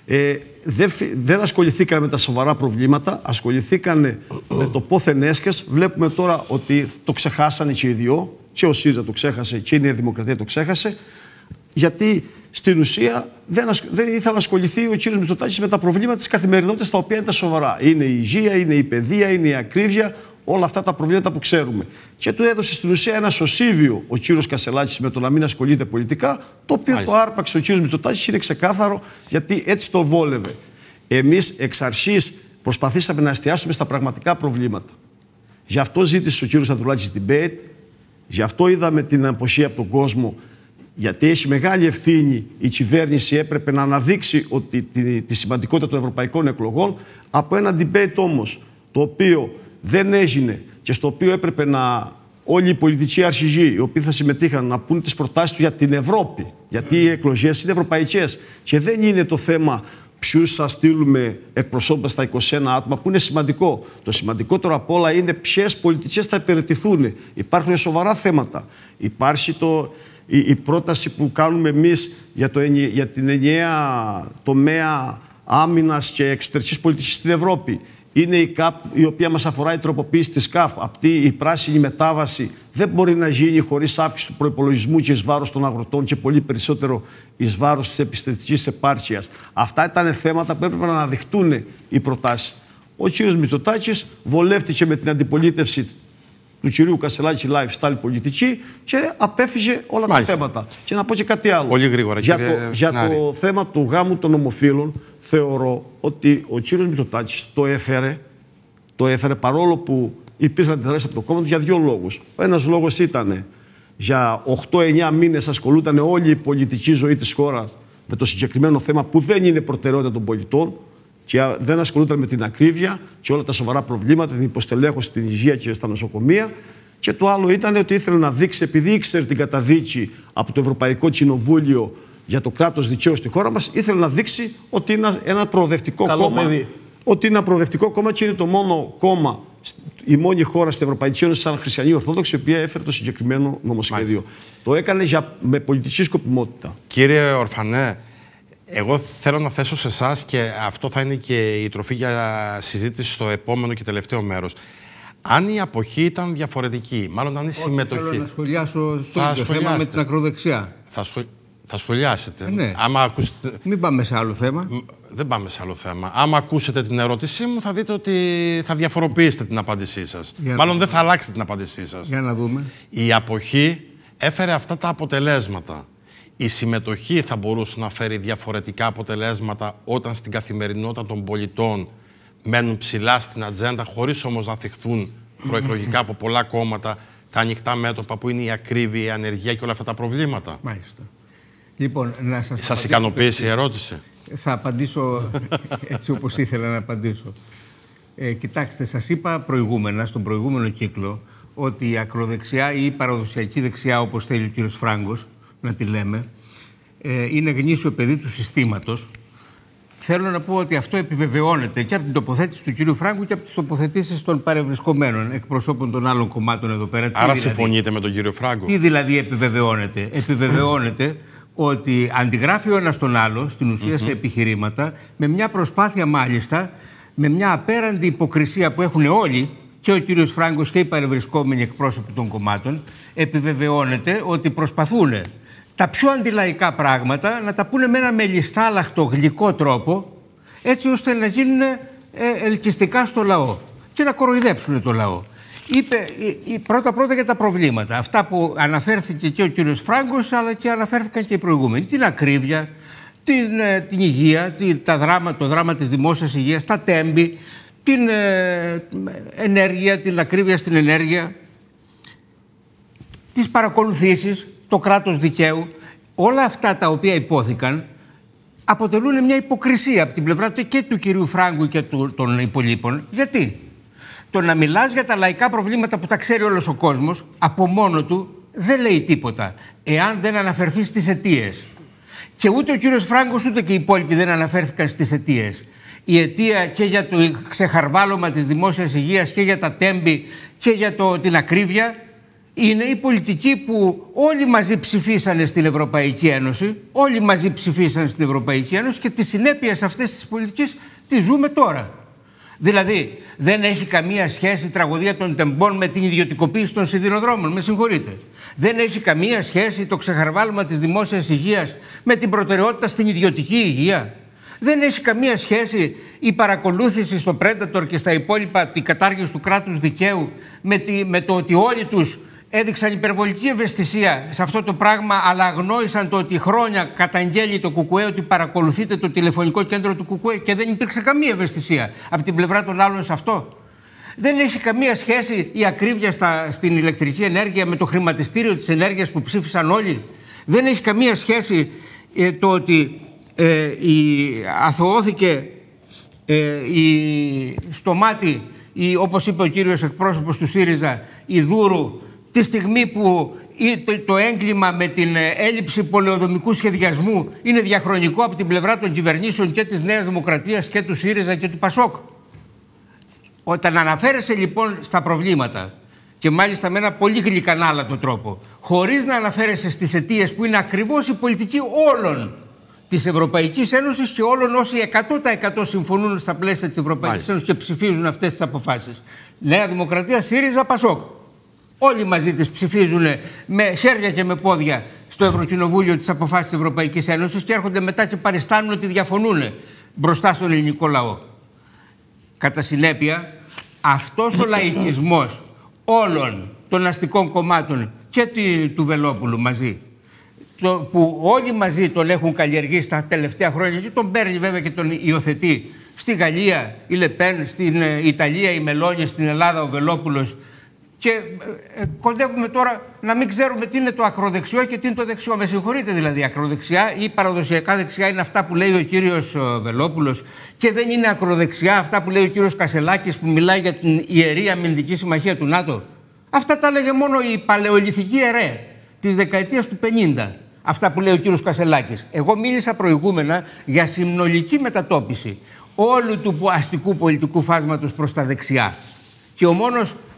Speaker 5: Δεν ασχοληθήκαν με τα σοβαρά προβλήματα, ασχοληθήκαν με το πόθεν έσχες. Βλέπουμε τώρα ότι το ξεχάσανε και οι δυο, και ο ΣΥΡΙΖΑ το ξέχασε και η Νέα Δημοκρατία το ξέχασε, γιατί στην ουσία δεν ήθελε να ασχοληθεί ο κύριος Μητσοτάκης με τα προβλήματα της καθημερινότητας, τα οποία είναι τα σοβαρά. Είναι η υγεία, είναι η παιδεία, είναι η ακρίβεια, όλα αυτά τα προβλήματα που ξέρουμε. Και του έδωσε στην ουσία ένα σωσίβιο ο κύριος Κασσελάκης με το να μην ασχολείται πολιτικά, το οποίο το άρπαξε ο κύριος Μητσοτάκης, είναι ξεκάθαρο, γιατί έτσι το βόλευε. Εμείς εξ αρχής προσπαθήσαμε να εστιάσουμε στα πραγματικά προβλήματα. Γι' αυτό ζήτησε ο κύριος Ανδρουλάκης debate, γι' αυτό είδαμε την αποσία από τον κόσμο. Γιατί έχει μεγάλη ευθύνη η κυβέρνηση, έπρεπε να αναδείξει ότι τη σημαντικότητα των ευρωπαϊκών εκλογών, από ένα debate όμως, το οποίο δεν έγινε και στο οποίο έπρεπε να όλοι οι πολιτικοί αρχηγοί, οι οποίοι θα συμμετείχαν, να πούν τις προτάσεις τους για την Ευρώπη. Γιατί οι εκλογές είναι ευρωπαϊκές και δεν είναι το θέμα ποιους θα στείλουμε εκπροσώπους στα 21 άτομα, που είναι σημαντικό. Το σημαντικότερο απ' όλα είναι ποιες πολιτικές θα υπηρετηθούν. Υπάρχουν σοβαρά θέματα. Υπάρχει η πρόταση που κάνουμε εμείς για την ενιαία τομέα άμυνας και εξωτερικής πολιτικής στην Ευρώπη. Είναι η ΚΑΠ, η οποία μας αφορά, η τροποποίηση της ΚΑΠ. Αυτή η πράσινη μετάβαση δεν μπορεί να γίνει χωρίς αύξηση του προϋπολογισμού και εις βάρος των αγροτών και πολύ περισσότερο εις βάρος της επιστημιστικής επάρκειας. Αυτά ήταν θέματα που έπρεπε να αναδειχτούν οι προτάσεις. Ο κ. Μητσοτάκης βολεύτηκε με την αντιπολίτευση του κυρίου Κασσελάκη lifestyle πολιτική και απέφυγε όλα τα θέματα. Και να πω και κάτι άλλο.
Speaker 1: Πολύ γρήγορα,
Speaker 5: για το θέμα του γάμου των ομοφύλων, θεωρώ ότι ο κύριος Μητσοτάκης το έφερε παρόλο που υπήρχαν αντιδράσεις από το κόμμα του για δύο λόγους. Ο ένας λόγος ήταν για 8-9 μήνες ασχολούταν όλη η πολιτική ζωή της χώρας με το συγκεκριμένο θέμα που δεν είναι προτεραιότητα των πολιτών και δεν ασχολούταν με την ακρίβεια και όλα τα σοβαρά προβλήματα, την υποστελέχωση στην υγεία και στα νοσοκομεία. Και το άλλο ήταν ότι ήθελε να δείξει, επειδή ήξερε την καταδίκη από το Ευρωπαϊκό Κοινοβούλιο για το κράτος δικαίου στη χώρα μας, ήθελε να δείξει ότι είναι ένα προοδευτικό κόμμα. Ότι είναι ένα προοδευτικό κόμμα και είναι το μόνο κόμμα, η μόνη χώρα στην Ευρωπαϊκή Ένωση, σαν χριστιανή Ορθόδοξη, η οποία έφερε το συγκεκριμένο νομοσχέδιο. Το έκανε με πολιτική σκοπιμότητα.
Speaker 1: Κύριε Ορφανέ, Εγώ θέλω να θέσω σε εσάς, και αυτό θα είναι και η τροφή για συζήτηση στο επόμενο και τελευταίο μέρος. Αν η αποχή ήταν διαφορετική, μάλλον αν η συμμετοχή...
Speaker 6: Θέλω να σχολιάσω στο θέμα με την ακροδεξιά.
Speaker 1: Θα σχολιάσετε.
Speaker 6: Ναι.
Speaker 1: Άμα ακούσετε...
Speaker 6: Μην πάμε σε άλλο θέμα.
Speaker 1: Δεν πάμε σε άλλο θέμα. Άμα ακούσετε την ερώτησή μου, θα δείτε ότι θα διαφοροποιήσετε την απάντησή σας. Μάλλον δεν θα αλλάξετε την απάντησή σας.
Speaker 6: Για να δούμε.
Speaker 1: Η αποχή έφερε αυτά τα αποτελέσματα. Η συμμετοχή θα μπορούσε να φέρει διαφορετικά αποτελέσματα όταν στην καθημερινότητα των πολιτών μένουν ψηλά στην ατζέντα, χωρίς όμως να θυχθούν προεκλογικά από πολλά κόμματα τα ανοιχτά μέτωπα που είναι η ακρίβεια, η ανεργία και όλα αυτά τα προβλήματα.
Speaker 6: Μάλιστα. Λοιπόν, να
Speaker 1: σας ικανοποίησε η ερώτηση?
Speaker 6: Θα απαντήσω έτσι όπως ήθελα να απαντήσω. Κοιτάξτε, σας είπα προηγούμενα, στον προηγούμενο κύκλο, ότι η ακροδεξιά ή η παραδοσιακή δεξιά, όπως θέλει ο κύριος Φράγκος να τη λέμε, είναι γνήσιο παιδί του συστήματος. Θέλω να πω ότι αυτό επιβεβαιώνεται και από την τοποθέτηση του κύριου Φράγκου και από τις τοποθετήσεις των παρευρισκομένων εκπροσώπων των άλλων κομμάτων εδώ πέρα.
Speaker 1: Άρα συμφωνείτε με τον κύριο Φράγκο?
Speaker 6: Τι δηλαδή επιβεβαιώνεται? Επιβεβαιώνεται ότι αντιγράφει ο ένας τον άλλο στην ουσία σε επιχειρήματα, με μια προσπάθεια μάλιστα, με μια απέραντη υποκρισία που έχουν όλοι, και ο κύριος Φράγκος και οι παρευρισκόμενοι εκπρόσωποι των κομμάτων, επιβεβαιώνεται ότι προσπαθούν τα πιο αντιλαϊκά πράγματα να τα πούνε με ένα μελιστάλαχτο γλυκό τρόπο, έτσι ώστε να γίνουν ελκυστικά στο λαό και να κοροϊδέψουν το λαό. Είπε πρώτα για τα προβλήματα, αυτά που αναφέρθηκε και ο κύριος Φράγκος, αλλά και αναφέρθηκαν και οι προηγούμενοι. Την ακρίβεια, την υγεία, το δράμα της δημόσιας υγείας, τα τέμπη, την ενέργεια, την ακρίβεια στην ενέργεια, τις παρακολουθήσεις, το κράτος δικαίου. Όλα αυτά τα οποία υπόθηκαν αποτελούν μια υποκρισία από την πλευρά και του κυρίου Φράγκου και των υπολείπων. Γιατί? Το να μιλάς για τα λαϊκά προβλήματα που τα ξέρει όλος ο κόσμος, από μόνο του δεν λέει τίποτα, εάν δεν αναφερθεί στις αιτίες. Και ούτε ο κύριος Φράγκος ούτε και οι υπόλοιποι δεν αναφέρθηκαν στις αιτίες. Η αιτία και για το ξεχαρβάλωμα της δημόσιας υγείας και για τα τέμπη και για την ακρίβεια είναι η πολιτική που όλοι μαζί ψηφίσανε στην Ευρωπαϊκή Ένωση, όλοι μαζί ψηφίσανε στην Ευρωπαϊκή Ένωση και τις συνέπειες αυτές της πολιτικής τις ζούμε τώρα. Δηλαδή, δεν έχει καμία σχέση η τραγωδία των τεμπών με την ιδιωτικοποίηση των σιδηροδρόμων. Με συγχωρείτε. Δεν έχει καμία σχέση το ξεχαρβάλωμα της δημόσιας υγείας με την προτεραιότητα στην ιδιωτική υγεία. Δεν έχει καμία σχέση η παρακολούθηση στο Predator και στα υπόλοιπα, η κατάργηση του κράτους δικαίου με το ότι όλοι τους έδειξαν υπερβολική ευαισθησία σε αυτό το πράγμα, αλλά αγνόησαν το ότι χρόνια καταγγέλει το ΚΚΕ ότι παρακολουθείτε το τηλεφωνικό κέντρο του ΚΚΕ και δεν υπήρξε καμία ευαισθησία από την πλευρά των άλλων σε αυτό. Δεν έχει καμία σχέση η ακρίβεια στην ηλεκτρική ενέργεια με το χρηματιστήριο της ενέργειας που ψήφισαν όλοι. Δεν έχει καμία σχέση το ότι αθωώθηκε στο μάτι, όπως είπε ο κύριος εκπρόσωπος του ΣΥΡΙΖΑ, η Δούρου, τη στιγμή που το έγκλημα με την έλλειψη πολεοδομικού σχεδιασμού είναι διαχρονικό από την πλευρά των κυβερνήσεων και της Νέας Δημοκρατίας και του ΣΥΡΙΖΑ και του ΠΑΣΟΚ. Όταν αναφέρεσαι λοιπόν στα προβλήματα και μάλιστα με ένα πολύ γλυκανάλατο τρόπο, χωρίς να αναφέρεσαι στις αιτίες που είναι ακριβώς η πολιτική όλων της Ευρωπαϊκής Ένωσης και όλων όσοι 100% συμφωνούν στα πλαίσια της Ευρωπαϊκής Ένωσης και ψηφίζουν αυτές τις αποφάσεις. Νέα Δημοκρατία, ΣΥΡΙΖΑ, ΠΑΣΟΚ. Όλοι μαζί τις ψηφίζουν με χέρια και με πόδια στο Ευρωκοινοβούλιο τις αποφάσεις της Ευρωπαϊκής Ένωσης και έρχονται μετά και παριστάνουν ότι διαφωνούν μπροστά στον ελληνικό λαό. Κατά συνέπεια, αυτός ο λαϊκισμός όλων των αστικών κομμάτων και του Βελόπουλου μαζί, που όλοι μαζί τον έχουν καλλιεργήσει τα τελευταία χρόνια και τον παίρνει βέβαια και τον υιοθετεί στη Γαλλία η Λεπέν, στην Ιταλία η Μελόνι, στην Ελλάδα ο Βελόπουλος, και κοντεύουμε τώρα να μην ξέρουμε τι είναι το ακροδεξιό και τι είναι το δεξιό. Με συγχωρείτε δηλαδή, ακροδεξιά ή παραδοσιακά δεξιά είναι αυτά που λέει ο κύριος Βελόπουλος και δεν είναι ακροδεξιά αυτά που λέει ο κύριος Κασελάκης που μιλάει για την Ιερή Αμυντική Συμμαχία του ΝΑΤΟ. Αυτά τα έλεγε μόνο η παλαιολιθική ΕΡΕ της δεκαετίας του 50. Αυτά που λέει ο κύριος Κασελάκης. Εγώ μίλησα προηγούμενα για συνολική μετατόπιση όλου του αστικού πολιτικού φάσματος προς τα δεξιά. Και ο μόνος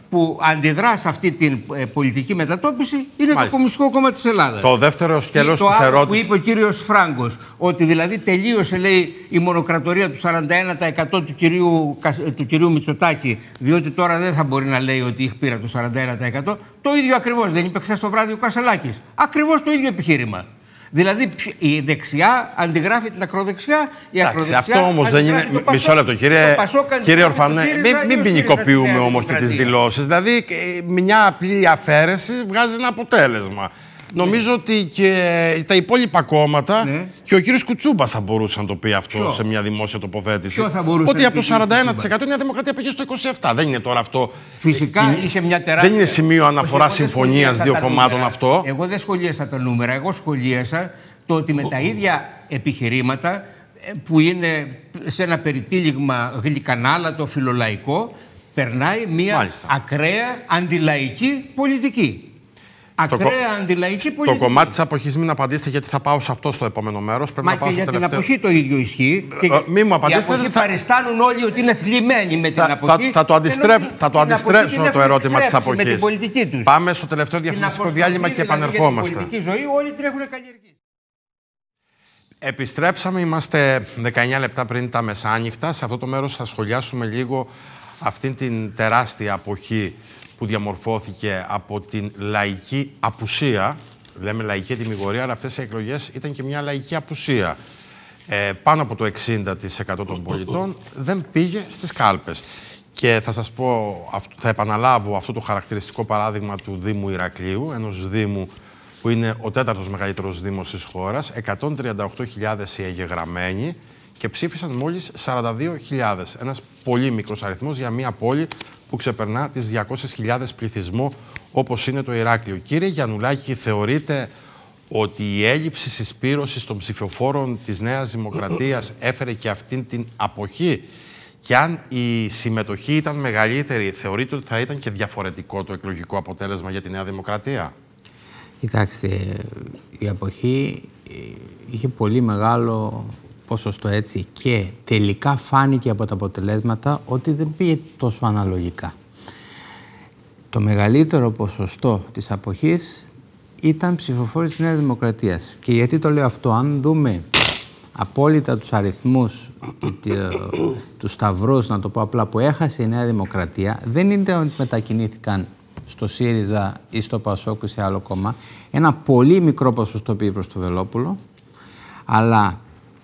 Speaker 6: που αντιδρά σε αυτή την πολιτική μετατόπιση είναι το Κομμουνιστικό Κόμμα της Ελλάδας.
Speaker 1: Το δεύτερο σκέλος της ερώτησης.
Speaker 6: Που είπε ο κύριος Φράγκος, ότι δηλαδή τελείωσε, λέει, η μονοκρατορία του 41% του κυρίου Μητσοτάκη, διότι τώρα δεν θα μπορεί να λέει ότι πήρα το 41%. Το ίδιο ακριβώς δεν είπε χθες το βράδυ ο Κασελάκης. Ακριβώς το ίδιο επιχείρημα. Δηλαδή η δεξιά αντιγράφει την ακροδεξιά.
Speaker 1: Αυτό όμως δεν είναι. Μισό λεπτό, κύριε Ορφανέ. Μην ποινικοποιούμε όμως και τις δηλώσεις. Δηλαδή, μια απλή αφαίρεση βγάζει ένα αποτέλεσμα. Νομίζω ότι και τα υπόλοιπα κόμματα και ο κύριος Κουτσούμπας θα μπορούσε να το πει αυτό σε μια δημόσια τοποθέτηση. Ότι από το 41% η Νέα Δημοκρατία πήγε στο 27%. Δεν είναι τώρα αυτό.
Speaker 6: Φυσικά είχε μια τεράστια.
Speaker 1: Δεν είναι σημείο αναφορά συμφωνίας δύο κομμάτων αυτό.
Speaker 6: Εγώ δεν σχολίασα τα νούμερα. Εγώ σχολίασα το ότι με τα ίδια επιχειρήματα που είναι σε ένα περιτύλιγμα γλυκανάλατο φιλολαϊκό, περνάει μια ακραία αντιλαϊκή πολιτική. Ακραία αντιλαϊκή πολιτική.
Speaker 1: Το κομμάτι της αποχής μην απαντήσετε, γιατί θα πάω σε αυτό στο επόμενο μέρος.
Speaker 6: Μα και για την αποχή το ίδιο ισχύει.
Speaker 1: Μην μου απαντήσετε.
Speaker 6: Γιατί παριστάνουν όλοι ότι είναι θλιμμένοι με την αποχή.
Speaker 1: Θα το αντιστρέψω το ερώτημα της αποχής.
Speaker 6: Με την πολιτική τους.
Speaker 1: Πάμε στο τελευταίο διαφημιστικό διάλειμμα και επανερχόμαστε.
Speaker 6: Στην πολιτική ζωή όλοι την έχουν καλλιεργήσει.
Speaker 1: Επιστρέψαμε, είμαστε 19 λεπτά πριν τα μεσάνυχτα. Σε αυτό το μέρος θα σχολιάσουμε λίγο αυτήν την τεράστια αποχή που διαμορφώθηκε από την λαϊκή απουσία. Λέμε λαϊκή τιμιγορία, αλλά αυτές οι εκλογές ήταν και μια λαϊκή απουσία. Πάνω από το 60% των πολιτών δεν πήγε στις κάλπες. Και θα σας πω, θα επαναλάβω αυτό το χαρακτηριστικό παράδειγμα του Δήμου Ηρακλείου, ενός Δήμου που είναι ο τέταρτος μεγαλύτερος Δήμος της χώρας, 138.000 οι εγγεγραμμένοι και ψήφισαν μόλις 42.000. Ένας πολύ μικρός αριθμός για μια πόλη που ξεπερνά τις 200.000 πληθυσμό, όπως είναι το Ηράκλειο. Κύριε Γιαννουλάκη, θεωρείτε ότι η έλλειψη συσπήρωσης των ψηφοφόρων της Νέας Δημοκρατίας έφερε και αυτήν την αποχή? Και αν η συμμετοχή ήταν μεγαλύτερη, θεωρείτε ότι θα ήταν και διαφορετικό το εκλογικό αποτέλεσμα για τη Νέα Δημοκρατία?
Speaker 2: Κοιτάξτε, η αποχή είχε πολύ μεγάλο ποσοστό, έτσι, και τελικά φάνηκε από τα αποτελέσματα ότι δεν πήγε τόσο αναλογικά. Το μεγαλύτερο ποσοστό της αποχής ήταν ψηφοφόροι της Νέας Δημοκρατίας. Και γιατί το λέω αυτό? Αν δούμε απόλυτα τους αριθμούς και τους σταυρούς, να το πω απλά, που έχασε η Νέα Δημοκρατία, δεν είναι ότι μετακινήθηκαν στο ΣΥΡΙΖΑ ή στο ΠΑΣΟΚ ή σε άλλο κόμμα. Ένα πολύ μικρό πήγε προς το Βελόπουλο, αλλά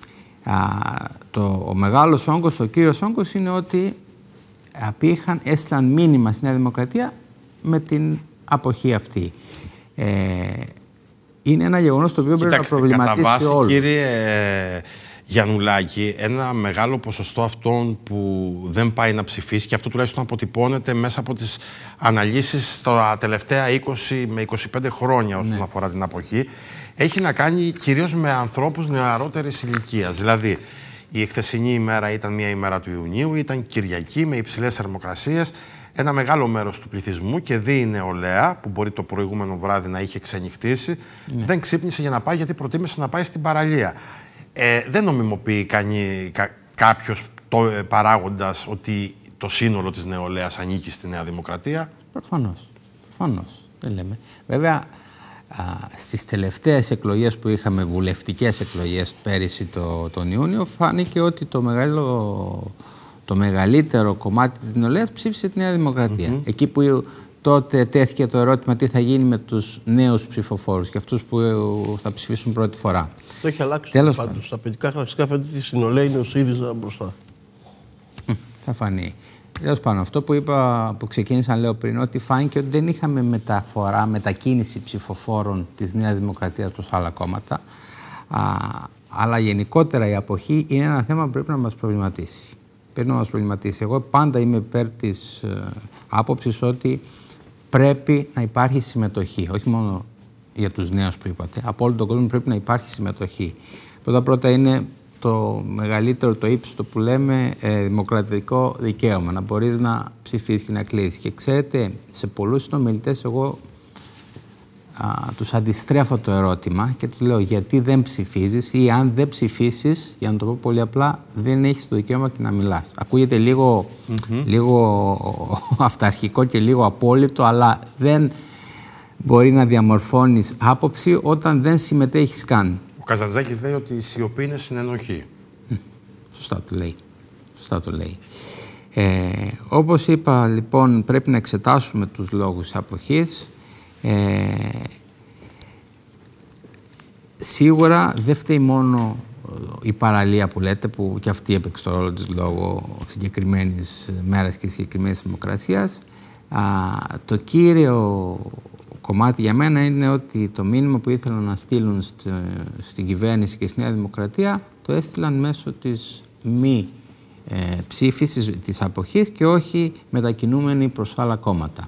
Speaker 2: ο μεγάλος όγκος, ο κύριος όγκος είναι ότι έστειλαν μήνυμα στη Νέα Δημοκρατία με την αποχή αυτή. Είναι ένα γεγονός το οποίο πρέπει να προβληματίσει
Speaker 1: κατά βάση,
Speaker 2: όλους.
Speaker 1: Κύριε Γιαννουλάκη, ένα μεγάλο ποσοστό αυτών που δεν πάει να ψηφίσει, και αυτό τουλάχιστον αποτυπώνεται μέσα από τις αναλύσεις τα τελευταία 20 με 25 χρόνια όσον αφορά την αποχή, έχει να κάνει κυρίως με ανθρώπους νεαρότερης ηλικίας. Δηλαδή, η εχθεσινή ημέρα ήταν μια ημέρα του Ιουνίου, ήταν Κυριακή με υψηλές θερμοκρασίες. Ένα μεγάλο μέρος του πληθυσμού, και δει η νεολαία, που μπορεί το προηγούμενο βράδυ να είχε ξενυχτήσει, δεν ξύπνησε για να πάει, γιατί προτίμησε να πάει στην παραλία. Δεν νομιμοποιεί κάποιος παράγοντας ότι το σύνολο της νεολαίας ανήκει στη Νέα Δημοκρατία?
Speaker 2: Προφανώς. Δεν λέμε. Βέβαια, στις τελευταίες εκλογές που είχαμε, βουλευτικές εκλογές πέρυσι τον Ιούνιο, φάνηκε ότι το μεγαλύτερο κομμάτι της νεολαίας ψήφισε τη Νέα Δημοκρατία. Εκεί που τότε τέθηκε το ερώτημα τι θα γίνει με τους νέους ψηφοφόρους και αυτούς που θα ψηφίσουν πρώτη φορά.
Speaker 4: Το έχει αλλάξει πάντως. Στα παιδικά χαρακτηριστικά φαίνεται ότι στην νεολαία είναι ο ΣΥΡΙΖΑ μπροστά.
Speaker 2: Θα φανεί. Τέλος πάντων, αυτό που είπα, που ξεκίνησα λέω πριν, ότι φάνηκε ότι δεν είχαμε μετακίνηση ψηφοφόρων της Νέας Δημοκρατίας προς άλλα κόμματα. Αλλά γενικότερα η αποχή είναι ένα θέμα που πρέπει να μας προβληματίσει. Εγώ πάντα είμαι υπέρ της άποψης ότι πρέπει να υπάρχει συμμετοχή. Όχι μόνο για τους νέους που είπατε. Από όλο τον κόσμο πρέπει να υπάρχει συμμετοχή. Πρώτα είναι το μεγαλύτερο, το ύψιστο που λέμε δημοκρατικό δικαίωμα. Να μπορείς να ψηφίσεις και να κλείσεις. Και ξέρετε, σε πολλούς συνομιλητές εγώ τους αντιστρέφω το ερώτημα και τους λέω γιατί δεν ψηφίζεις, ή αν δεν ψηφίσεις, για να το πω πολύ απλά, δεν έχεις το δικαίωμα και να μιλάς. Ακούγεται λίγο αυταρχικό και λίγο απόλυτο, αλλά δεν μπορεί να διαμορφώνεις άποψη όταν δεν συμμετέχεις καν.
Speaker 1: Ο Καζαντζάκης λέει ότι η σιωπή είναι συνενοχή.
Speaker 2: Σωστά το λέει. Όπως είπα, λοιπόν, πρέπει να εξετάσουμε τους λόγους αποχής. Σίγουρα δεν φταίει μόνο η παραλία που λέτε, που και αυτή έπαιξε το ρόλο της λόγω συγκεκριμένης μέρας και συγκεκριμένης δημοκρασίας. Το κύριο κομμάτι για μένα είναι ότι το μήνυμα που ήθελαν να στείλουν στην κυβέρνηση και στη Νέα Δημοκρατία το έστειλαν μέσω της μη ψήφισης της αποχής και όχι μετακινούμενοι προς άλλα κόμματα.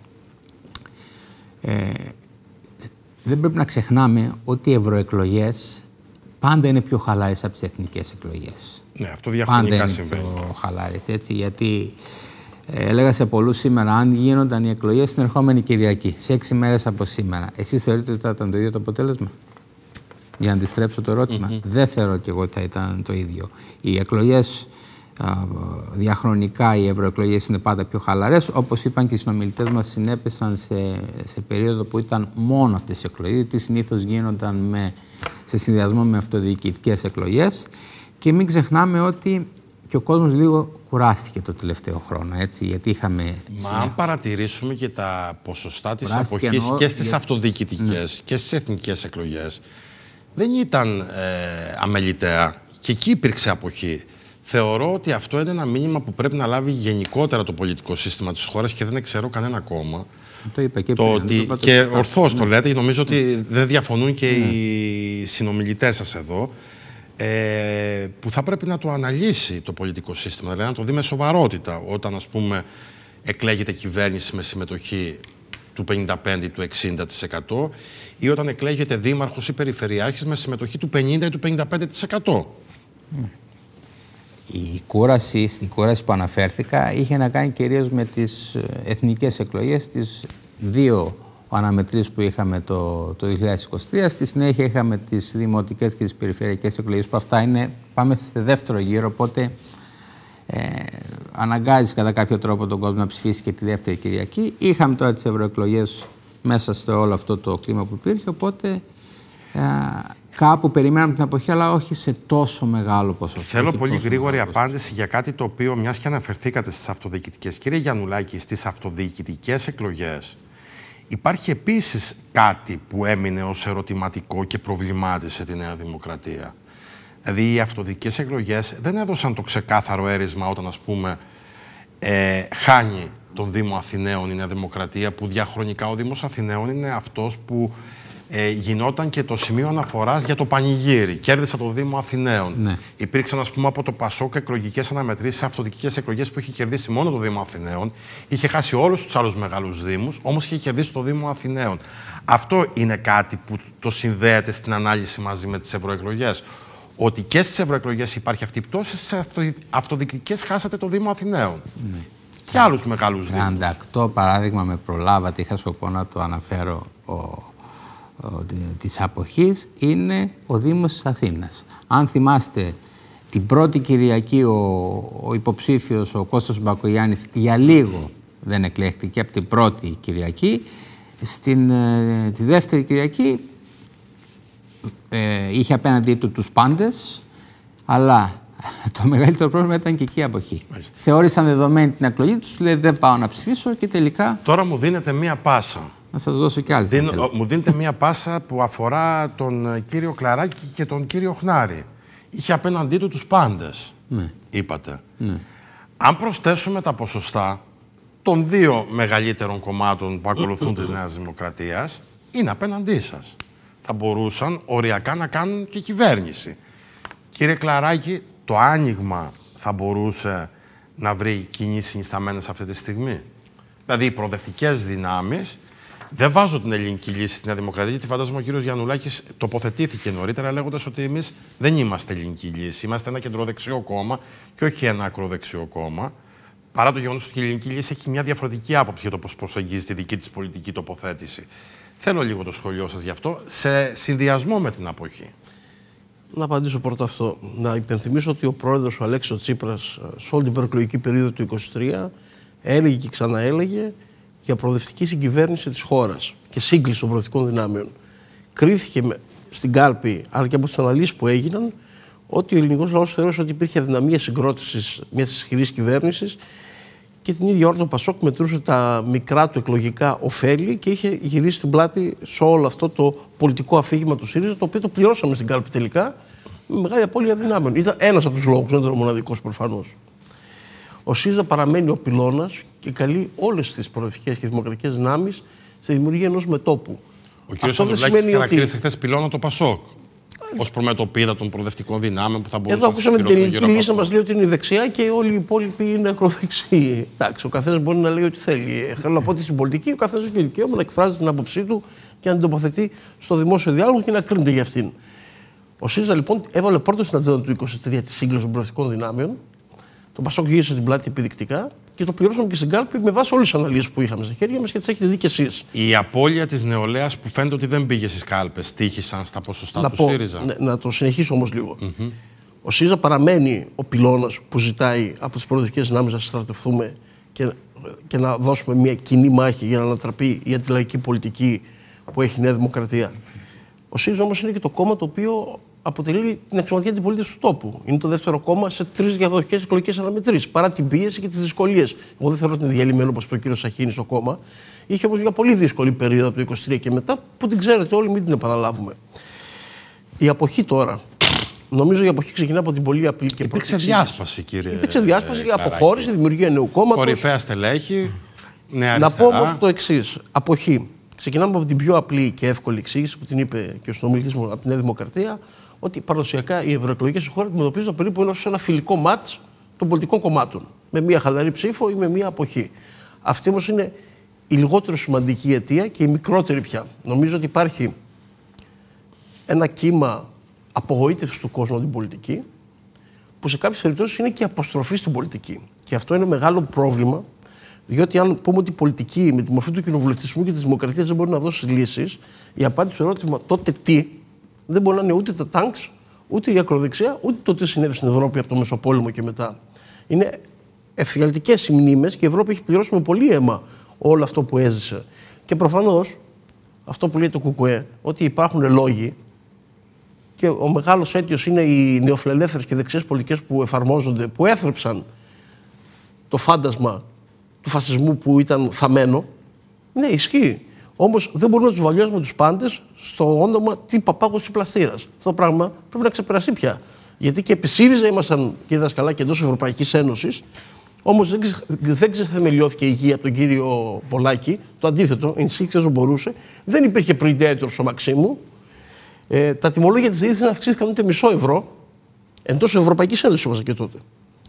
Speaker 2: Δεν πρέπει να ξεχνάμε ότι οι ευρωεκλογές πάντα είναι πιο χαλάρες από τις εθνικές εκλογές.
Speaker 1: Ναι, αυτό διαχρονικά συμβαίνει.
Speaker 2: Πάντα είναι πιο χαλάρες, έτσι, γιατί έλεγα σε πολλούς σήμερα, αν γίνονταν οι εκλογές την ερχόμενη Κυριακή, σε 6 μέρες από σήμερα, εσείς θεωρείτε ότι θα ήταν το ίδιο το αποτέλεσμα? Για να αντιστρέψω το ερώτημα. Δεν θεωρώ και εγώ ότι θα ήταν το ίδιο. Οι εκλογές διαχρονικά, οι ευρωεκλογές είναι πάντα πιο χαλαρές. Όπως είπαν και οι συνομιλητές μας, συνέπεσαν σε περίοδο που ήταν μόνο αυτές οι εκλογές, γιατί συνήθως γίνονταν σε συνδυασμό με αυτοδιοικητικές εκλογές. Και μην ξεχνάμε ότι και ο κόσμος λίγο κουράστηκε το τελευταίο χρόνο, έτσι, γιατί είχαμε...
Speaker 1: Μα αν παρατηρήσουμε και τα ποσοστά της αποχής και στις αυτοδιοικητικές και στις εθνικές εκλογές, δεν ήταν αμεληταία. Και εκεί υπήρξε αποχή. Θεωρώ ότι αυτό είναι ένα μήνυμα που πρέπει να λάβει γενικότερα το πολιτικό σύστημα της χώρας και δεν ξέρω κανένα κόμμα.
Speaker 2: Το είπα και πριν.
Speaker 1: Και ορθώς το λέτε, νομίζω ότι δεν διαφωνούν και οι συνομιλητές σας εδώ, που θα πρέπει να το αναλύσει το πολιτικό σύστημα, δηλαδή να το δει με σοβαρότητα όταν, ας πούμε, εκλέγεται κυβέρνηση με συμμετοχή του 55% ή του 60% ή όταν εκλέγεται δήμαρχος ή περιφερειάρχης με συμμετοχή του 50% ή του 55%.
Speaker 2: Η κούραση, στην κούραση που αναφέρθηκα, είχε να κάνει κυρίως με τις εθνικές εκλογές, τις 2 αναμετρήσεις που είχαμε το 2023. Στη συνέχεια είχαμε τις δημοτικές και τις περιφερειακές εκλογές, που αυτά είναι, πάμε σε δεύτερο γύρο, οπότε αναγκάζει κατά κάποιο τρόπο τον κόσμο να ψηφίσει και τη δεύτερη Κυριακή. Είχαμε τώρα τις ευρωεκλογές μέσα σε όλο αυτό το κλίμα που υπήρχε, οπότε κάπου περιμέναμε την αποχή, αλλά όχι σε τόσο μεγάλο ποσοστό.
Speaker 1: Θέλω πολύ γρήγορη απάντηση για κάτι το οποίο, μιας και αναφερθήκατε στις αυτοδιοικητικές. Κύριε Γιαννουλάκη, στις αυτοδιοικητικές εκλογές υπάρχει επίσης κάτι που έμεινε ως ερωτηματικό και προβλημάτισε τη Νέα Δημοκρατία. Δηλαδή, οι αυτοδιοικητικές εκλογές δεν έδωσαν το ξεκάθαρο έρισμα όταν, ας πούμε, χάνει τον Δήμο Αθηναίων η Νέα Δημοκρατία, που διαχρονικά ο Δήμος Αθηναίων είναι αυτός που γινόταν και το σημείο αναφοράς για το πανηγύρι. Κέρδισα το Δήμο Αθηναίων. Ναι. Υπήρξαν, ας πούμε, από το Πασόκ εκλογικές αναμετρήσεις σε αυτοδιοικητικές εκλογές που είχε κερδίσει μόνο το Δήμο Αθηναίων. Είχε χάσει όλους τους άλλους μεγάλους δήμους, όμως είχε κερδίσει το Δήμο Αθηναίων. Αυτό είναι κάτι που το συνδέεται στην ανάλυση μαζί με τις ευρωεκλογές. Ότι και στις ευρωεκλογές υπάρχει αυτή η πτώση, στις αυτοδιοικητικές χάσατε το Δήμο Αθηναίων. Ναι. Και άλλους μεγάλους δήμους.
Speaker 2: Αντακτό παράδειγμα με προλάβατε, είχα σκοπό να το αναφέρω της αποχής, είναι ο Δήμος της Αθήνας. Αν θυμάστε, την πρώτη Κυριακή ο υποψήφιος, ο Κώστας Μπακογιάννης, για λίγο δεν εκλέχτηκε από την πρώτη Κυριακή. Τη δεύτερη Κυριακή είχε απέναντί του τους πάντες, αλλά το μεγαλύτερο πρόβλημα ήταν και εκεί η αποχή. Μάλιστα. Θεώρησαν δεδομένη την εκλογή τους, λέει δεν πάω να ψηφίσω και τελικά...
Speaker 1: Τώρα μου δίνετε μία πάσα.
Speaker 2: Να σας δώσω κι άλλη.
Speaker 1: Μου δίνετε μία πάσα που αφορά τον κύριο Κλαράκη και τον κύριο Χνάρη. Είχε απέναντί του τους πάντες, είπατε. Ναι. Αν προσθέσουμε τα ποσοστά των 2 μεγαλύτερων κομμάτων που ακολουθούν της Νέας Δημοκρατίας, είναι απέναντί σας. Θα μπορούσαν οριακά να κάνουν και κυβέρνηση. Κύριε Κλαράκη, το άνοιγμα θα μπορούσε να βρει κινήσεις συνισταμένες αυτή τη στιγμή? Δηλαδή, οι προοδευτικές δυνάμεις, δεν βάζω την ελληνική λύση στη Νέα Δημοκρατία, γιατί φαντάζομαι ο κύριος Γιαννουλάκης τοποθετήθηκε νωρίτερα λέγοντας ότι εμείς δεν είμαστε ελληνική λύση. Είμαστε ένα κεντροδεξιό κόμμα και όχι ένα ακροδεξιό κόμμα. Παρά το γεγονός ότι η ελληνική λύση έχει μια διαφορετική άποψη για το πώς προσεγγίζει τη δική της πολιτική τοποθέτηση. Θέλω λίγο το σχολείο σας γι' αυτό, σε συνδυασμό με την αποχή.
Speaker 4: Να απαντήσω πρώτα αυτό. Να υπενθυμίσω ότι ο πρόεδρος ο Αλέξης Τσίπρας σε όλη την προεκλογική περίοδο του 2023 έλεγε και ξαναέλεγε για προοδευτική συγκυβέρνηση της χώρας και σύγκληση των προοδευτικών δυνάμεων. Κρίθηκε στην κάλπη, αλλά και από τις αναλύσεις που έγιναν, ότι ο ελληνικός λαός θεωρούσε ότι υπήρχε αδυναμία συγκρότησης μιας ισχυρής κυβέρνησης και την ίδια ώρα το Πασόκ μετρούσε τα μικρά του εκλογικά ωφέλη και είχε γυρίσει την πλάτη σε όλο αυτό το πολιτικό αφήγημα του ΣΥΡΙΖΑ, το οποίο το πληρώσαμε στην κάλπη τελικά με μεγάλη απώλεια δυνάμεων. Ήταν ένας από τους λόγους, δεν ήταν ο μοναδικός προφανώς. Ο ΣΥΡΙΖΑ παραμένει ο πυλώνας και καλεί όλες τις προοδευτικές και δημοκρατικές δυνάμεις στη δημιουργία ενός μετώπου.
Speaker 1: Ο κ. Σαντουλάκης χαρακτήρισε χθες πυλώνα το Πασόκ ως προμετωπίδα των προοδευτικών δυνάμεων που θα μπορούσαν να
Speaker 4: ακούσαμε την τελική λύση να μας λέει ότι είναι δεξιά και όλοι οι υπόλοιποι είναι ακροδεξιοί. Εντάξει, ο καθένας μπορεί να λέει ό,τι θέλει. Θέλω να πω ότι στην πολιτική ο καθένας έχει δικαίωμα να εκφράζει την άποψή του και να την τοποθετεί στο δημόσιο διάλογο και να κρίνεται για αυτήν. Ο ΣΥΡΙΖΑ λοιπόν έβαλε πρώτο στην ατζέντα του 2023 τη σύγκληση των προοδευτικών δυνάμεων. Το Πασόκ γύρισε την πλάτη επιδεικτικά και το πληρώσαμε και στην κάλπη με βάση όλες τις αναλύσεις που είχαμε στα χέρια μας και τις έχετε δει και εσείς.
Speaker 1: Η απώλεια της νεολαίας που φαίνεται ότι δεν πήγε στις κάλπες, τύχησαν στα ποσοστά του ΣΥΡΙΖΑ.
Speaker 4: Να το συνεχίσω όμως λίγο. Ο ΣΥΡΙΖΑ παραμένει ο πυλώνας που ζητάει από τις προοδευτικές δυνάμεις να στρατευτούμε και να δώσουμε μια κοινή μάχη για να ανατραπεί η αντιλαϊκή πολιτική που έχει η Νέα Δημοκρατία. Ο ΣΥΡΙΖΑ όμως είναι και το κόμμα το οποίο αποτελεί την αξιωματική αντιπολίτευση του τόπου. Είναι το δεύτερο κόμμα σε 3 διαδοχικές εκλογικές αναμετρήσεις. Παρά την πίεση και τις δυσκολίες. Εγώ δεν θεωρώ ότι είναι διαλυμένο, όπως είπε ο κ. Σαχίνης, το κόμμα. Είχε όμως μια πολύ δύσκολη περίοδο από το 2023 και μετά, που την ξέρετε όλοι, μην την επαναλάβουμε. Η αποχή τώρα. Νομίζω η αποχή ξεκινά από την πολύ απλή και
Speaker 1: υπήρξε διάσπαση, κύριε.
Speaker 4: Υπήρξε διάσπαση, αποχώρηση, δημιουργία νέου κόμματος.
Speaker 1: Κορυφαία στελέχη.
Speaker 4: Να πω όμως το εξής. Αποχή. Ξεκινάμε από την πιο απλή και εύκολη εξήγηση που την είπε και ο συνομιλητής μου από τη Νέα Δημοκρατία, ότι παραδοσιακά οι ευρωεκλογές στη χώρα αντιμετωπίζουν περίπου ένα φιλικό μάτς των πολιτικών κομμάτων. Με μία χαλαρή ψήφο ή με μία αποχή. Αυτή όμως είναι η λιγότερο σημαντική αιτία και η μικρότερη πια. Νομίζω ότι υπάρχει ένα κύμα απογοήτευσης του κόσμου από την πολιτική, που σε κάποιες περιπτώσεις είναι και αποστροφή στην πολιτική. Και αυτό είναι μεγάλο πρόβλημα. Διότι, αν πούμε ότι η πολιτική με τη μορφή του κοινοβουλευτισμού και τη δημοκρατία δεν μπορεί να δώσει λύσεις, η απάντηση στο ερώτημα τότε τι, δεν μπορεί να είναι ούτε τα τάγκς, ούτε η ακροδεξιά, ούτε το τι συνέβη στην Ευρώπη από το Μεσοπόλεμο και μετά. Είναι εφιαλτικές οι μνήμες και η Ευρώπη έχει πληρώσει με πολύ αίμα όλο αυτό που έζησε. Και προφανώς αυτό που λέει το ΚΚΕ, ότι υπάρχουν λόγοι και ο μεγάλος αίτιος είναι οι νεοφιλελεύθερες και δεξιές πολιτικές που εφαρμόζονται, που έθρεψαν το φάντασμα του φασισμού που ήταν θαμμένο. Ναι, ισχύει. Όμως δεν μπορούμε να τους βαλιώσουμε τους πάντες στο όνομα τι παπάγος της πλαστήρας. Αυτό το πράγμα πρέπει να ξεπεραστεί πια. Γιατί και επί ΣΥΡΙΖΑ ήμασταν, κύριε Δασκαλά, και εντός Ευρωπαϊκής Ένωσης, όμως δεν ξεθεμελιώθηκε η υγεία από τον κύριο Πολάκη. Το αντίθετο, ενισχύθηκε όσο μπορούσε. Δεν υπήρχε predator στο Μαξίμου. Τα τιμολόγια της διείσδυσης αυξήθηκαν ούτε €0 εντός Ευρωπαϊκής Ένωσης ήμασταν και τότε.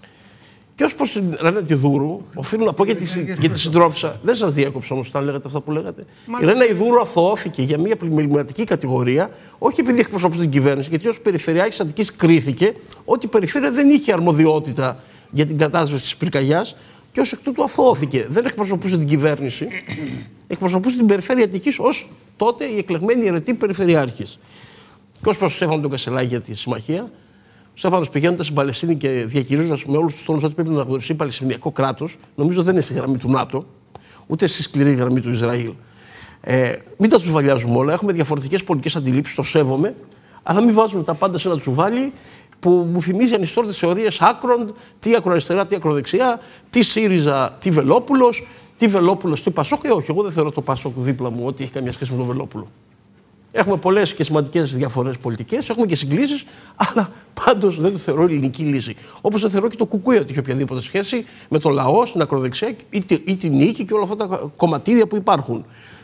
Speaker 4: Και ως προς την Ρένα Ιδούρου, οφείλω να πω για τη συντρόφισσα. Δεν σας διέκοψα όμως όταν λέγατε αυτά που λέγατε. Η Ρένα Ιδούρου αθωώθηκε για μια πλημεληματική κατηγορία, όχι επειδή εκπροσωπούσε την κυβέρνηση, γιατί ως Περιφερειάρχης Αττικής κρίθηκε ότι η Περιφέρεια δεν είχε αρμοδιότητα για την κατάσβεση της πυρκαγιάς και ως εκ τούτου αθωώθηκε. Δεν εκπροσωπούσε την κυβέρνηση, εκπροσωπούσε την Περιφέρεια Αττικής ως τότε η εκλεγμένη αιρετή Περιφερειάρχης. Και ως προς τον Στέφανο τον Κασελάκη για τη συμμαχία. Ο Στέφανος πηγαίνοντας στην Παλαιστίνη και διαχειρίζοντας με όλους τους τόνους ότι πρέπει να αναγνωριστεί Παλαιστινιακό κράτος, νομίζω δεν είναι στη γραμμή του ΝΑΤΟ, ούτε στη σκληρή γραμμή του Ισραήλ. Μην τα τσουβαλιάζουμε όλα. Έχουμε διαφορετικές πολιτικές αντιλήψεις, το σέβομαι, αλλά μην βάζουμε τα πάντα σε ένα τσουβάλι που μου θυμίζει ανιστόρητες θεωρίες άκρων, τι ακροαριστερά, τι ακροδεξιά, τι ΣΥΡΙΖΑ, τι Βελόπουλος, τι Πασόκ. Όχι, εγώ δεν θεωρώ το Πασόκ δίπλα μου ότι έχει καμία σχέση με τον Βελόπουλο. Έχουμε πολλές και σημαντικές διαφορές πολιτικές, έχουμε και συγκλήσεις, αλλά πάντως δεν το θεωρώ ελληνική λύση. Όπως δεν θεωρώ και το ΚΚΕ ότι έχει οποιαδήποτε σχέση με το λαό, στην ακροδεξιά ή την νίκη και όλα αυτά τα κομματίδια που υπάρχουν.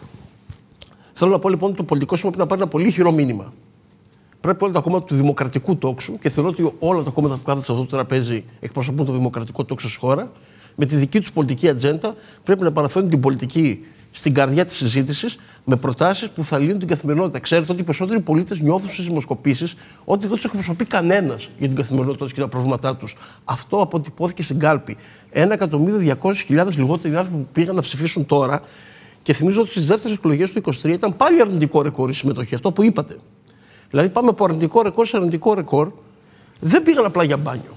Speaker 4: Θέλω να πω λοιπόν ότι το πολιτικό σύστημα πρέπει να πάρει ένα πολύ χειρό μήνυμα. Πρέπει όλα τα κόμματα του δημοκρατικού τόξου, και θεωρώ ότι όλα τα κόμματα που κάθονται σε αυτό το τραπέζι εκπροσωπούν το δημοκρατικό τόξο στη χώρα, με τη δική τους πολιτική ατζέντα, πρέπει να παραφέρουν την πολιτική στην καρδιά της συζήτησης με προτάσεις που θα λύνουν την καθημερινότητα. Ξέρετε ότι οι περισσότεροι πολίτες νιώθουν στις δημοσκοπήσεις ότι δεν τους εκπροσωπεί κανένας για την καθημερινότητα και τα προβλήματά τους. Αυτό αποτυπώθηκε στην κάλπη. 1.200.000 λιγότεροι άνθρωποι που πήγαν να ψηφίσουν τώρα Και θυμίζω ότι στις δεύτερες εκλογές του 2023 ήταν πάλι αρνητικό ρεκόρ η συμμετοχή, αυτό που είπατε. Δηλαδή πάμε από αρνητικό ρεκόρ σε αρνητικό ρεκόρ. Δεν πήγαν απλά για μπάνιο.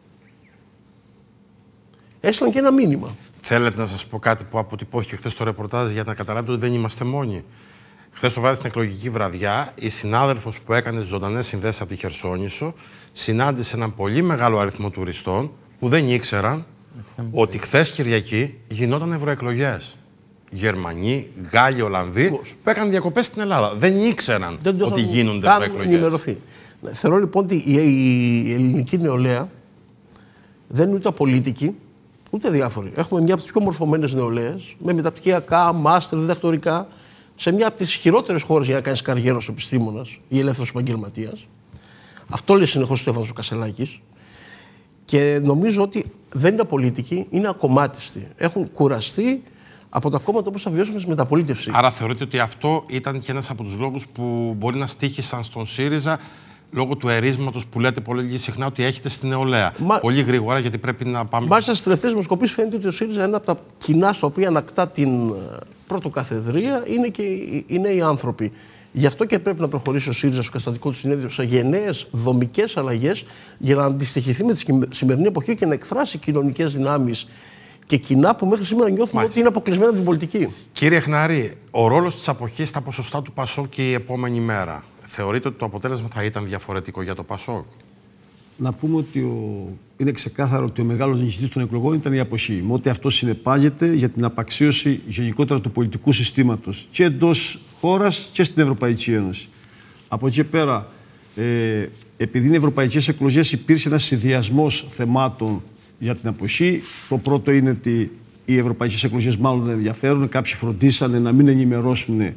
Speaker 4: Έστειλαν και ένα μήνυμα.
Speaker 1: Θέλετε να σας πω κάτι που αποτυπώθηκε χθες στο ρεπορτάζ για να καταλάβετε ότι δεν είμαστε μόνοι. Χθες το βράδυ στην εκλογική βραδιά, η συνάδελφος που έκανε τις ζωντανές συνδέσεις από τη Χερσόνησο συνάντησε έναν πολύ μεγάλο αριθμό τουριστών που δεν ήξεραν ότι χθες Κυριακή γινόταν ευρωεκλογές. Γερμανοί, Γάλλοι, Ολλανδοί που έκαναν διακοπές στην Ελλάδα. Δεν ήξεραν ότι γίνονται ευρωεκλογές.
Speaker 4: Θεωρώ λοιπόν ότι η ελληνική νεολαία δεν είναι ούτε απολύτικη, ούτε διάφορη. Έχουμε μια από τις πιο μορφωμένες νεολαίες, με μεταπτυχιακά, μάστερ, διδακτορικά, σε μια από τις χειρότερες χώρες για να κάνεις καριέρα ως επιστήμονας ή ελεύθερος επαγγελματίας. Αυτό λέει συνεχώς ο Στέφανος Κασελάκης. Και νομίζω ότι δεν είναι απολύτικοι, είναι ακομμάτιστοι. Έχουν κουραστεί από τα κόμματα όπως θα βιώσουμε στη μεταπολίτευση.
Speaker 1: Άρα θεωρείτε ότι αυτό ήταν και ένας από τους λόγους που μπορεί να στοίχησαν στον ΣΥΡΙΖΑ λόγω του ερίσματος που λέτε πολύ συχνά ότι έχετε στην νεολαία. Πολύ γρήγορα, γιατί πρέπει να πάμε.
Speaker 4: Μάλιστα στις τελευταίες δημοσκοπήσεις φαίνεται ότι ο ΣΥΡΙΖΑ ένα από τα κοινά στα οποία ανακτά την πρωτοκαθεδρία είναι και οι νέοι άνθρωποι. Γι' αυτό και πρέπει να προχωρήσει ο ΣΥΡΙΖΑ στο καταστατικό του συνέδριο σε γενναίες δομικές αλλαγές για να αντιστοιχηθεί με τη σημερινή εποχή και να εκφράσει κοινωνικές δυνάμεις και κοινά που μέχρι σήμερα νιώθουμε ότι είναι αποκλεισμένα από την πολιτική.
Speaker 1: Κύριε Χνάρη, ο ρόλος της αποχής στα ποσοστά του ΠΑΣΟΚ και η επόμενη μέρα, θεωρείτε ότι το αποτέλεσμα θα ήταν διαφορετικό για το ΠΑΣΟΚ?
Speaker 5: Να πούμε ότι είναι ξεκάθαρο ότι ο μεγάλος νικητής των εκλογών ήταν η αποχή. Με ό,τι αυτό συνεπάγεται για την απαξίωση γενικότερα του πολιτικού συστήματος και εντός χώρας και στην Ευρωπαϊκή Ένωση. Από εκεί πέρα, επειδή είναι ευρωπαϊκές εκλογές, υπήρξε ένας συνδυασμός θεμάτων για την αποχή. Το πρώτο είναι ότι οι ευρωπαϊκές εκλογές μάλλον δεν ενδιαφέρουν. Κάποιοι φροντίσανε να μην ενημερώσουν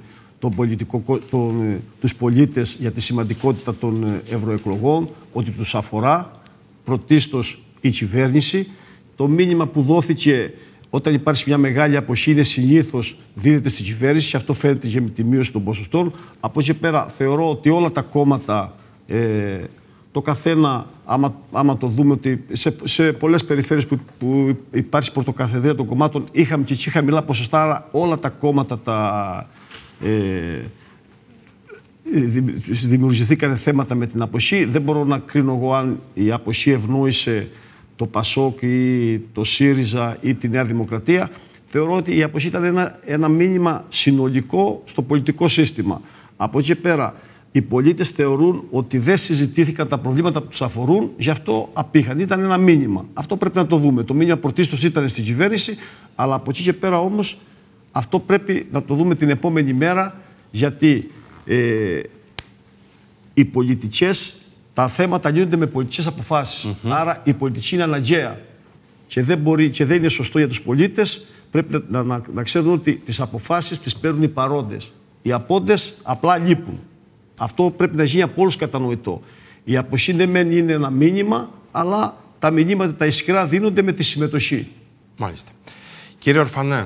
Speaker 5: τους πολίτες για τη σημαντικότητα των ευρωεκλογών, ότι τους αφορά πρωτίστως η κυβέρνηση. Το μήνυμα που δόθηκε όταν υπάρχει μια μεγάλη αποχή είναι συνήθως δίδεται στην κυβέρνηση και αυτό φαίνεται και με τη μείωση των ποσοστών. Από εκεί πέρα θεωρώ ότι όλα τα κόμματα, το καθένα, άμα το δούμε ότι σε πολλές περιφέρειες που υπάρχει πρωτοκαθεδρία των κομμάτων είχαμε και εκεί χαμηλά ποσοστά, άρα όλα τα κόμματα δημιουργηθήκαν θέματα με την αποχή. Δεν μπορώ να κρίνω εγώ αν η αποχή ευνόησε το ΠΑΣΟΚ ή το ΣΥΡΙΖΑ ή τη Νέα Δημοκρατία. Θεωρώ ότι η αποχή ήταν ένα μήνυμα συνολικό στο πολιτικό σύστημα. Από εκεί πέρα, οι πολίτες θεωρούν ότι δεν συζητήθηκαν τα προβλήματα που τους αφορούν, γι' αυτό απήχαν. Ήταν ένα μήνυμα. Αυτό πρέπει να το δούμε. Το μήνυμα πρωτίστως ήταν στην κυβέρνηση, αλλά από εκεί και πέρα όμως αυτό πρέπει να το δούμε την επόμενη μέρα, γιατί οι πολιτικές, τα θέματα λύνονται με πολιτικές αποφάσεις. Άρα η πολιτική είναι αναγκαία και δεν είναι σωστό για τους πολίτες. Πρέπει να ξέρουν ότι τις αποφάσεις τις παίρνουν οι παρόντες. Οι απόντες απλά λείπουν. Αυτό πρέπει να γίνει από όλους κατανοητό. Η αποχή είναι ένα μήνυμα, αλλά τα μηνύματα τα ισχυρά δίνονται με τη συμμετοχή.
Speaker 1: Μάλιστα. Κύριε Ορφανέ.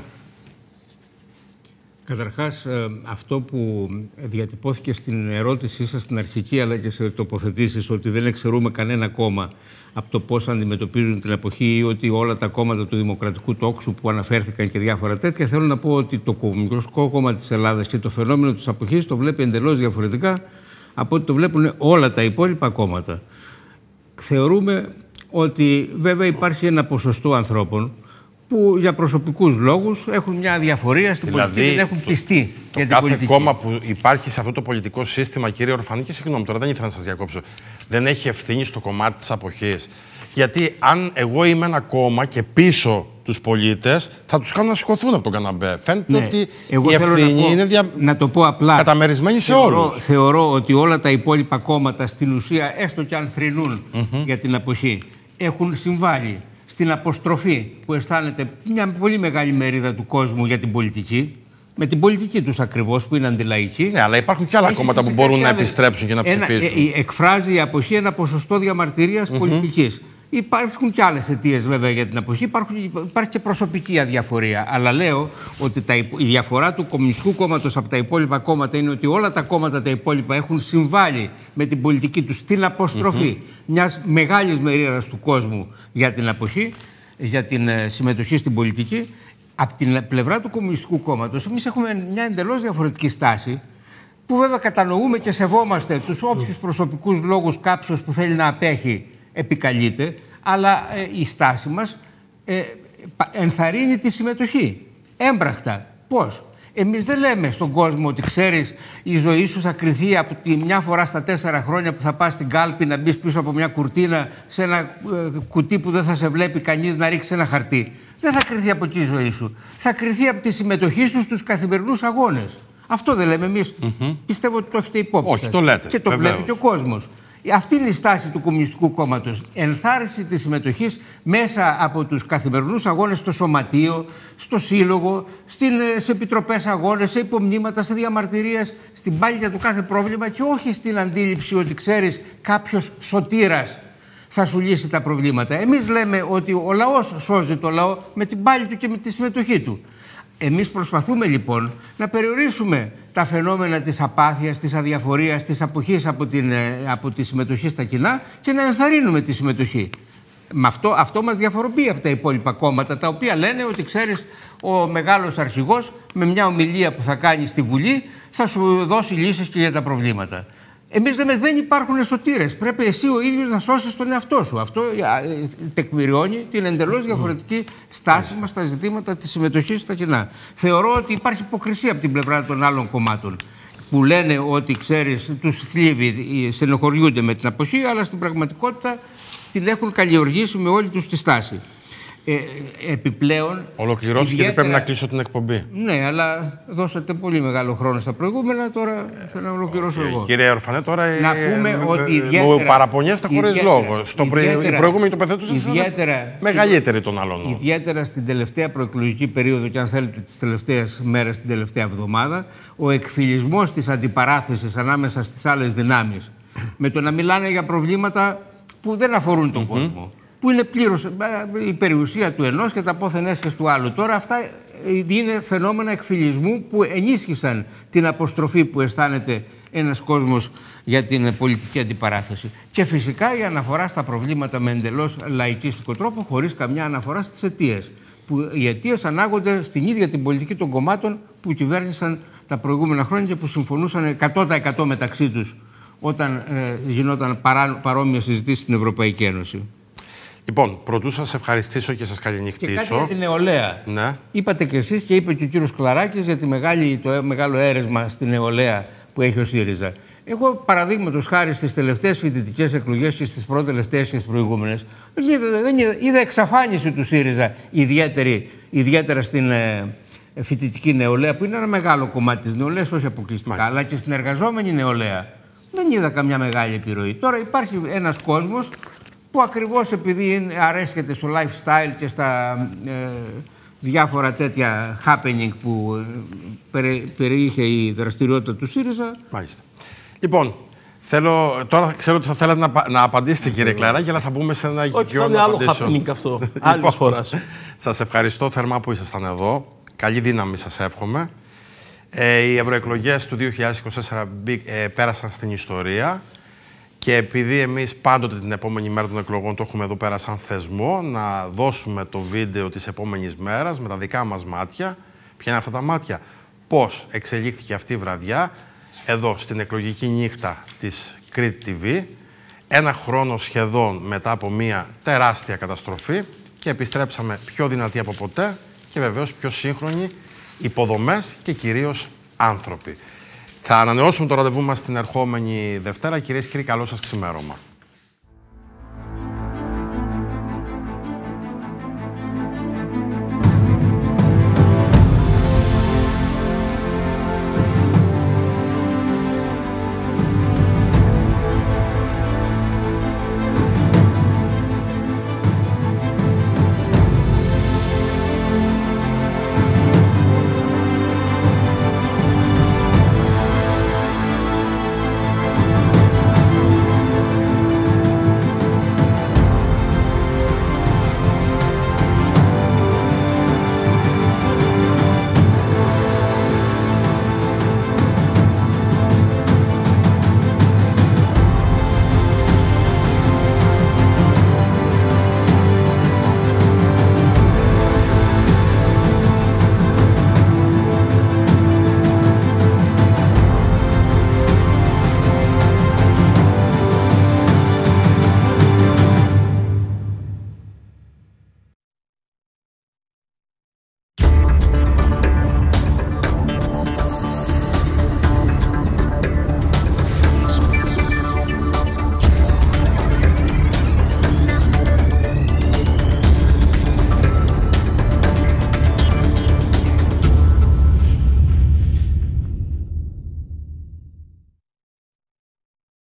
Speaker 6: Καταρχάς, αυτό που διατυπώθηκε στην ερώτησή σας στην αρχική αλλά και σε τοποθετήσεις, ότι δεν εξαιρούμε κανένα κόμμα από το πώς αντιμετωπίζουν την αποχή ή ότι όλα τα κόμματα του Δημοκρατικού Τόξου που αναφέρθηκαν και διάφορα τέτοια, θέλω να πω ότι το Κομμουνιστικό Κόμμα της Ελλάδας και το φαινόμενο της αποχής το βλέπει εντελώς διαφορετικά από ότι το βλέπουν όλα τα υπόλοιπα κόμματα. Θεωρούμε ότι βέβαια υπάρχει ένα ποσοστό ανθρώπων που για προσωπικούς λόγους έχουν μια αδιαφορία στην πολιτική, δεν έχουν πιστεί για την πολιτική.
Speaker 1: Κάθε κόμμα που υπάρχει σε αυτό το πολιτικό σύστημα, κύριε Ορφανή, και συγγνώμη τώρα, δεν ήθελα να σας διακόψω, δεν έχει ευθύνη στο κομμάτι της αποχής. Γιατί αν εγώ είμαι ένα κόμμα και πίσω τους πολίτες, θα τους κάνω να σηκωθούν από τον καναπέ. Φαίνεται ότι η ευθύνη είναι
Speaker 6: να το πω απλά,
Speaker 1: καταμερισμένη σε όλους.
Speaker 6: Θεωρώ ότι όλα τα υπόλοιπα κόμματα στην ουσία, έστω και αν θρηνούν για την αποχή, έχουν συμβάλει στην αποστροφή που αισθάνεται μια πολύ μεγάλη μερίδα του κόσμου για την πολιτική, με την πολιτική τους ακριβώς που είναι αντιλαϊκή.
Speaker 1: Ναι, αλλά υπάρχουν και άλλα κόμματα που μπορούν να επιστρέψουν και να ψηφίσουν.
Speaker 6: Εκφράζει η αποχή ένα ποσοστό διαμαρτυρίας πολιτικής. Υπάρχουν και άλλες αιτίες βέβαια για την αποχή, υπάρχει και προσωπική αδιαφορία. Αλλά λέω ότι η διαφορά του Κομμουνιστικού Κόμματος από τα υπόλοιπα κόμματα είναι ότι όλα τα κόμματα τα υπόλοιπα έχουν συμβάλει με την πολιτική τους στην αποστροφή μιας μεγάλης μερίδας του κόσμου για την αποχή, για την συμμετοχή στην πολιτική. Από την πλευρά του Κομμουνιστικού Κόμματος, εμείς έχουμε μια εντελώς διαφορετική στάση, που βέβαια κατανοούμε και σεβόμαστε τους όποιους προσωπικούς λόγους κάποιος που θέλει να απέχει επικαλείται, αλλά η στάση μας ενθαρρύνει τη συμμετοχή. Έμπρακτα. Πώς? Εμείς δεν λέμε στον κόσμο ότι ξέρεις η ζωή σου θα κριθεί από τη μια φορά στα 4 χρόνια που θα πας στην κάλπη να μπεις πίσω από μια κουρτίνα σε ένα κουτί που δεν θα σε βλέπει κανείς να ρίξει ένα χαρτί. Δεν θα κριθεί από εκεί η ζωή σου. Θα κριθεί από τη συμμετοχή σου στους καθημερινούς αγώνες. Αυτό δεν λέμε εμείς. Πιστεύω ότι το έχετε υπόψη.
Speaker 1: Όχι, το λέτε.
Speaker 6: Και το βλέπει και ο κόσμος. Αυτή είναι η στάση του Κομμουνιστικού Κόμματος. Ενθάρρυνση της συμμετοχής μέσα από τους καθημερινούς αγώνες στο σωματείο, στο σύλλογο, σε επιτροπές αγώνες, σε υπομνήματα, σε διαμαρτυρίες, στην πάλια του κάθε πρόβλημα και όχι στην αντίληψη ότι ξέρεις κάποιος σωτήρας θα σου λύσει τα προβλήματα. Εμείς λέμε ότι ο λαός σώζει το λαό με την πάλη του και με τη συμμετοχή του. Εμείς προσπαθούμε λοιπόν να περιορίσουμε τα φαινόμενα της απάθειας, της αδιαφορίας, της αποχής από τη συμμετοχή στα κοινά και να ενθαρρύνουμε τη συμμετοχή. Με αυτό μας διαφοροποιεί από τα υπόλοιπα κόμματα, τα οποία λένε ότι ξέρεις ο μεγάλος αρχηγός με μια ομιλία που θα κάνει στη Βουλή θα σου δώσει λύσεις και για τα προβλήματα. Εμείς λέμε δεν υπάρχουν σωτήρες. Πρέπει εσύ ο ίδιος να σώσεις τον εαυτό σου. Αυτό τεκμηριώνει την εντελώς διαφορετική στάση μας στα ζητήματα της συμμετοχής στα κοινά. Θεωρώ ότι υπάρχει υποκρισία από την πλευρά των άλλων κομμάτων που λένε ότι ξέρεις τους θλίβει, στενοχωριούνται με την αποχή, αλλά στην πραγματικότητα την έχουν καλλιεργήσει με όλη τους τη στάση. Επιπλέον.
Speaker 1: Ολοκληρώσει γιατί πρέπει να κλείσω την εκπομπή.
Speaker 6: Ναι, αλλά δώσατε πολύ μεγάλο χρόνο στα προηγούμενα. Τώρα θέλω να ολοκληρώσω εγώ.
Speaker 1: Κύριε Ορφανέ, τώρα
Speaker 6: να πούμε ότι
Speaker 1: μου παραπονιέστε χωρίς λόγο. Η προηγούμενη τοποθέτηση ήταν μεγαλύτερη των άλλων.
Speaker 6: Ιδιαίτερα στην τελευταία προεκλογική περίοδο, και αν θέλετε τις τελευταίες μέρες, την τελευταία εβδομάδα, ο εκφυλισμός της αντιπαράθεσης ανάμεσα στις άλλες δυνάμεις με το να μιλάνε για προβλήματα που δεν αφορούν τον κόσμο. Που είναι πλήρως η περιουσία του ενός και τα πόθεν έσχες του άλλου. Τώρα αυτά είναι φαινόμενα εκφυλισμού που ενίσχυσαν την αποστροφή που αισθάνεται ένας κόσμος για την πολιτική αντιπαράθεση. Και φυσικά η αναφορά στα προβλήματα με εντελώς λαϊκίστικο τρόπο, χωρίς καμιά αναφορά στις αιτίες. Που οι αιτίες ανάγονται στην ίδια την πολιτική των κομμάτων που κυβέρνησαν τα προηγούμενα χρόνια και που συμφωνούσαν 100% μεταξύ τους όταν γινόταν παρόμοιες συζητήσεις στην Ευρωπαϊκή Ένωση.
Speaker 1: Λοιπόν, πρωτού σας ευχαριστήσω και σας καληνυχτήσω.
Speaker 6: Και κάτι για την νεολαία.
Speaker 1: Ναι.
Speaker 6: Είπατε κι εσείς και είπε και ο κύριος Κλαράκης για το μεγάλο αίρεσμα στην νεολαία που έχει ο ΣΥΡΙΖΑ. Εγώ, παραδείγματος χάρη στις τελευταίες φοιτητικές εκλογές και στις πρώτες-τελευταίες και στις προηγούμενες, είδα εξαφάνιση του ΣΥΡΙΖΑ, ιδιαίτερα στην φοιτητική νεολαία, που είναι ένα μεγάλο κομμάτι της νεολαίας, όχι αποκλειστικά, αλλά και στην εργαζόμενη νεολαία. Δεν είδα καμιά μεγάλη επιρροή. Τώρα υπάρχει ένας κόσμος που ακριβώς επειδή αρέσκεται στο lifestyle και στα διάφορα τέτοια happening που περιείχε η δραστηριότητα του ΣΥΡΙΖΑ.
Speaker 1: Μάλιστα. Λοιπόν, τώρα ξέρω ότι θα θέλατε να απαντήσετε, κύριε Κλαράκη, αλλά θα μπούμε σε ένα
Speaker 4: γιο να απαντήσω. Όχι, happening αυτό. Άλλης φοράς.
Speaker 1: Σας ευχαριστώ θερμά που ήσασταν εδώ. Καλή δύναμη σας εύχομαι. Οι ευρωεκλογές του 2024 πέρασαν στην ιστορία. Και επειδή εμείς πάντοτε την επόμενη μέρα των εκλογών το έχουμε εδώ πέρα σαν θεσμό, να δώσουμε το βίντεο της επόμενης μέρας με τα δικά μας μάτια. Ποια είναι αυτά τα μάτια? Πώς εξελίχθηκε αυτή η βραδιά εδώ στην εκλογική νύχτα της Κρήτη TV. Ένα χρόνο σχεδόν μετά από μια τεράστια καταστροφή και επιστρέψαμε πιο δυνατοί από ποτέ και βεβαίως πιο σύγχρονοι υποδομές και κυρίως άνθρωποι. Θα ανανεώσουμε το ραντεβού μας την ερχόμενη Δευτέρα. Κυρίες και κύριοι, καλό σας ξημέρωμα.